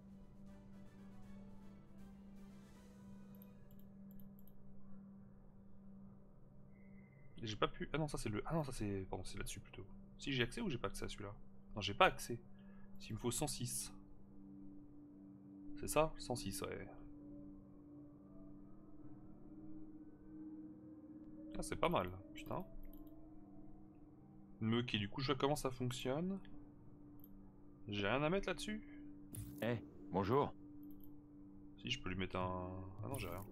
J'ai pas pu. Ah non, ça c'est le. Ah non, ça c'est. Pardon, c'est là-dessus plutôt. Si j'ai accès ou j'ai pas accès à celui-là? Non, j'ai pas accès. S'il me faut cent six. C'est ça? cent six, ouais. Ah, c'est pas mal, putain. Me qui du coup, je vois comment ça fonctionne. J'ai rien à mettre là-dessus? Eh, bonjour. Si, je peux lui mettre un... Ah non, j'ai rien.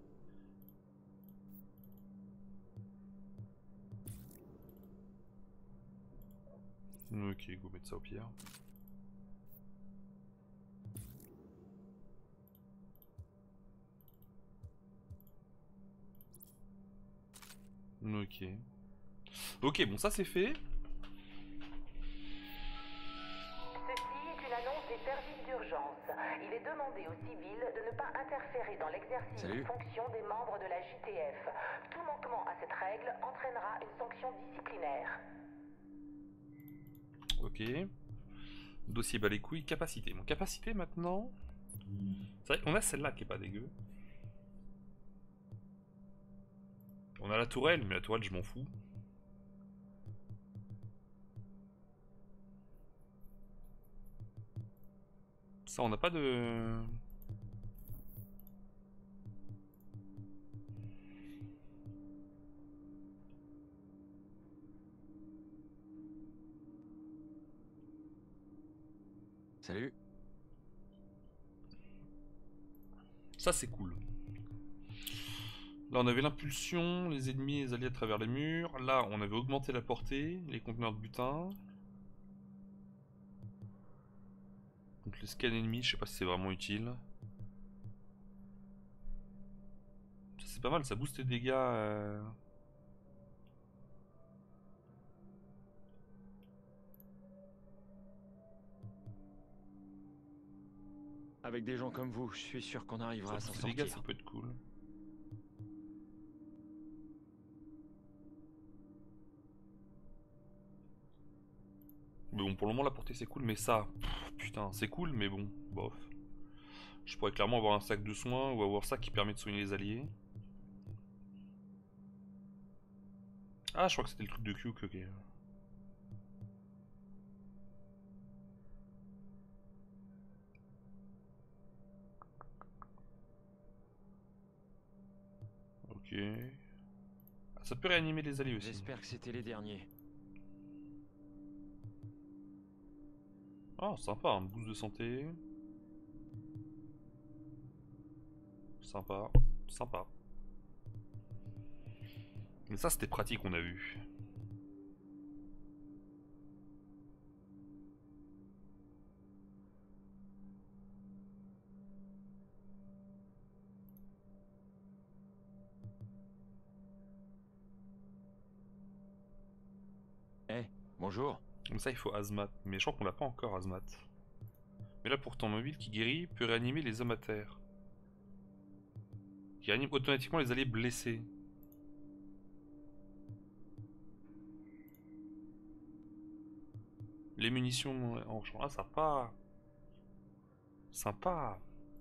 Ok, go mettre ça au pire. Ok. Ok, bon, ça c'est fait. Ceci est une annonce des services d'urgence. Il est demandé aux civils de ne pas interférer dans l'exercice Salut. des fonctions des membres de la J T F. Tout manquement à cette règle entraînera une sanction disciplinaire. Ok. Dossier bas les couilles, capacité. Bon, capacité maintenant. C'est vrai qu'on a celle-là qui est pas dégueu. On a la tourelle, mais la tourelle je m'en fous. Ça, on n'a pas de... Salut. Ça c'est cool. Là on avait l'impulsion, les ennemis et les alliés à travers les murs. Là on avait augmenté la portée, les conteneurs de butin. Donc le scan ennemi, je sais pas si c'est vraiment utile. Ça c'est pas mal, ça booste les dégâts. Euh... Avec des gens comme vous, je suis sûr qu'on arrivera à Ça s'en booste les dégâts, sortir. ça peut être cool. Mais bon, pour le moment la portée c'est cool, mais ça, pff, putain, c'est cool, mais bon, bof. Je pourrais clairement avoir un sac de soins ou avoir ça qui permet de soigner les alliés. Ah, je crois que c'était le truc de Q, ok. ok. Ok. Ah, ça peut réanimer les alliés aussi. J'espère que c'était les derniers. Ah, sympa, un boost de santé. Sympa, sympa. Mais ça, c'était pratique, on a vu. Eh, bonjour. Comme ça, il faut Hazmat. Mais je crois qu'on l'a pas encore, Hazmat. Mais là, pourtant, mobile qui guérit peut réanimer les hommes à terre. Qui réanime automatiquement les alliés blessés. Les munitions en champ. Ah, sympa. Sympa.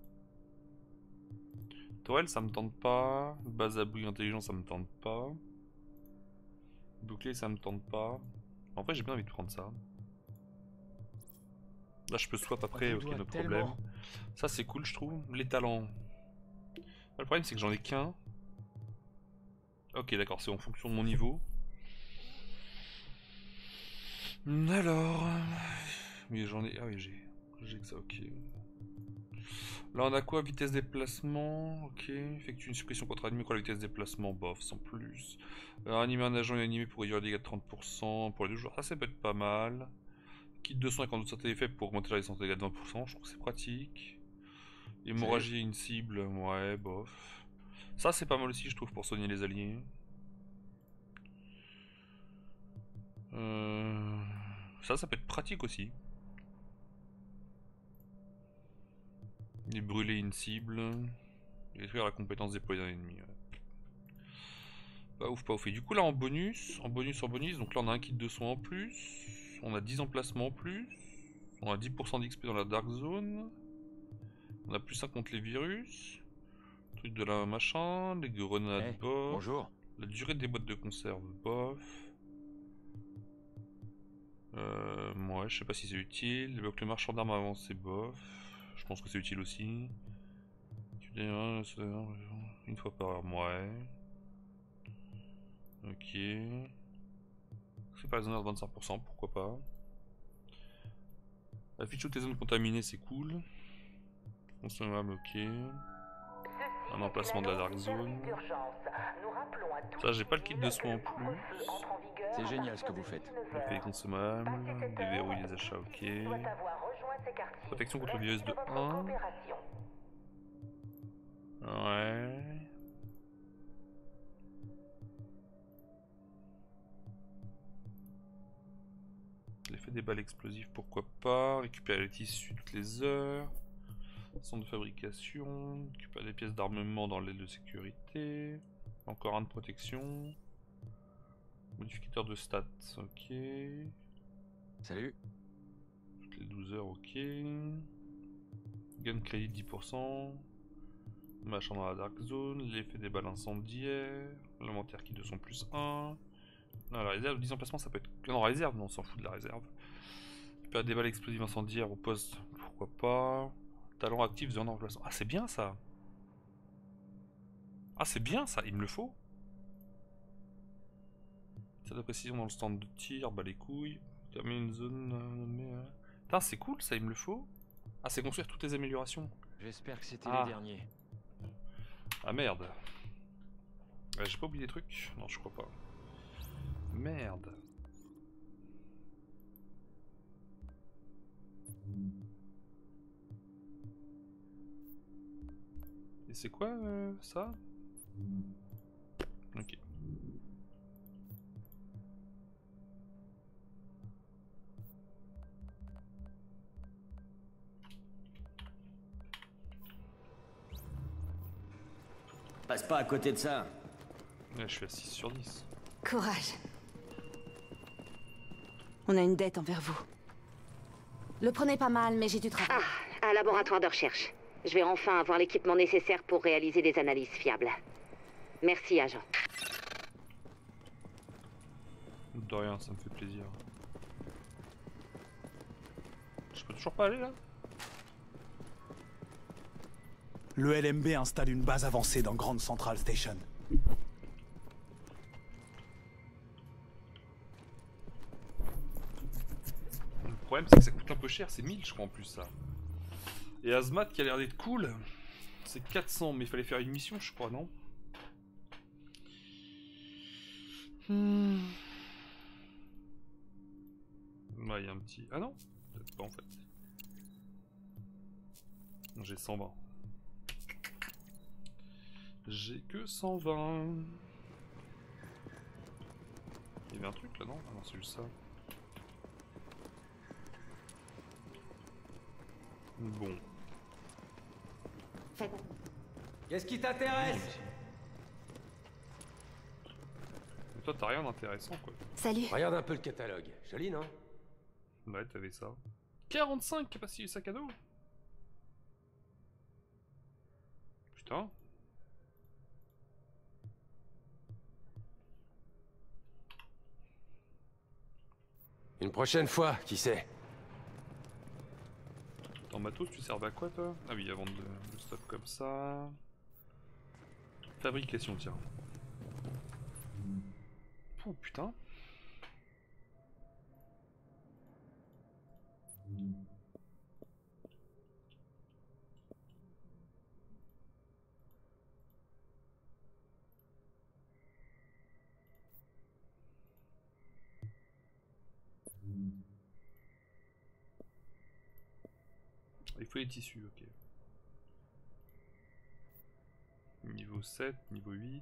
Tourelle, ça me tente pas. Base à bruit intelligent, ça me tente pas. Bouclier, ça me tente pas. En vrai, j'ai bien envie de prendre ça. Là, je peux swap après, On ok, doit no tellement. problème. Ça, c'est cool, je trouve. Les talents. Le problème, c'est que j'en ai qu'un. Ok, d'accord, c'est en fonction de mon niveau. Alors... Oui, j'en ai... Ah oui, j'ai... J'ai que ça, ok. Là on a quoi? Vitesse déplacement, ok. Effectue une suppression contre ennemi contre la vitesse déplacement, bof, sans plus. Alors, animer un agent et animé pour réduire les dégâts de trente pour cent pour les deux joueurs, ça ça peut être pas mal. Kit deux cents et quand d'autres santé effet pour augmenter la résistance de dégâts de vingt pour cent, je trouve que c'est pratique. Hémorragie une cible, ouais, bof. Ça c'est pas mal aussi je trouve pour soigner les alliés. Euh... Ça, ça peut être pratique aussi. Et brûler une cible. Et détruire la compétence déployée d'un ennemi. Ouais. Pas ouf, pas ouf. Et du coup, là en bonus, en bonus, en bonus, donc là on a un kit de soins en plus. On a dix emplacements en plus. On a dix pour cent d'X P dans la Dark Zone. On a plus un contre les virus. Truc de la machin. Les grenades, hey, bof. Bonjour. La durée des boîtes de conserve, bof. Euh, ouais, je sais pas si c'est utile. Le le marchand d'armes avancé, bof. Je pense que c'est utile aussi. Une fois par heure, ouais. Ok. C'est pas les zones de vingt-cinq pour cent, pourquoi pas. Affiche toutes les zones contaminées, c'est cool. Consommable, ok. Un emplacement de la Dark Zone. Ça, j'ai pas le kit de soins en plus. C'est génial ce que vous faites. Les consommables, déverrouille les achats, ok. Protection contre le virus de un. Ouais. L'effet des balles explosives, pourquoi pas. Récupérer les tissus toutes les heures. Centre de fabrication. Récupérer des pièces d'armement dans l'aile de sécurité. Encore un de protection. Modificateur de stats, ok. Salut. Toutes les douze heures, ok. Gun crédit dix pour cent. Machin dans la Dark Zone. L'effet des balles incendiaires. L'inventaire qui de son plus un. Non, la réserve, dix emplacements, ça peut être. Non, réserve, non, on s'en fout de la réserve. Récupérer des balles explosives incendiaires au poste, pourquoi pas. Talent actif de un emplacement. Ah, c'est bien ça. Ah, c'est bien ça, il me le faut. Ça de précision dans le stand de tir, bah les couilles. Terminer une zone nommée. Euh... Putain, c'est cool ça, il me le faut. Ah, c'est construire toutes les améliorations. J'espère que c'était ah. les derniers. Ah merde. Ouais, j'ai pas oublié des trucs? Non, je crois pas. Merde. Et c'est quoi euh, ça? Ok. Passe pas à côté de ça. Ouais, je suis à six sur dix. Courage. On a une dette envers vous. Le prenez pas mal, mais j'ai du travail. Ah, un laboratoire de recherche. Je vais enfin avoir l'équipement nécessaire pour réaliser des analyses fiables. Merci, agent. De rien, ça me fait plaisir. Je peux toujours pas aller là? Le L M B installe une base avancée dans Grand Central Station. Le problème c'est que ça coûte un peu cher, c'est mille je crois en plus ça. Et Hazmat qui a l'air d'être cool, c'est quatre cents mais il fallait faire une mission je crois, non? Hmm. Là il y a un petit... Ah non? Peut-être pas en fait. J'ai cent vingt. J'ai que cent vingt. Il y avait un truc là non? Ah non c'est juste ça. Bon. Qu'est-ce qui t'intéresse? Toi t'as rien d'intéressant quoi. Salut. Regarde un peu le catalogue. Joli non? Ouais t'avais ça. quarante-cinq capacité du sac à dos. Putain. Une prochaine fois, qui sait? En matos, tu serves à quoi toi? Ah oui, à vendre le stock comme ça. Fabrication, tiens. Oh putain. Il faut les tissus, ok. Niveau sept, niveau huit.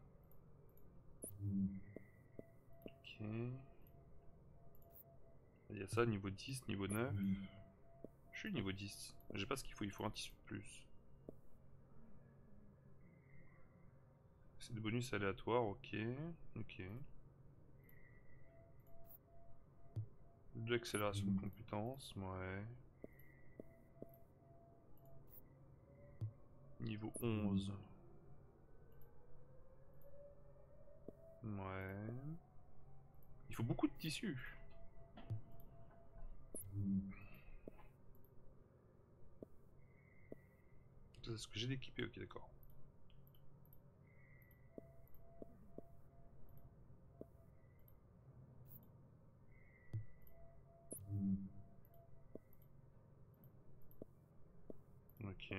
Ok. Il y a ça, niveau dix, niveau neuf. Je suis niveau dix. J'ai pas ce qu'il faut, il faut un tissu de plus. C'est des bonus aléatoires, ok. Ok. Deux accélérations de compétences, ouais. Niveau onze. Ouais. Il faut beaucoup de tissus. C'est ce que j'ai d'équipé, ok d'accord. Ok.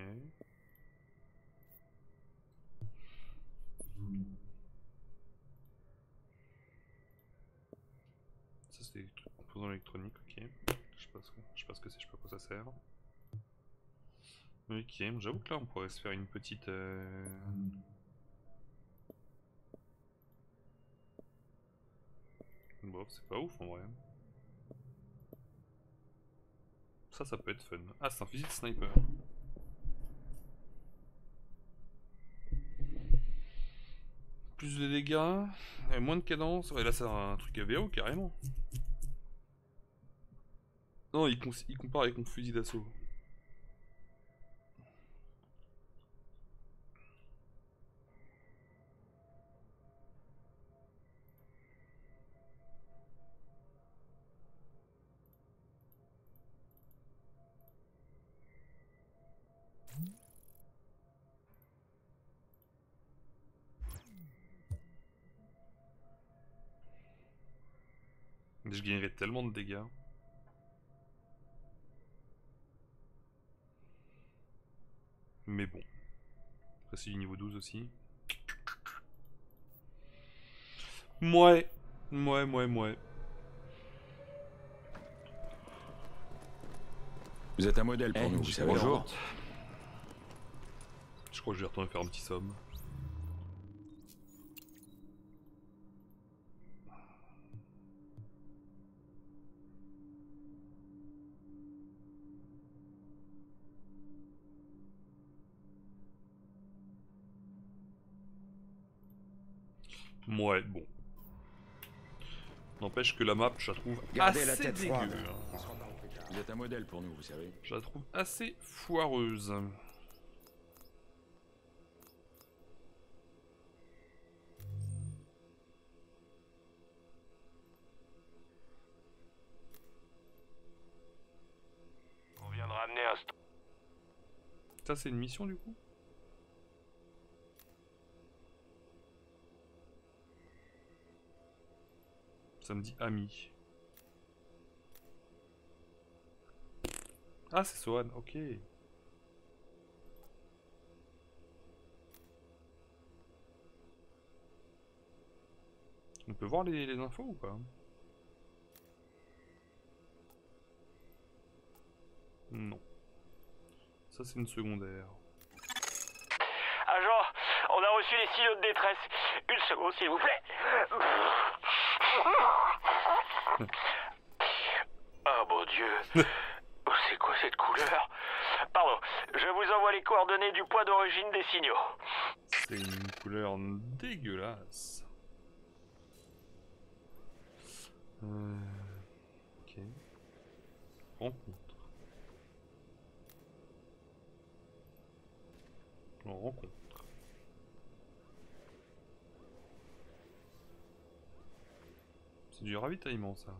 Ça c'est des trucs composants électroniques, ok. Je sais pas ce que, je sais pas ce que c'est, je sais pas à quoi ça sert. Ok, j'avoue que là on pourrait se faire une petite... Euh... Bon, c'est pas ouf en vrai. Ça, ça peut être fun. Ah, c'est un fusil de sniper. Plus de dégâts, et moins de cadence. Ouais, là c'est un truc à V O carrément. Non, il, il compare avec mon fusil d'assaut. Je gagnerais tellement de dégâts. Mais bon. Après c'est du niveau douze aussi. Mouais. Mouais, mouais, mouais. Vous êtes un modèle pour Eh, nous, vous savez. Bonjour. Je crois que je vais retourner faire un petit somme. Ouais, bon. N'empêche que la map, je la trouve Gardez assez la tête dégueu. froide. Hein. Vous êtes un modèle pour nous, vous savez. Je la trouve assez foireuse. On vient de ramener un... Ça, c'est une mission du coup? Ça me dit ami. Ah, c'est Sohan, ok. On peut voir les, les infos ou pas? Non. Ça, c'est une secondaire. Agent, on a reçu les signaux de détresse. Une seconde, s'il vous plaît. Oh mon Dieu. Oh, c'est quoi cette couleur? Pardon, je vous envoie les coordonnées du point d'origine des signaux. C'est une couleur dégueulasse. Euh... Ok. Rencontre. On rencontre. C'est du ravitaillement ça.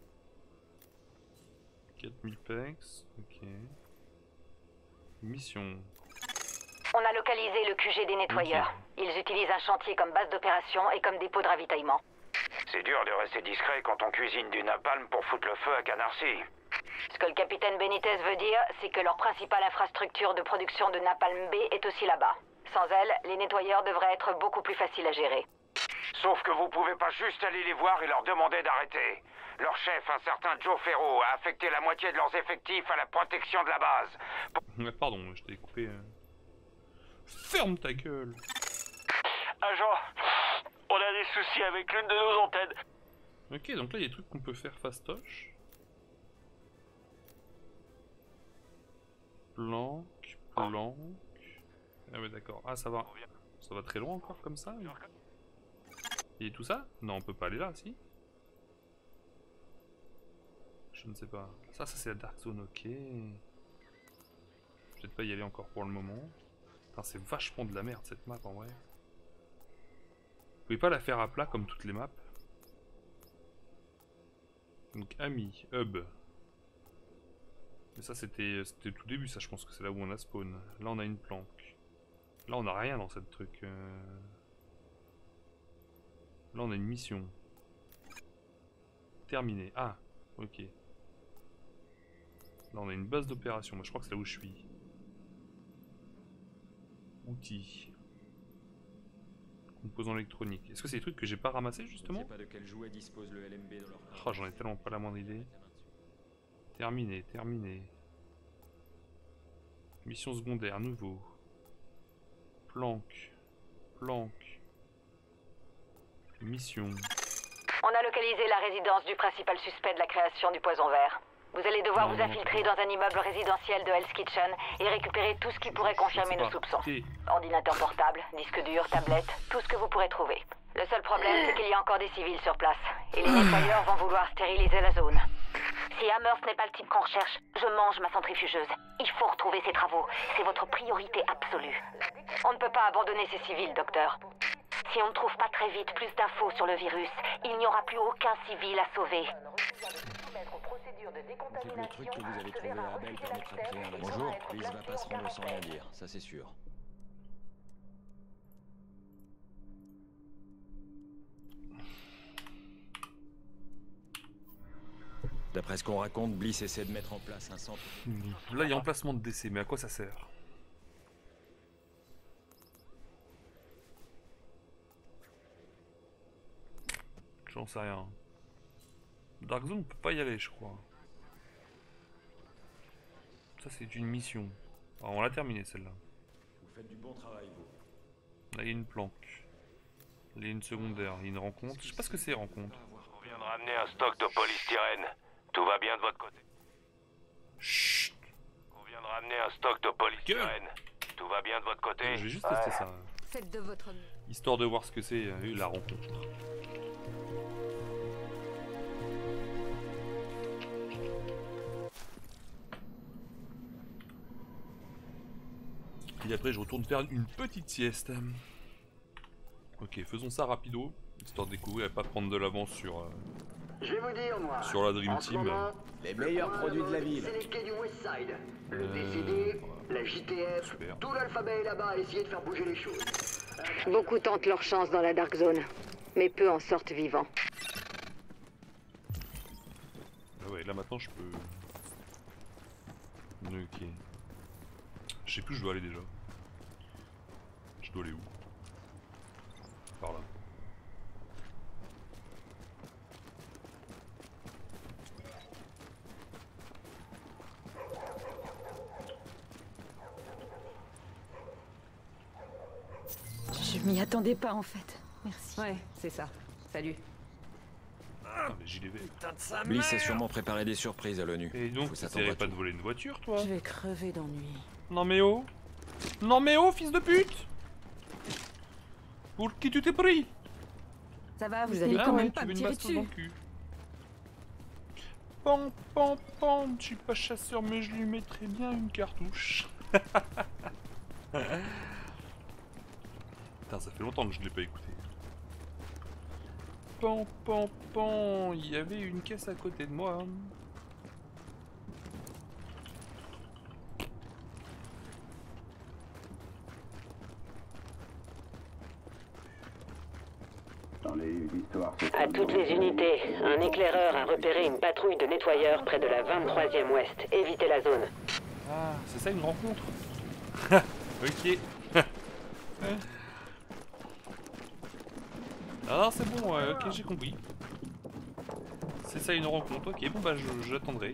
quatre mille pex, ok. Mission. On a localisé le Q G des nettoyeurs. Okay. Ils utilisent un chantier comme base d'opération et comme dépôt de ravitaillement. C'est dur de rester discret quand on cuisine du napalm pour foutre le feu à Canarsie. Ce que le capitaine Benitez veut dire, c'est que leur principale infrastructure de production de napalm B est aussi là-bas. Sans elle, les nettoyeurs devraient être beaucoup plus faciles à gérer. Sauf que vous pouvez pas juste aller les voir et leur demander d'arrêter. Leur chef, un certain Joe Ferro, a affecté la moitié de leurs effectifs à la protection de la base. Mais pardon, je t'ai coupé. euh. Ferme ta gueule. Agent, on a des soucis avec l'une de nos antennes. Ok, donc là il y a des trucs qu'on peut faire fastoche. Planque, planque. Ah ouais d'accord. Ah ça va. Ça va très loin encore comme ça. Et tout ça? Non, on peut pas aller là, si? Je ne sais pas. Ça, ça c'est la Dark Zone, ok. Peut-être pas y aller encore pour le moment. Putain, c'est vachement de la merde cette map en vrai. Vous pouvez pas la faire à plat comme toutes les maps. Donc ami, hub. Mais ça c'était c'était tout début, ça je pense que c'est là où on a spawn. Là on a une planque. Là on a rien dans cette truc. Euh... Là on a une mission. Terminé. Ah, ok. Là on a une base d'opération, moi je crois que c'est là où je suis. Outils. Composants électroniques. Est-ce que c'est des trucs que j'ai pas ramassés justement? Pas de quel jouet dispose le L M B dans leur... Oh, j'en ai tellement pas la moindre idée. Terminé, terminé. Mission secondaire, nouveau. Planque. Planque. Mission. On a localisé la résidence du principal suspect de la création du poison vert. Vous allez devoir non, vous non, infiltrer non. dans un immeuble résidentiel de Hell's Kitchen et récupérer tout ce qui pourrait confirmer nos soupçons. Ordinateur portable, disque dur, tablette, tout ce que vous pourrez trouver. Le seul problème, c'est qu'il y a encore des civils sur place. Et les nettoyeurs vont vouloir stériliser la zone. Si Hammers n'est pas le type qu'on recherche, je mange ma centrifugeuse. Il faut retrouver ses travaux. C'est votre priorité absolue. On ne peut pas abandonner ces civils, docteur. Si on ne trouve pas très vite plus d'infos sur le virus, il n'y aura plus aucun civil à sauver. Le truc que vous avez trouvé à Abel permettra de créer un... Bonjour, Liz va pas se rendre sans rien dire, ça c'est sûr. D'après ce qu'on raconte, Bliss essaie de mettre en place un centre... Là il y a emplacement de décès, mais à quoi ça sert? J'en sais rien. Dark Zone, on peut pas y aller, je crois. Ça, c'est une mission. Alors, on l'a terminée, celle-là. Vous faites du bon travail, vous. Là, il y a une planque. Là, il y a une secondaire. Il y a une rencontre. Je sais pas ce que c'est, rencontre. On vient de ramener un stock de polystyrène. Tout va bien de votre côté? Chut. On vient de ramener un stock de polystyrène. Tout va bien de votre côté? Je vais juste tester ça. Faites de votre mieux. Histoire de voir ce que c'est, euh, la rencontre. Et après je retourne faire une petite sieste. Ok, faisons ça rapido, histoire de découvrir et pas prendre de l'avance sur, euh, Je vais vous dire, moi, sur la Dream en ce Team. moment, Les meilleurs produits de la ville. C'est les quais du West Side. Le Euh, D C D, la J T F, super. tout l'alphabet est là-bas à essayer de faire bouger les choses. Beaucoup tentent leur chance dans la Dark Zone, mais peu en sortent vivants. Ah ouais, là maintenant je peux... Ok. Je sais plus où je dois aller déjà. Je dois aller où? Par là. Je m'y attendais pas en fait. Merci. Ouais, c'est ça. Salut. Ah, mais J D V. Bliss a sûrement préparé des surprises à l'ONU. Et donc, Faut tu s'attendre savais à pas tout. de voler une voiture, toi? Je vais crever d'ennui. Non mais oh! Non mais oh, fils de pute! Pour qui tu t'es pris? Ça va, vous Ah allez quand ouais, même tu pas veux me une tirer bastos dans dessus. le cul. Pam pam pam, je suis pas chasseur mais je lui mettrais bien une cartouche. Putain, ça fait longtemps que je l'ai pas écouté. Pan pan pan, il y avait une caisse à côté de moi. À toutes les unités, un éclaireur a repéré une patrouille de nettoyeurs près de la vingt-troisième ouest. Évitez la zone. Ah, c'est ça une rencontre? Ok. Ah non, c'est bon, euh, ok, j'ai compris. C'est ça une rencontre, ok, bon bah j'attendrai.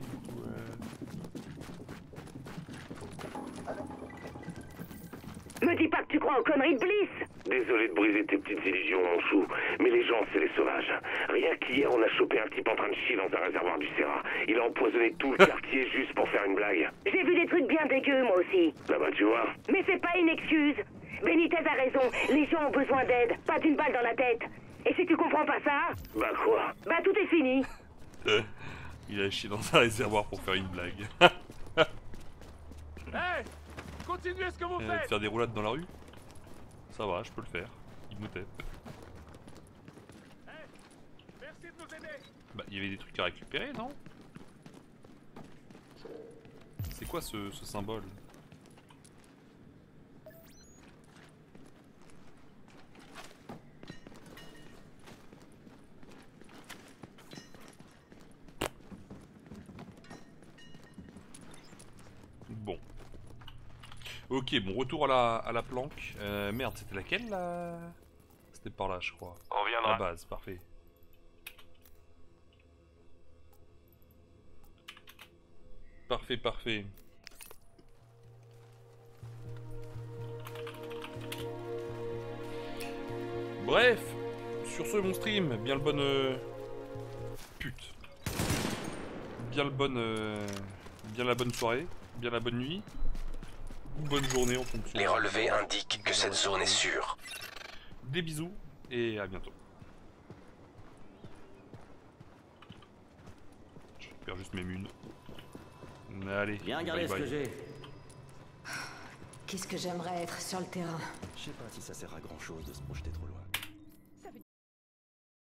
Me dis pas que tu crois aux conneries de Bliss. Désolé de briser tes petites illusions, mon chou, mais les gens, c'est les sauvages. Rien qu'hier, on a chopé un type en train de chier dans un réservoir du Serra. Il a empoisonné tout le quartier juste pour faire une blague. J'ai vu des trucs bien dégueux, moi aussi. Là bah tu vois. Mais c'est pas une excuse. Benitez a raison, les gens ont besoin d'aide, pas d'une balle dans la tête. Et si tu comprends pas ça... Bah quoi? Bah tout est fini. Il a chié dans un réservoir pour faire une blague. Hey, continuez ce que vous euh, faites. Faire des roulades dans la rue? Ça va, je peux le faire. Il me tape. Hey, merci de nous aider. Bah, il y avait des trucs à récupérer, non? C'est quoi ce, ce symbole? Bon. Ok, bon, retour à la, à la planque. Euh, merde, c'était laquelle là? C'était par là, je crois. On reviendra. La base, parfait. Parfait, parfait. Bref, sur ce, mon stream, bien le bon... Euh... Pute. Bien le bon... Euh... Bien la bonne soirée, bien la bonne nuit. Bonne journée en fonction. Les relevés indiquent que cette zone est sûre. Des bisous et à bientôt. Je récupère juste mes munes. Allez. Bien regarder ce que j'ai. Qu'est-ce que j'aimerais être sur le terrain. Je sais pas si ça sert à grand chose de se projeter trop loin.